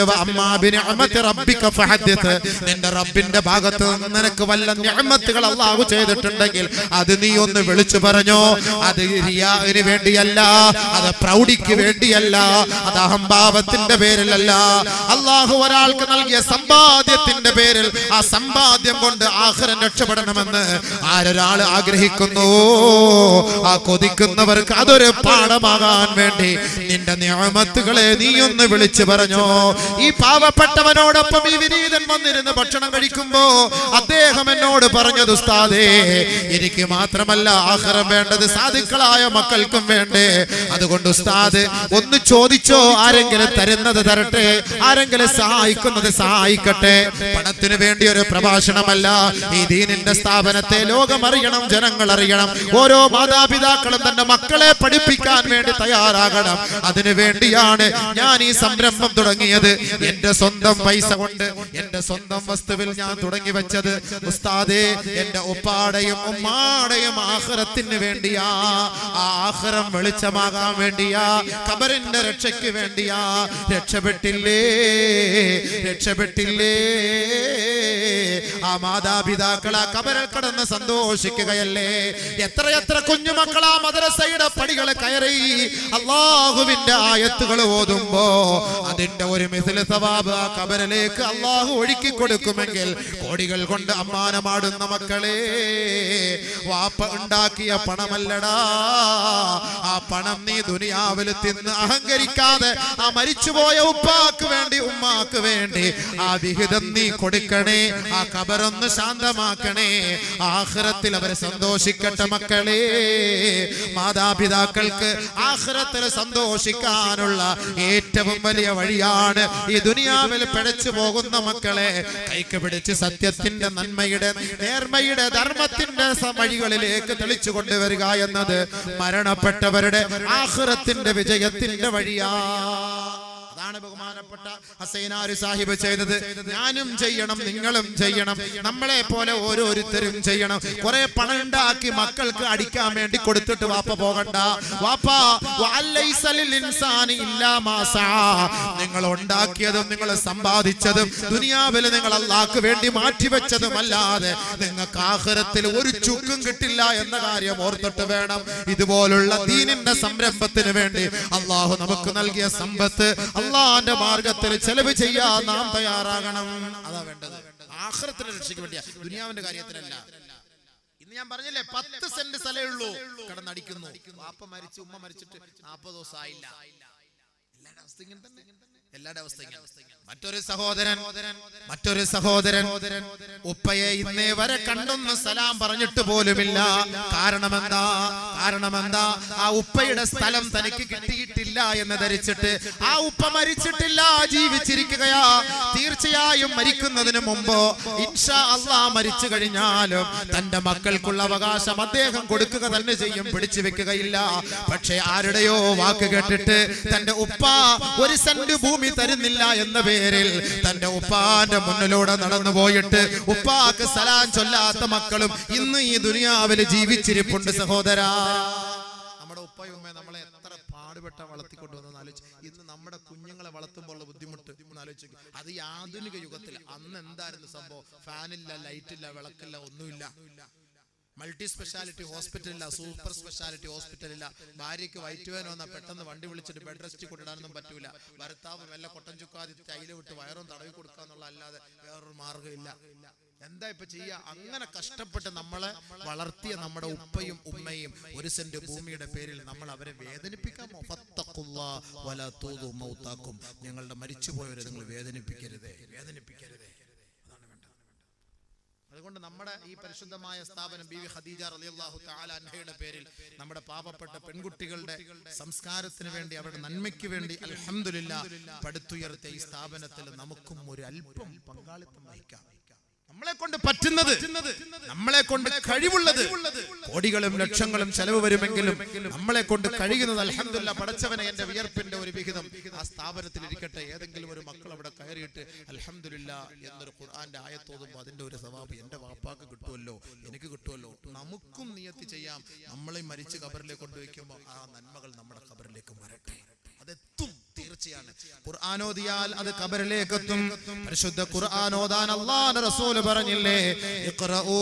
നിന്റെ റബ്ബിന്റെ ഭാഗത്ത് നിന്ന് നിനക്ക് വല്ല നിഅമത്തുകൾ അല്ലാഹു ചെയ്തിട്ടുണ്ടെങ്കിൽ അത് നീ ഒന്ന് വിളിച്ചു പറഞ്ഞോ. അത് റിയാഇന് വേണ്ടിയല്ല, അത് പ്രൗഢിക്ക് വേണ്ടിയല്ല, അത് അഹംഭാവത്തിന്റെ പേരിലല്ല. അല്ലാഹു ഒരാൾക്ക് നൽകിയ സമ്പാദ്യത്തിന്റെ പേരിൽ ആ സമ്പാദ്യം കൊണ്ട് ആഖിറം രക്ഷപ്പെടണമെന്ന് ആരൊരാൾ ആഗ്രഹിക്കുന്നു, ആ കൊതിക്കുന്നവർക്ക് അതൊരു പാഠമാകാൻ വേണ്ടി നിന്റെ നിഅമത്തുകളെ നീ ഒന്ന് വിളിച്ചു പറഞ്ഞോ. ഈ പാവപ്പെട്ടവനോടൊപ്പം ഈ വിനീതൻ വന്നിരുന്ന് ഭക്ഷണം കഴിക്കുമ്പോ അദ്ദേഹം എന്നോട് പറഞ്ഞത്, ഉസ്താദേ എനിക്ക് മാത്രമല്ല ആഖിറം വേണ്ടത്, സാധുക്കളായ മക്കൾക്കും വേണ്ടേ. അതുകൊണ്ട് ഉസ്താദ് ഒന്ന് ചോദിച്ചോ, ആരെങ്കിലും തരുന്നത് തരട്ടെ, ആരെങ്കിലും സഹായിക്കുന്നത് സഹായിക്കട്ടെ. പണത്തിന് വേണ്ടി ഒരു പ്രഭാഷണമല്ല, ഈ ദീനിന്റെ സ്ഥാപനത്തെ ലോകം അറിയണം, ജനങ്ങൾ അറിയണം. ഓരോ മാതാപിതാക്കളും തന്റെ മക്കളെ പഠിപ്പിക്കാൻ വേണ്ടി തയ്യാറാകണം. അതിനു വേണ്ടിയാണ് ഞാൻ ഈ സംരംഭം തുടങ്ങിയത്. എന്റെ സ്വന്തം പൈസ കൊണ്ട്, എന്റെ സ്വന്തം വസ്തുവിൽ ഞാൻ തുടങ്ങി വെച്ചത്. ഉസ്താദേ, എന്റെ ഉപ്പാടെയും ഉമ്മാടെയും ആഖിറത്തിന് വേണ്ടിയാ, ആ ആഖിറം വെളിച്ചമാകാൻ വേണ്ടിയാ, ഖബറിന്റെ രക്ഷയ്ക്ക് വേണ്ടിയാ. രക്ഷപ്പെട്ടില്ലേ ആ മാതാപിതാക്കൾ ആ കബറിൽ കടന്ന് സന്തോഷിക്കുകയല്ലേ. എത്രയെത്ര കുഞ്ഞുമക്കളാ മദ്രസയുടെ പടികൾ കയറി അല്ലാഹുവിന്റെ ആയത്തുകൾ ഓതുമ്പോ അതിന്റെ ഒരു മിസ്ൽ സവാബ് ആ കബറിലേക്ക് അല്ലാഹു ഒഴുക്കി കൊടുക്കുമെങ്കിൽ കോടികൾ കൊണ്ട് അമ്മാനമാടുന്ന മക്കളെ, വാപ്പ ഉണ്ടാക്കിയ പണമല്ലടാ, ആ പണം നീ ദുനിയാവിൽ തിന്ന് അഹങ്കരിക്കാതെ ആ മരിച്ചുപോയ ഉപ്പാക്ക് വേണ്ടി ഉമ്മാക്ക് വേണ്ടി ആ വിഹിതം നീ കൊടുക്കണേ. ആ ഖബറൊന്ന് ശാന്തമാക്കണേ. ആഖിറത്തിൽ അവർ സന്തോഷിക്കട്ടെ മക്കളെ. മാതാപിതാക്കൾക്ക് ആഖിറത്തിൽ സന്തോഷിക്കാനുള്ള ഏറ്റവും വലിയ വഴിയാണ് ഈ ദുനിയാവിൽ പിഴച്ചു പോകുന്ന മക്കളെ കൈക്ക് പിടിച്ച് സത്യത്തിന്റെ, നന്മയുടെ, നേർമയുടെ, ധർമ്മത്തിന്റെ വഴികളിലേക്ക് തെളിച്ചു കൊണ്ടുവരിക എന്നത് മരണപ്പെട്ടവരുടെ ആഖിറത്തിന്റെ വിജയത്തിന്റെ വഴിയാ. അതാണ് ബഹുമാനപ്പെട്ട ഹസൈനാരി സാഹിബ് ചെയ്തത്. ഞാനും ചെയ്യണം, നിങ്ങളും ചെയ്യണം, നമ്മളെ പോലെ ഓരോരുത്തരും ചെയ്യണം. കുറെ പണം ഉണ്ടാക്കി മക്കൾക്ക് അടിക്കാൻ വേണ്ടി കൊടുത്തിട്ട് വാപ്പ പോകണ്ട. വാപ്പ നിങ്ങൾ ഉണ്ടാക്കിയതും നിങ്ങൾ സമ്പാദിച്ചതും ദുനിയാവിൽ നിങ്ങൾ അല്ലാഹ്ക്ക് വേണ്ടി മാറ്റിവെച്ചതുമല്ലാതെ നിങ്ങൾക്ക് ആഖിറത്തിൽ ഒരു ചുക്കും കിട്ടില്ല എന്ന കാര്യം ഓർത്തിട്ട് വേണം ഇതുപോലുള്ള ദീനിന്റെ സംരംഭത്തിന് വേണ്ടി അല്ലാഹു നമുക്ക് നൽകിയ സമ്പത്ത് അല്ലാഹുവിന്റെ മാർഗത്തിൽ ചെലവ് ചെയ്യാൻ നാം തയ്യാറാകണം. അതാ വേണ്ടത്. ആഖിറത്തിനെ രക്ഷയ്ക്ക് വേണ്ടിയാ, ദുനിയാവിന്റെ കാര്യത്തിലല്ല. ഇന്ന് ഞാൻ പറഞ്ഞില്ലേ 10 സെന്റ് സ്ഥലമേ ഉള്ളൂ, കിടന്നടിക്കുന്നു. വാപ്പ മരിച്ചു, ഉമ്മ മരിച്ചിട്ട് 40 ദിവസം ആയില്ല. എല്ലാവരുടെ അവസ്ഥ ഇങ്ങനെ തന്നെ. മറ്റൊരു സഹോദരൻ ഉപ്പയെ ഇന്നേ വരെ കണ്ടൊന്ന് സലാം പറഞ്ഞിട്ട് പോലുമില്ല. കാരണമെന്താ? ആ ഉപ്പയുടെ സ്ഥലം തനിക്ക് കിട്ടിയിട്ടില്ല എന്ന് ധരിച്ചിട്ട് ആ ഉപ്പ മരിച്ചിട്ടില്ല, ജീവിച്ചിരിക്കുകയാ. തീർച്ചയായും മരിക്കുന്നതിന് മുമ്പ് ഇൻഷാ അല്ലാഹ് മരിച്ചു കഴിഞ്ഞാലും തന്റെ മക്കൾക്കുള്ള അവകാശം അദ്ദേഹം കൊടുക്കുക തന്നെ ചെയ്യും, പിടിച്ചു വെക്കുകയില്ല. പക്ഷെ ആരുടെയോ വാക്ക് കേട്ടിട്ട് തന്റെ ഉപ്പ 1 സെന്റ് ഭൂമി തരുന്നില്ല എന്ന പേരിൽ തന്റെ ഉപ്പാന്റെ മുന്നിലൂടെ നടന്നു പോയിട്ട് ഉപ്പാക്ക് സലാം ചൊല്ലാത്ത മക്കളും ഇന്ന് ഈ ദുനിയാവിൽ ജീവിച്ചിരിപ്പുണ്ട്. സഹോദരാ, നമ്മുടെ ഉപ്പയും ഉമ്മയെ നമ്മളെ എത്ര പാടുപെട്ട വളർത്തിക്കൊണ്ടുവന്ന് ആലോചിച്ച് ഇന്ന് നമ്മുടെ കുഞ്ഞുങ്ങളെ വളർത്തുമ്പോൾ ബുദ്ധിമുട്ട് ആലോചിച്ചു. അത് ഈ ആധുനിക യുഗത്തിൽ. അന്ന് എന്തായിരുന്നു സംഭവം? ഫാനില്ല, ലൈറ്റില്ല, വിളക്കില്ല, ഒന്നുമില്ല. മൾട്ടി സ്പെഷ്യാലിറ്റി ഹോസ്പിറ്റലില്ല, സൂപ്പർ സ്പെഷ്യാലിറ്റി ഹോസ്പിറ്റലില്ല. ഭാര്യയ്ക്ക് വയറ്റ് വേദന വന്നാൽ പെട്ടെന്ന് വണ്ടി വിളിച്ചിട്ട് ബെഡ് റെസ്റ്റ് കൊണ്ടിടാനൊന്നും പറ്റൂല. ഭർത്താവ് മെല്ലെ കൊട്ടൻ ചുക്കാതി തൈല് വിട്ട് വയറും തടവി കൊടുക്കുക എന്നുള്ള അല്ലാതെ വേറൊരു മാർഗ്ഗമില്ല. എന്താ ഇപ്പൊ ചെയ്യുക? അങ്ങനെ കഷ്ടപ്പെട്ട് നമ്മളെ വളർത്തിയ നമ്മുടെ ഉപ്പയും ഉമ്മയും 1 സെന്റ് ഭൂമിയുടെ പേരിൽ നമ്മൾ അവരെ വേദനിപ്പിക്കാമോ? ഫത്തഖുല്ലാഹ വലാ തൂദു മൗതാക്കും. ഞങ്ങളുടെ മരിച്ചുപോയവരെ നിങ്ങൾ വേദനിപ്പിക്കരുതേ. അതുകൊണ്ട് നമ്മുടെ ഈ പരിശുദ്ധമായ സ്ഥാപനം ബീവി ഖദീജ റളിയല്ലാഹു തആല അൻഹയുടെ പേരിൽ നമ്മുടെ പാവപ്പെട്ട പെൺകുട്ടികളുടെ സംസ്കാരത്തിന് വേണ്ടി, അവരുടെ നന്മയ്ക്ക് വേണ്ടി അൽഹംദുലില്ലാഹ് പടുത്തുയർത്തിയ ഈ സ്ഥാപനത്തിൽ നമുക്കും ഒരു അല്പം പങ്കാളിത്തം വഹിക്കാം. നമ്മളെ കൊണ്ട് പറ്റുന്നത്, നമ്മളെ കൊണ്ട് കഴിവുള്ളത്, കോടികളും ലക്ഷങ്ങളും ചെലവ് വരുമെങ്കിലും നമ്മളെ കൊണ്ട് കഴിയുന്നത് അൽഹംദുലില്ലാഹ് പടച്ചവനെ എന്റെ വിയർപ്പിന്റെ ഒരു വിഹിതം ആ സ്ഥാപനത്തിൽ ഇരിക്കട്ടെ. ഏതെങ്കിലും ഒരു മക്കൾ അവിടെ കയറിയിട്ട് അൽഹംദുലില്ലാഹ് എന്നൊരു ഖുർആന്റെ ആയത്തോതുമ്പോൾ അതിന്റെ ഒരു സവാബ് എന്റെ വാപ്പാക്ക് കിട്ടുമല്ലോ, എനിക്ക് കിട്ടുമല്ലോ. നമുക്കും നിയത്ത് ചെയ്യാം. നമ്മളെ മരിച്ച് ഖബറിലേക്ക് കൊണ്ടുവയ്ക്കുമ്പോൾ ആ നന്മകൾ നമ്മുടെ ഖബറിലേക്ക് വരട്ടെ. അതെത്തും, തീർച്ചയാണ്. ഖുർആൻ ഓതിയാൽ അത് ഖബറിലേക്ക് എത്തും. പരിശുദ്ധ ഖുർആൻ ഓതാൻ അല്ലാഹുവിന്റെ റസൂൽ പറഞ്ഞില്ലേ, ഇഖ്റഊ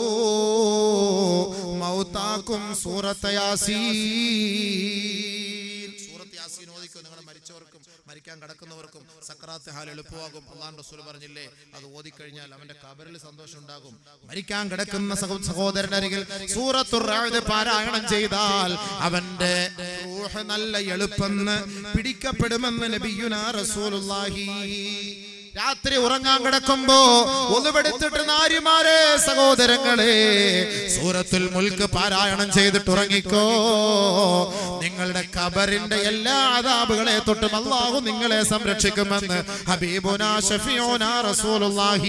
മൗതാകും സൂറത്ത് യാസീൻ. സൂറത്ത് യാസീൻ ഓതിക്കോ. നിങ്ങളുടെ മരിച്ചവർക്കും മരിക്കാൻ കിടക്കുന്നവർക്കും സക്രാത്ത് ഹാൽ എളുപ്പമാകും. അല്ലാഹുവിന്റെ റസൂൽ പറഞ്ഞില്ലേ, അത് ഓതിക്കഴിഞ്ഞാൽ അവന്റെ ഖബറിൽ സന്തോഷം ഉണ്ടാകും. മരിക്കാൻ കിടക്കുന്ന സഹോദരന്റെ അരികിൽ സൂറത്തുർ റഅദ് പാരായണം ചെയ്താൽ അവന്റെ റൂഹ് നല്ല എളുപ്പന്ന് പിടിക്കപ്പെടുമെന്ന് നബിയുനാ റസൂലുള്ളാഹി. രാത്രി ഉറങ്ങാൻ കിടക്കുമ്പോ ഒന്നുപെടുത്തിട്ട് നാരിമാരെ, സഹോദരങ്ങളെ, സൂറത്തുൽ മുൽക്ക് പാരായണം ചെയ്തിട്ട് ഉറങ്ങിക്കോ. നിങ്ങളുടെ ഖബറിന്റെ എല്ലാ അദാബുകളെ തൊട്ടും അല്ലാഹു നിങ്ങളെ സംരക്ഷിക്കുമെന്ന് ഹബീബുനാ ഷഫീഉനാ റസൂലുള്ളാഹി.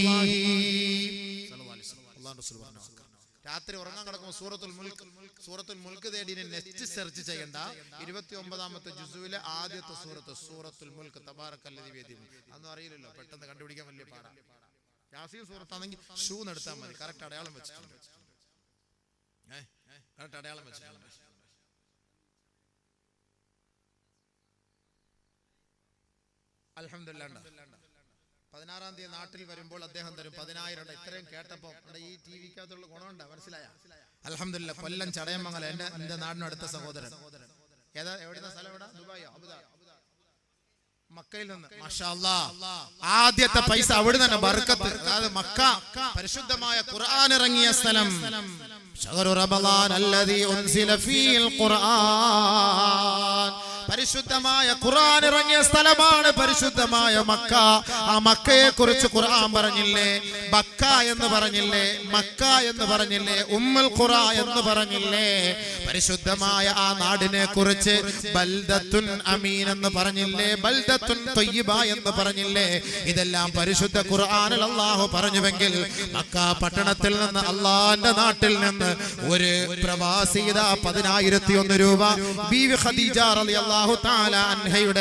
രാത്രി ഉറങ്ങാൻ കിടക്കുമ്പോൾ സൂറത്തുൽ മുൽക്ക് തേടി നെറ്റ് സെർച്ച് ചെയ്യണ്ട. 29ാമത്തെ ജുസുവിലെ ആദ്യത്തെ സൂറത്തുൽ മുൽക്ക് തബാറക്കല്ലദീ ബിയദിഹി. അതൊന്നും അറിയില്ലല്ലോ, പെട്ടെന്ന് കണ്ടുപിടിക്കാൻ വലിയ പാടാണ്. യാസീൻ സൂറത്താണെങ്കിൽ ഷൂ എടുത്താൽ മതി. കറക്റ്റ് അടയാളം വെച്ചിട്ടുണ്ട്. അൽഹംദുലില്ലാഹ്. 16-ാം തീയതി നാട്ടിൽ വരുമ്പോൾ അദ്ദേഹം തരും 10,000. ഇത്രയും കേട്ടപ്പോ ഈ ടിവിക്കകത്തുള്ള ഗുണമുണ്ട്, മനസ്സിലായ? അൽഹംദുലില്ലാഹ്. കൊല്ലം ചടയമംഗലം എന്റെ നാടിനടുത്ത സഹോദരൻ. ഏതാ, എവിടുന്ന സ്ഥലം? എവിടെ? ദുബായോ? അബുദാബി? മക്കയിൽ നിന്ന്. മാഷാ അല്ലാഹ്. ആദ്യത്തെ പൈസ അവിടെ തന്നെ ബർക്കത്ത്. അതായത് മക്ക പരിശുദ്ധമായ ഖുർആൻ ഇറങ്ങിയ സ്ഥലം. ശഹ്റു റമളാൻ അല്ലദീ ഉൻസില ഫീൽ ഖുർആൻ. പരിശുദ്ധമായ ഖുർആൻ ഇറങ്ങിയ സ്ഥലമാണ് പരിശുദ്ധമായ മക്ക. ആ മക്കയെ കുറിച്ച് ഖുർആൻ പറഞ്ഞില്ലേ? ബക്ക എന്ന് പറഞ്ഞില്ലേ? മക്ക എന്ന് പറഞ്ഞില്ലേ? ഉമ്മുൽ ഖുറ എന്ന് പറഞ്ഞില്ലേ? പരിശുദ്ധമായ ആ നാടിനെ കുറിച്ച് ബൽദത്തുൻ അമീൻ എന്ന് പറഞ്ഞില്ലേ? ബൽദത്തുൻ ത്വയ്യിബ എന്ന് പറഞ്ഞില്ലേ? ഇതെല്ലാം പരിശുദ്ധ ഖുർആനിൽ അല്ലാഹു പറഞ്ഞുവെങ്കിൽ മക്ക പട്ടണത്തിൽ നിന്ന്, അല്ലാഹുവിന്റെ നാട്ടിൽ നിന്ന് ഒരു പ്രവാസി 10,001 രൂപ ബീവി ഖദീജ റളിയല്ലാഹു തആല അൻഹയുടെ ഈ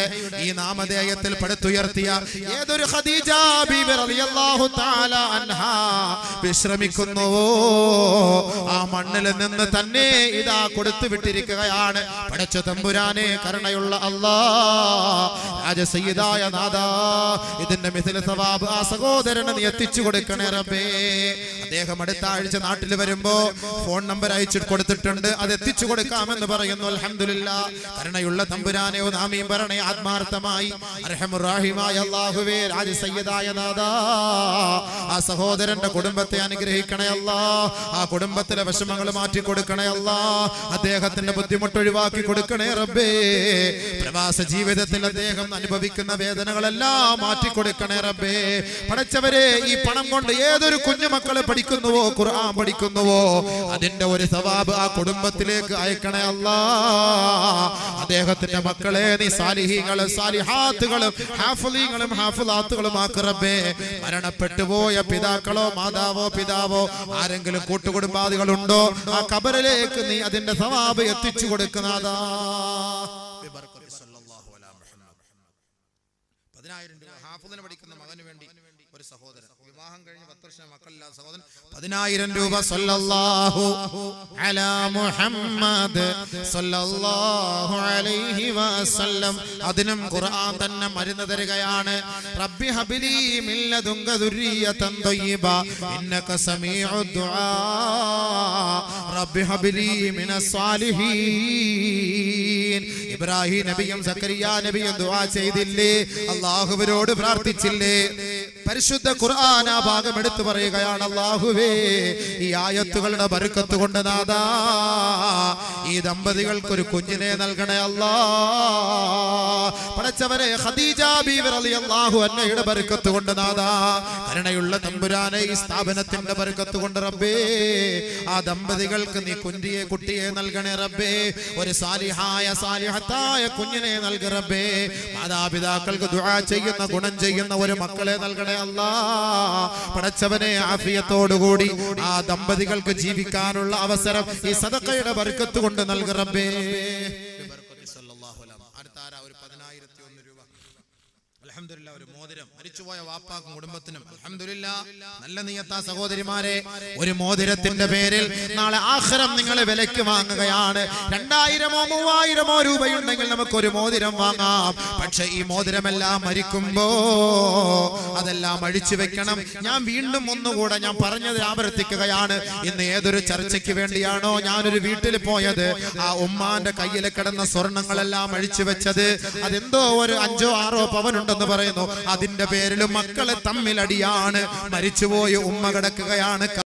ഈ നാമധേയത്തിൽ പടുത്തുയർത്തിയ ഏതൊരു ഖദീജ ബീവി റളിയല്ലാഹു തആല അൻഹാ വിശ്രമിക്കുന്നുവോ ആ മണ്ണിൽ നിന്ന് തന്നെ ഇതാ കൊടുത്തു വിട്ടിരിക്കുകയാണ്. പടച്ച തമ്പുരാനെ, കരുണയുള്ള അല്ലാഹ്, രാജസയ്യിദായ നാഥാ, ഇതിന്റെ മിഥില സവാബ് ആ സഹോദരന് നീ എത്തിച്ചു കൊടുക്കണേ റബ്ബേ. അദ്ദേഹം അടുത്ത ആഴ്ച നാട്ടിൽ വരുമ്പോ ഫോൺ നമ്പർ അയച്ചു കൊടുത്തിട്ടുണ്ട്, അത് എത്തിച്ചു കൊടുക്കാമെന്ന് പറയുന്നു. അൽഹംദുലില്ലാഹ്. കരുണയുള്ള തമ്പുരാനെ ആമീൻ പറയണേ ആത്മാർത്ഥമായി. അർഹമുർ റഹീമായ അല്ലാഹുവേ, രാജസയ്യിദായ നാഥാ, ആ സഹോദരന്റെ കുടുംബത്തെ അനുഗ്രഹിക്കണേ അല്ലാഹ്. ആ കുടുംബത്തിലെ വിഷമങ്ങൾ മാറ്റി കൊടുക്കണേ അല്ലാഹ്. അദ്ദേഹത്തിന്റെ ബുദ്ധിമുട്ട് ഒഴിവാക്കി കൊടുക്കണേ റബ്ബേ. പ്രവാസ ജീവിതത്തിൽ അദ്ദേഹം അനുഭവിക്കുന്ന വേദനകളെല്ലാം മാറ്റി കൊടുക്കണേ റബ്ബേ. പടച്ചവരെ, ഈ പണം കൊണ്ട് ഏതൊരു കുഞ്ഞുമക്കളെ പഠിക്കുന്നുവോ, ഖുർആൻ പഠിക്കുന്നുവോ, അതിന്റെ ഒരു സവാബ് ആ കുടുംബത്തിലേക്ക് അയക്കണേ അല്ലാഹ്. അദ്ദേഹത്തിന്റെ മക്കളെ നീ സാലിഹീങ്ങളും സാലിഹാത്തുകളും ഹാഫിളീങ്ങളും ഹാഫിളാത്തുകളും ആക്ക് റബ്ബേ. മരണപ്പെട്ടു പോയ പിതാക്കളോ മാതാവോ പിതാവോ ആരെങ്കിലും കൂട്ടുകുടുംബാദികളുണ്ടോ, ആ ഖബറിലേക്ക് നീ അതിന്റെ സവാബ് എത്തിച്ചു കൊടുക്കുന്നതാ. 10,000 രൂപ ഹാഫിളിന് പഠിക്കുന്ന മകന് വേണ്ടി ഒരു സഹോദരൻ, വിവാഹം കഴിഞ്ഞ് 10 വർഷം മക്കളില്ലാത്ത സഹോദരൻ 10,000 രൂപ. സല്ലല്ലാഹു അലാ മുഹമ്മദ് സല്ലല്ലാഹു അലൈഹി വസല്ലം. അതിനും ഖുർആൻ തന്നെ മരുന്ന് തരികയാണ്. റബ്ബി ഹബ്ലി മിൻ ലദുങ്ക ദുർരിയതൻ തയ്യിബ ഇന്നക സമീഉദ് ദുആ. റബ്ബി ഹബ്ലി മിനസ് സാലിഹീൻ. ഇബ്രാഹിം നബിയും സക്കരിയ നബിയും ദുആ ചെയ്തില്ലേ? അല്ലാഹുവിനോട് പ്രാർത്ഥിച്ചില്ലേ? പരിശുദ്ധ ഖുർആൻ ആ ഭാഗം എടുത്തു പറയുകയാണ്, അല്ലാഹുവേ, ഈ ആയത്തുകളുടെ ബർക്കത്ത് കൊണ്ട് നാഥാ ഈ ദമ്പതികൾക്ക് ഒരു കുഞ്ഞിനെ നൽകണേ അല്ലാഹ്. പടച്ചവരെ, ഖദീജ ബീവി റളിയല്ലാഹു അൻഹയുടെ ബർക്കത്ത് കൊണ്ട് നാഥാ, കരുണയുള്ള തമ്പുരാനെ, ഈ സ്ഥാപനത്തിന്റെ ബർക്കത്ത് കൊണ്ട് റബ്ബേ ആ ദമ്പതികൾക്ക് നീ കുട്ടിയെ നൽകണേ റബ്ബേ. ഒരു സാലിഹായ സാലിഹത്തായ കുഞ്ഞിനെ നൽക റബ്ബേ. മാതാപിതാക്കൾക്ക് ദുആ ചെയ്യുന്ന ഗുണം ചെയ്യുന്ന ഒരു മക്കളെ നൽകണേ അല്ലാഹ്. പടച്ചവനെ, ആഫിയത്തോടുകൂടി ആ ദമ്പതികൾക്ക് ജീവിക്കാനുള്ള അവസരം ഈ സദഖയുടെ ബർക്കത്ത് കൊണ്ട് നൽക റബ്ബേ. അടുത്താരാ? ഒരു 10,001 രൂപ. അൽഹംദുലില്ലാ, ഒരു മോതിരം മരിച്ചുപോയ വാപ്പാക്കും കുടുംബത്തിനും. അൽഹംദുലില്ലാ, നല്ല നിയത്താ സഹോദരിമാരെ. ഒരു മോതിരത്തിന്റെ പേരിൽ നാളെ ആഖിറം നിങ്ങളെ വിലക്ക് വാങ്ങുകയാണ്. 2,000-ഓ 3,000-ഓ രൂപയുണ്ടെങ്കിൽ നമുക്കൊരു മോതിരം വാങ്ങാം. പക്ഷെ ഈ മോതിരമെല്ലാം മരിക്കുമ്പോ അതെല്ലാം അഴിച്ചു വെക്കണം. ഞാൻ വീണ്ടും ഒന്നുകൂടെ ഞാൻ പറഞ്ഞത് ആവർത്തിക്കുകയാണ്. ഇന്ന് ഏതൊരു ചർച്ചയ്ക്ക് വേണ്ടിയാണോ ഞാനൊരു വീട്ടിൽ പോയത്, ആ ഉമ്മാന്റെ കയ്യിൽ കിടന്ന സ്വർണങ്ങളെല്ലാം അഴിച്ചു വെച്ചത്, അതെന്തോ ഒരു 5-6 പവനുണ്ടെന്ന് പറയുന്നു. അതിന്റെ പേരിലും മക്കളെ തമ്മിലടിയാണ്. മരിച്ചുപോയ ഉമ്മ കിടക്കുകയാണ്.